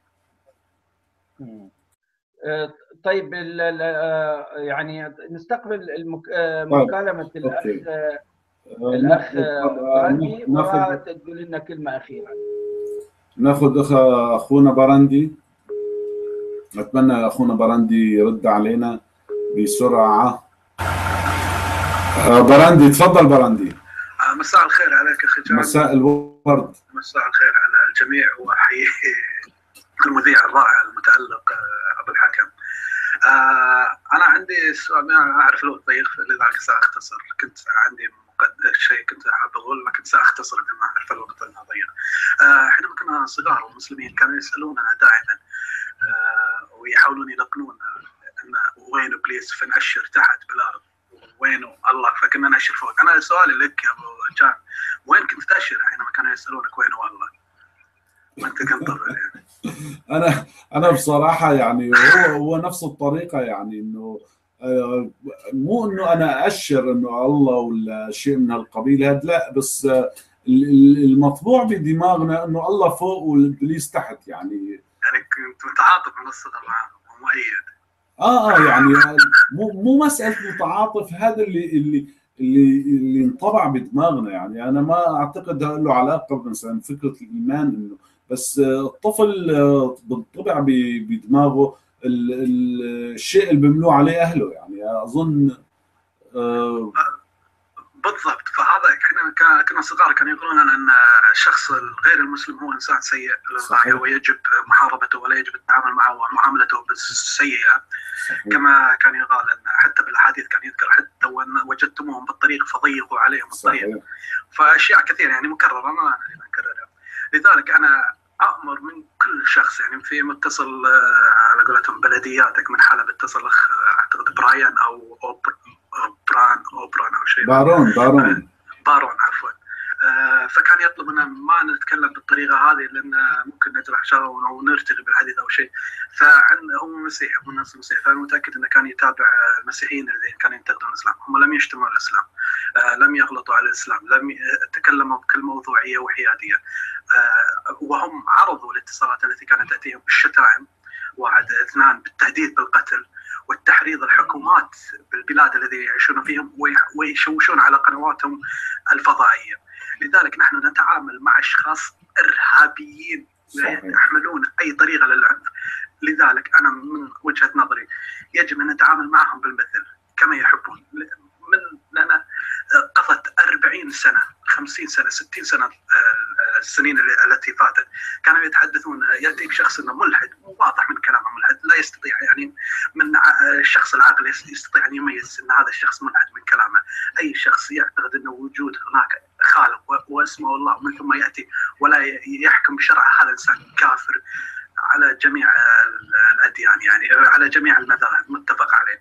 طيب يعني نستقبل مكالمه الاخ براندي، وتقول لنا كلمه اخيره. ناخذ اخونا براندي، اتمنى اخونا براندي يرد علينا بسرعه. براندي تفضل. براندي مساء الخير عليك اخي جان. مساء الورد. مساء الخير على الجميع، واحيي المذيع الرائع المتألق ابو الحكم. انا عندي سؤال، ما اعرف لو ضيق لذلك ساختصر. كنت عندي شيء كنت حاب اقول لكن ساختصر بما اعرف الوقت انه ضيق. حينما كنا صغار ومسلمين كانوا يسالوننا دائما ويحاولون يلقنونا ان وين ابليس، فنأشر تحت بالارض، وينه الله، فكنا نأشر فوق. انا سؤالي لك يا ابو جان، وين كنت تأشر حينما كانوا يسالونك وينه الله وانت كنت طفل يعني؟ انا بصراحه يعني هو نفس الطريقه، يعني انه مو انه انا اشر انه الله ولا شيء من هالقبيل هذا، لا، بس المطبوع بدماغنا انه الله فوق والابليس تحت يعني كنت متعاطف من الصغر معه ومؤيد. يعني مو مساله متعاطف، هذا اللي انطبع بدماغنا. يعني انا ما اعتقد له علاقه مثلا فكره الايمان، انه بس الطفل بنطبع بدماغه الشيء اللي بيملوه عليه اهله، يعني اظن بالضبط. فهذا احنا كنا صغار كانوا يقولون لنا ان الشخص الغير المسلم هو انسان سيء للغايه ويجب محاربته ولا يجب التعامل معه ومعاملته بالسيئه. كما كان يقال ان حتى بالاحاديث كان يذكر حتى وجدتموهم بالطريق فضيقوا عليهم الطريق. فاشياء كثيره يعني مكرره ما انا اللي بنكررها. لذلك انا امر من كل شخص يعني في متصل على قولتهم بلدياتك من حلب اتصل اخ اعتقد براين او اوبران او شيء، بارون عفوا. فكان يطلب ان ما نتكلم بالطريقه هذه لان ممكن نجرح شر او نرتغي بالحديث او شيء. هو مسيحي، هو من نفس المسيحي، فانا متاكد انه كان يتابع المسيحيين الذين كانوا ينتقدون الاسلام. هم لم يشتموا الاسلام، لم يغلطوا على الاسلام، لم تكلموا بكل موضوعيه وحياديه، وهم عرضوا الاتصالات التي كانت تاتيهم بالشتائم 1 2 بالتهديد بالقتل والتحريض الحكومات بالبلاد الذي يعيشون فيهم ويشوشون على قنواتهم الفضائيه. لذلك نحن نتعامل مع اشخاص ارهابيين يحملون اي طريقه للعنف. لذلك انا من وجهه نظري يجب ان نتعامل معهم بالمثل كما يحبون. لنا قضت 40 سنه 50 سنه 60 سنه السنين التي فاتت كانوا يتحدثون، ياتيك شخص انه ملحد واضح من كلامه ملحد، لا يستطيع يعني من الشخص العاقل يستطيع ان يميز ان هذا الشخص ملحد من كلامه. اي شخص يعتقد انه وجود هناك خالق واسمه الله ومن ثم ياتي ولا يحكم بشرعه، هذا انسان كافر على جميع الاديان، يعني على جميع المذاهب متفق عليه.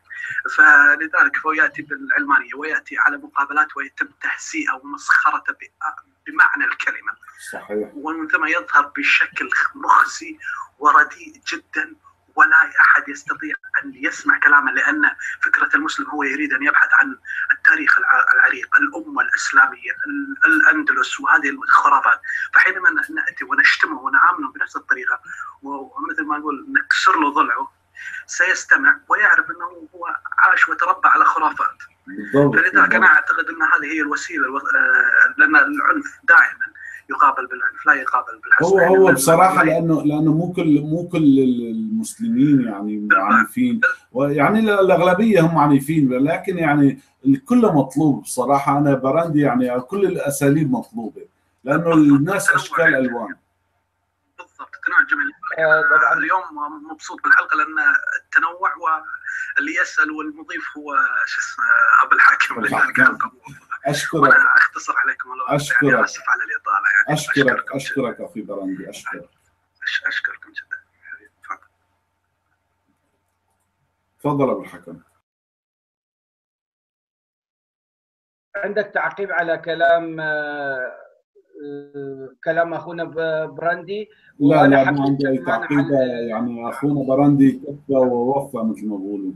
فلذلك هو ياتي بالعلمانيه وياتي على مقابلات ويتم تهزيئه ومسخرته بمعنى الكلمه. صحيح. ومن ثم يظهر بشكل مخزي ورديء جدا، ولا احد يستطيع ان يسمع كلامه، لان فكره المسلم هو يريد ان يبحث عن التاريخ العريق، الامه الاسلاميه، الاندلس وهذه الخرافات. فحينما ناتي ونشتمه ونعامله بنفس الطريقه ومثل ما نقول نكسر له ضلعه، سيستمع ويعرف انه هو عاش وتربى على خرافات. فلذلك انا اعتقد ان هذه هي الوسيله، لان العنف دائما يقابل بالعنف لا يقابل بالحسن. هو بصراحه لانه مو كل المسلمين يعني عنيفين، ويعني الاغلبيه هم عنيفين، لكن يعني الكل مطلوب بصراحه. انا براندي يعني كل الاساليب مطلوبه لانه الناس اشكال الوان. بالضبط، تنوع جميل. اليوم مبسوط بالحلقه لان التنوع، واللي يسال والمضيف هو شو اسمه ابو الحاكم. لذلك حلقه اشكرك. وانا اختصر عليكم اشكرك. يعني اسف على الاطاله يعني. اشكرك اخي براندي، اشكركم جدا. تفضل ابو الحكم. عندك تعقيب على كلام اخونا براندي؟ لا ما عندي اي تعقيب، يعني اخونا براندي كفى ووفى مثل ما بقولوا.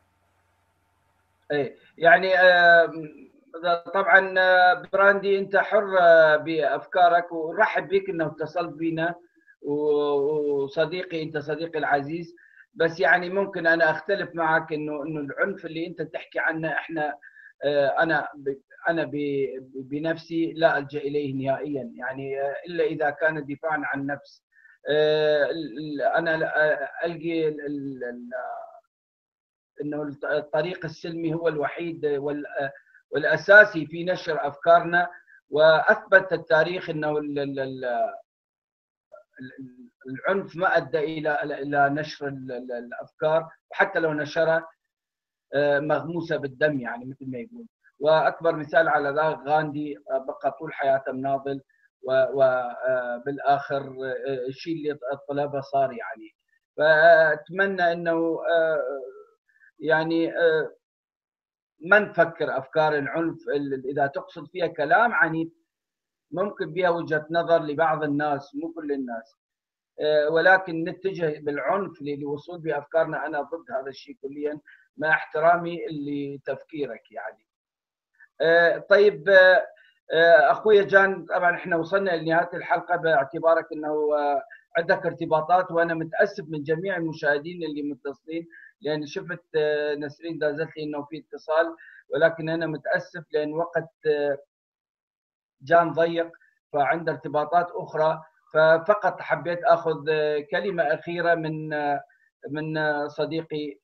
ايه يعني طبعا براندي انت حر بافكارك، ورحب بك انه اتصلت بنا، وصديقي انت صديقي العزيز. بس يعني ممكن انا اختلف معك انه العنف اللي انت تحكي عنه احنا انا بنفسي لا الجا اليه نهائيا، يعني الا اذا كان دفاعا عن نفس. انا القي انه الطريق السلمي هو الوحيد والاساسي في نشر افكارنا، واثبت التاريخ انه العنف ما ادى الى نشر الافكار، وحتى لو نشرها مغموسه بالدم يعني مثل ما يقول. واكبر مثال على ذلك غاندي بقى طول حياته مناضل وبالاخر الشيء اللي طلبه صار يعني. فاتمنى انه يعني ما نفكر افكار العنف اذا تقصد فيها كلام عنيف ممكن بها وجهه نظر لبعض الناس مو كل الناس، ولكن نتجه بالعنف للوصول بافكارنا. انا ضد هذا الشيء كليا مع احترامي لتفكيرك يعني. طيب اخوي جان، طبعا احنا وصلنا لنهايه الحلقه باعتبارك انه عندك ارتباطات، وانا متاسف من جميع المشاهدين اللي متصلين، لان شفت نسرين دازت لي انه في اتصال، ولكن انا متاسف لان وقت جان ضيق فعنده ارتباطات اخرى. ففقط حبيت اخذ كلمه اخيره من صديقي.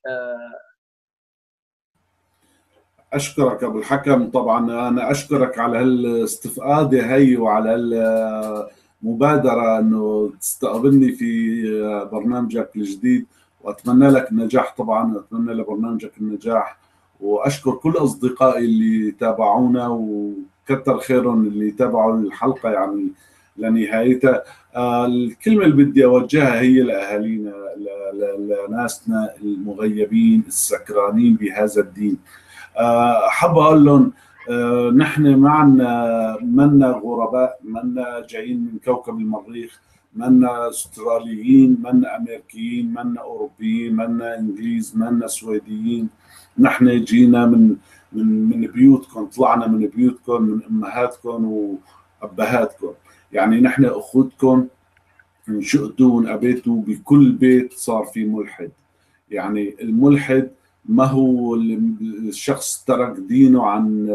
اشكرك ابو الحكم. طبعا انا اشكرك على هالاستفاده هي وعلى المبادره انه تستقبلني في برنامجك الجديد، واتمنى لك النجاح طبعا، واتمنى لبرنامجك النجاح، واشكر كل اصدقائي اللي تابعونا وكثر خيرهم اللي تابعوا الحلقه يعني لنهايتها. الكلمه اللي بدي اوجهها هي لاهالينا، لناسنا المغيبين السكرانين بهذا الدين. حاب اقول لهم نحن معنا، منا غرباء، منا جايين من كوكب المريخ، منا استراليين، منا امريكيين، منا اوروبيين، منا انجليز، منا سويديين. نحن جينا من بيوتكم، طلعنا من بيوتكم، من امهاتكم وابهاتكم، يعني نحن اخوتكم، انشئتوا وانأبيتوا بكل بيت صار في ملحد. يعني الملحد ما هو الشخص ترك دينه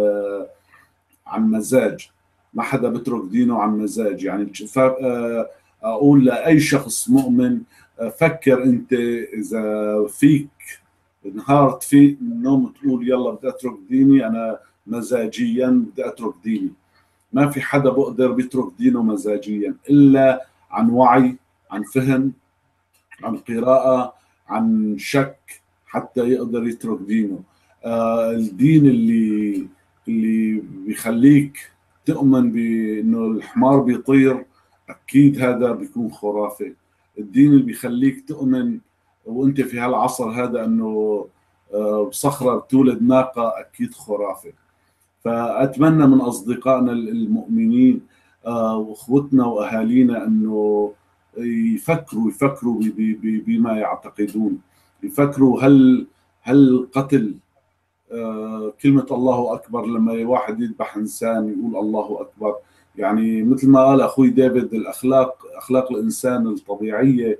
عن مزاج، ما حدا بترك دينه عن مزاج. يعني اقول لاي شخص مؤمن، فكر انت اذا فيك نهار تفيق من النوم تقول يلا بدي اترك ديني، انا مزاجيا بدي اترك ديني. ما في حدا بقدر بيترك دينه مزاجيا الا عن وعي، عن فهم، عن قراءة، عن شك، حتى يقدر يترك دينه. الدين اللي بيخليك تؤمن بانه الحمار بيطير، اكيد هذا بيكون خرافي. الدين اللي بيخليك تؤمن وانت في هالعصر هذا انه صخرة بتولد ناقة، اكيد خرافي. فاتمنى من اصدقائنا المؤمنين واخوتنا واهالينا انه يفكروا بما يعتقدون، يفكروا هل قتل كلمة الله أكبر، لما واحد يذبح إنسان يقول الله أكبر. يعني مثل ما قال أخوي ديفيد، أخلاق الإنسان الطبيعية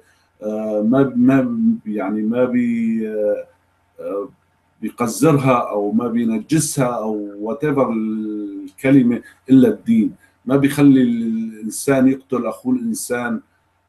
ما بيقذرها أو ما بينجسها أو whatever الكلمة إلا الدين. ما بيخلي الإنسان يقتل أخوه الإنسان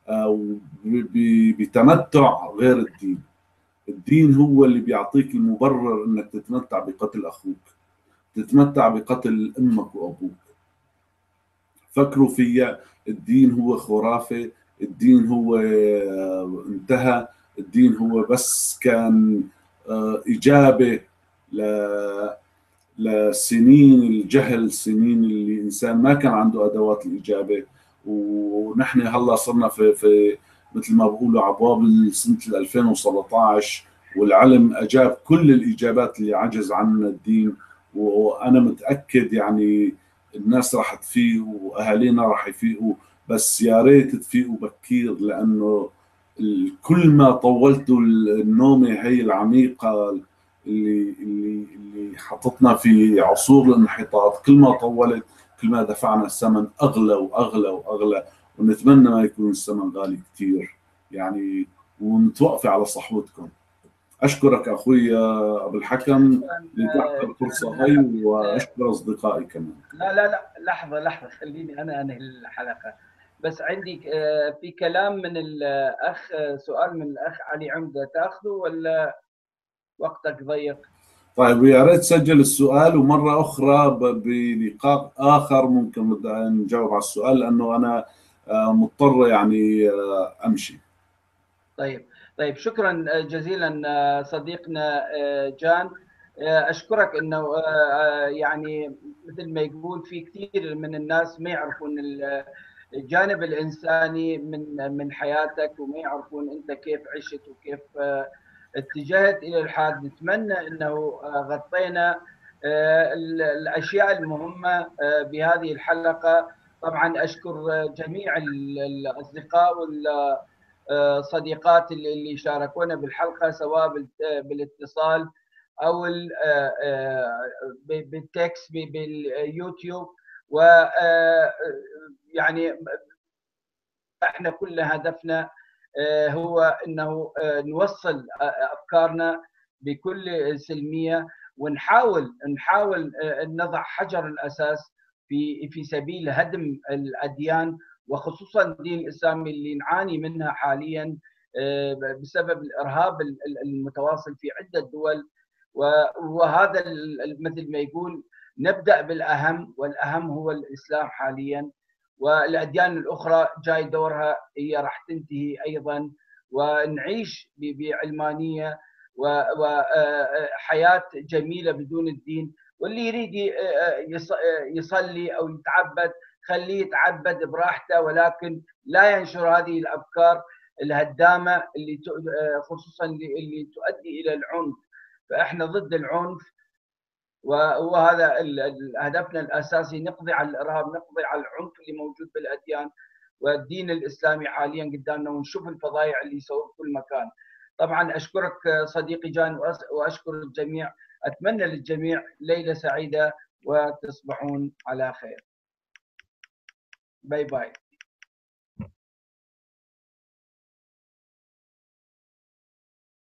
بتمتع غير الدين. الدين هو اللي بيعطيك المبرر انك تتمتع بقتل اخوك، تتمتع بقتل امك وابوك. فكروا فيها، الدين هو خرافة، الدين هو انتهى، الدين هو بس كان إجابة لسنين الجهل، سنين اللي الإنسان ما كان عنده أدوات الإجابة. ونحن هلا صرنا في مثل ما بقولوا عبواب سنة 2017، والعلم أجاب كل الإجابات اللي عجز عنها الدين. وأنا متأكد يعني الناس راح تفيق وأهالينا راح يفيقوا، بس يا ريت تفيقوا بكير، لأنه كل ما طولتوا النومة هي العميقة اللي حطتنا في عصور الانحطاط، كل ما طولت كل ما دفعنا الثمن أغلى وأغلى وأغلى. ونتمنى ما يكون الثمن غالي كثير يعني، ونتوقف على صحوتكم. أشكرك أخوي أبو الحكم لتعطي الفرصة هاي، وأشكر أصدقائي كمان. لا لحظة خليني أنا أنهي الحلقة. بس عندي في كلام من الأخ، سؤال من الأخ علي عمدة، تأخذه ولا وقتك ضيق؟ طيب يا ريت تسجل السؤال، ومرة أخرى بلقاء آخر ممكن نجاوب على السؤال، لأنه أنا مضطر يعني أمشي. طيب شكرا جزيلا صديقنا جان. اشكرك انه يعني مثل ما يقول في كثير من الناس ما يعرفون الجانب الانساني من حياتك، وما يعرفون انت كيف عشت وكيف اتجهت الى الحاد. نتمنى انه غطينا الاشياء المهمه بهذه الحلقه. طبعا اشكر جميع الاصدقاء والصديقات اللي شاركونا بالحلقه، سواء بالاتصال او بالتكست باليوتيوب. و يعني احنا كل هدفنا هو انه نوصل افكارنا بكل سلميه، ونحاول نضع حجر الاساس في سبيل هدم الاديان، وخصوصا الدين الاسلامي اللي نعاني منها حاليا بسبب الارهاب المتواصل في عده دول. وهذا مثل ما يقول نبدا بالاهم، والاهم هو الاسلام حاليا، والاديان الاخرى جاي دورها هي راح تنتهي ايضا، ونعيش بعلمانيه وحياه جميله بدون الدين. واللي يريد يصلي او يتعبد خليه يتعبد براحته، ولكن لا ينشر هذه الافكار الهدامه اللي خصوصا اللي تؤدي الى العنف. فاحنا ضد العنف، وهذا هدفنا الاساسي، نقضي على الارهاب، نقضي على العنف اللي موجود بالاديان والدين الاسلامي حاليا قدامنا، ونشوف الفضايح اللي يسووها في كل مكان. طبعا اشكرك صديقي جان، واشكر الجميع. اتمنى للجميع ليله سعيده وتصبحون على خير. باي باي.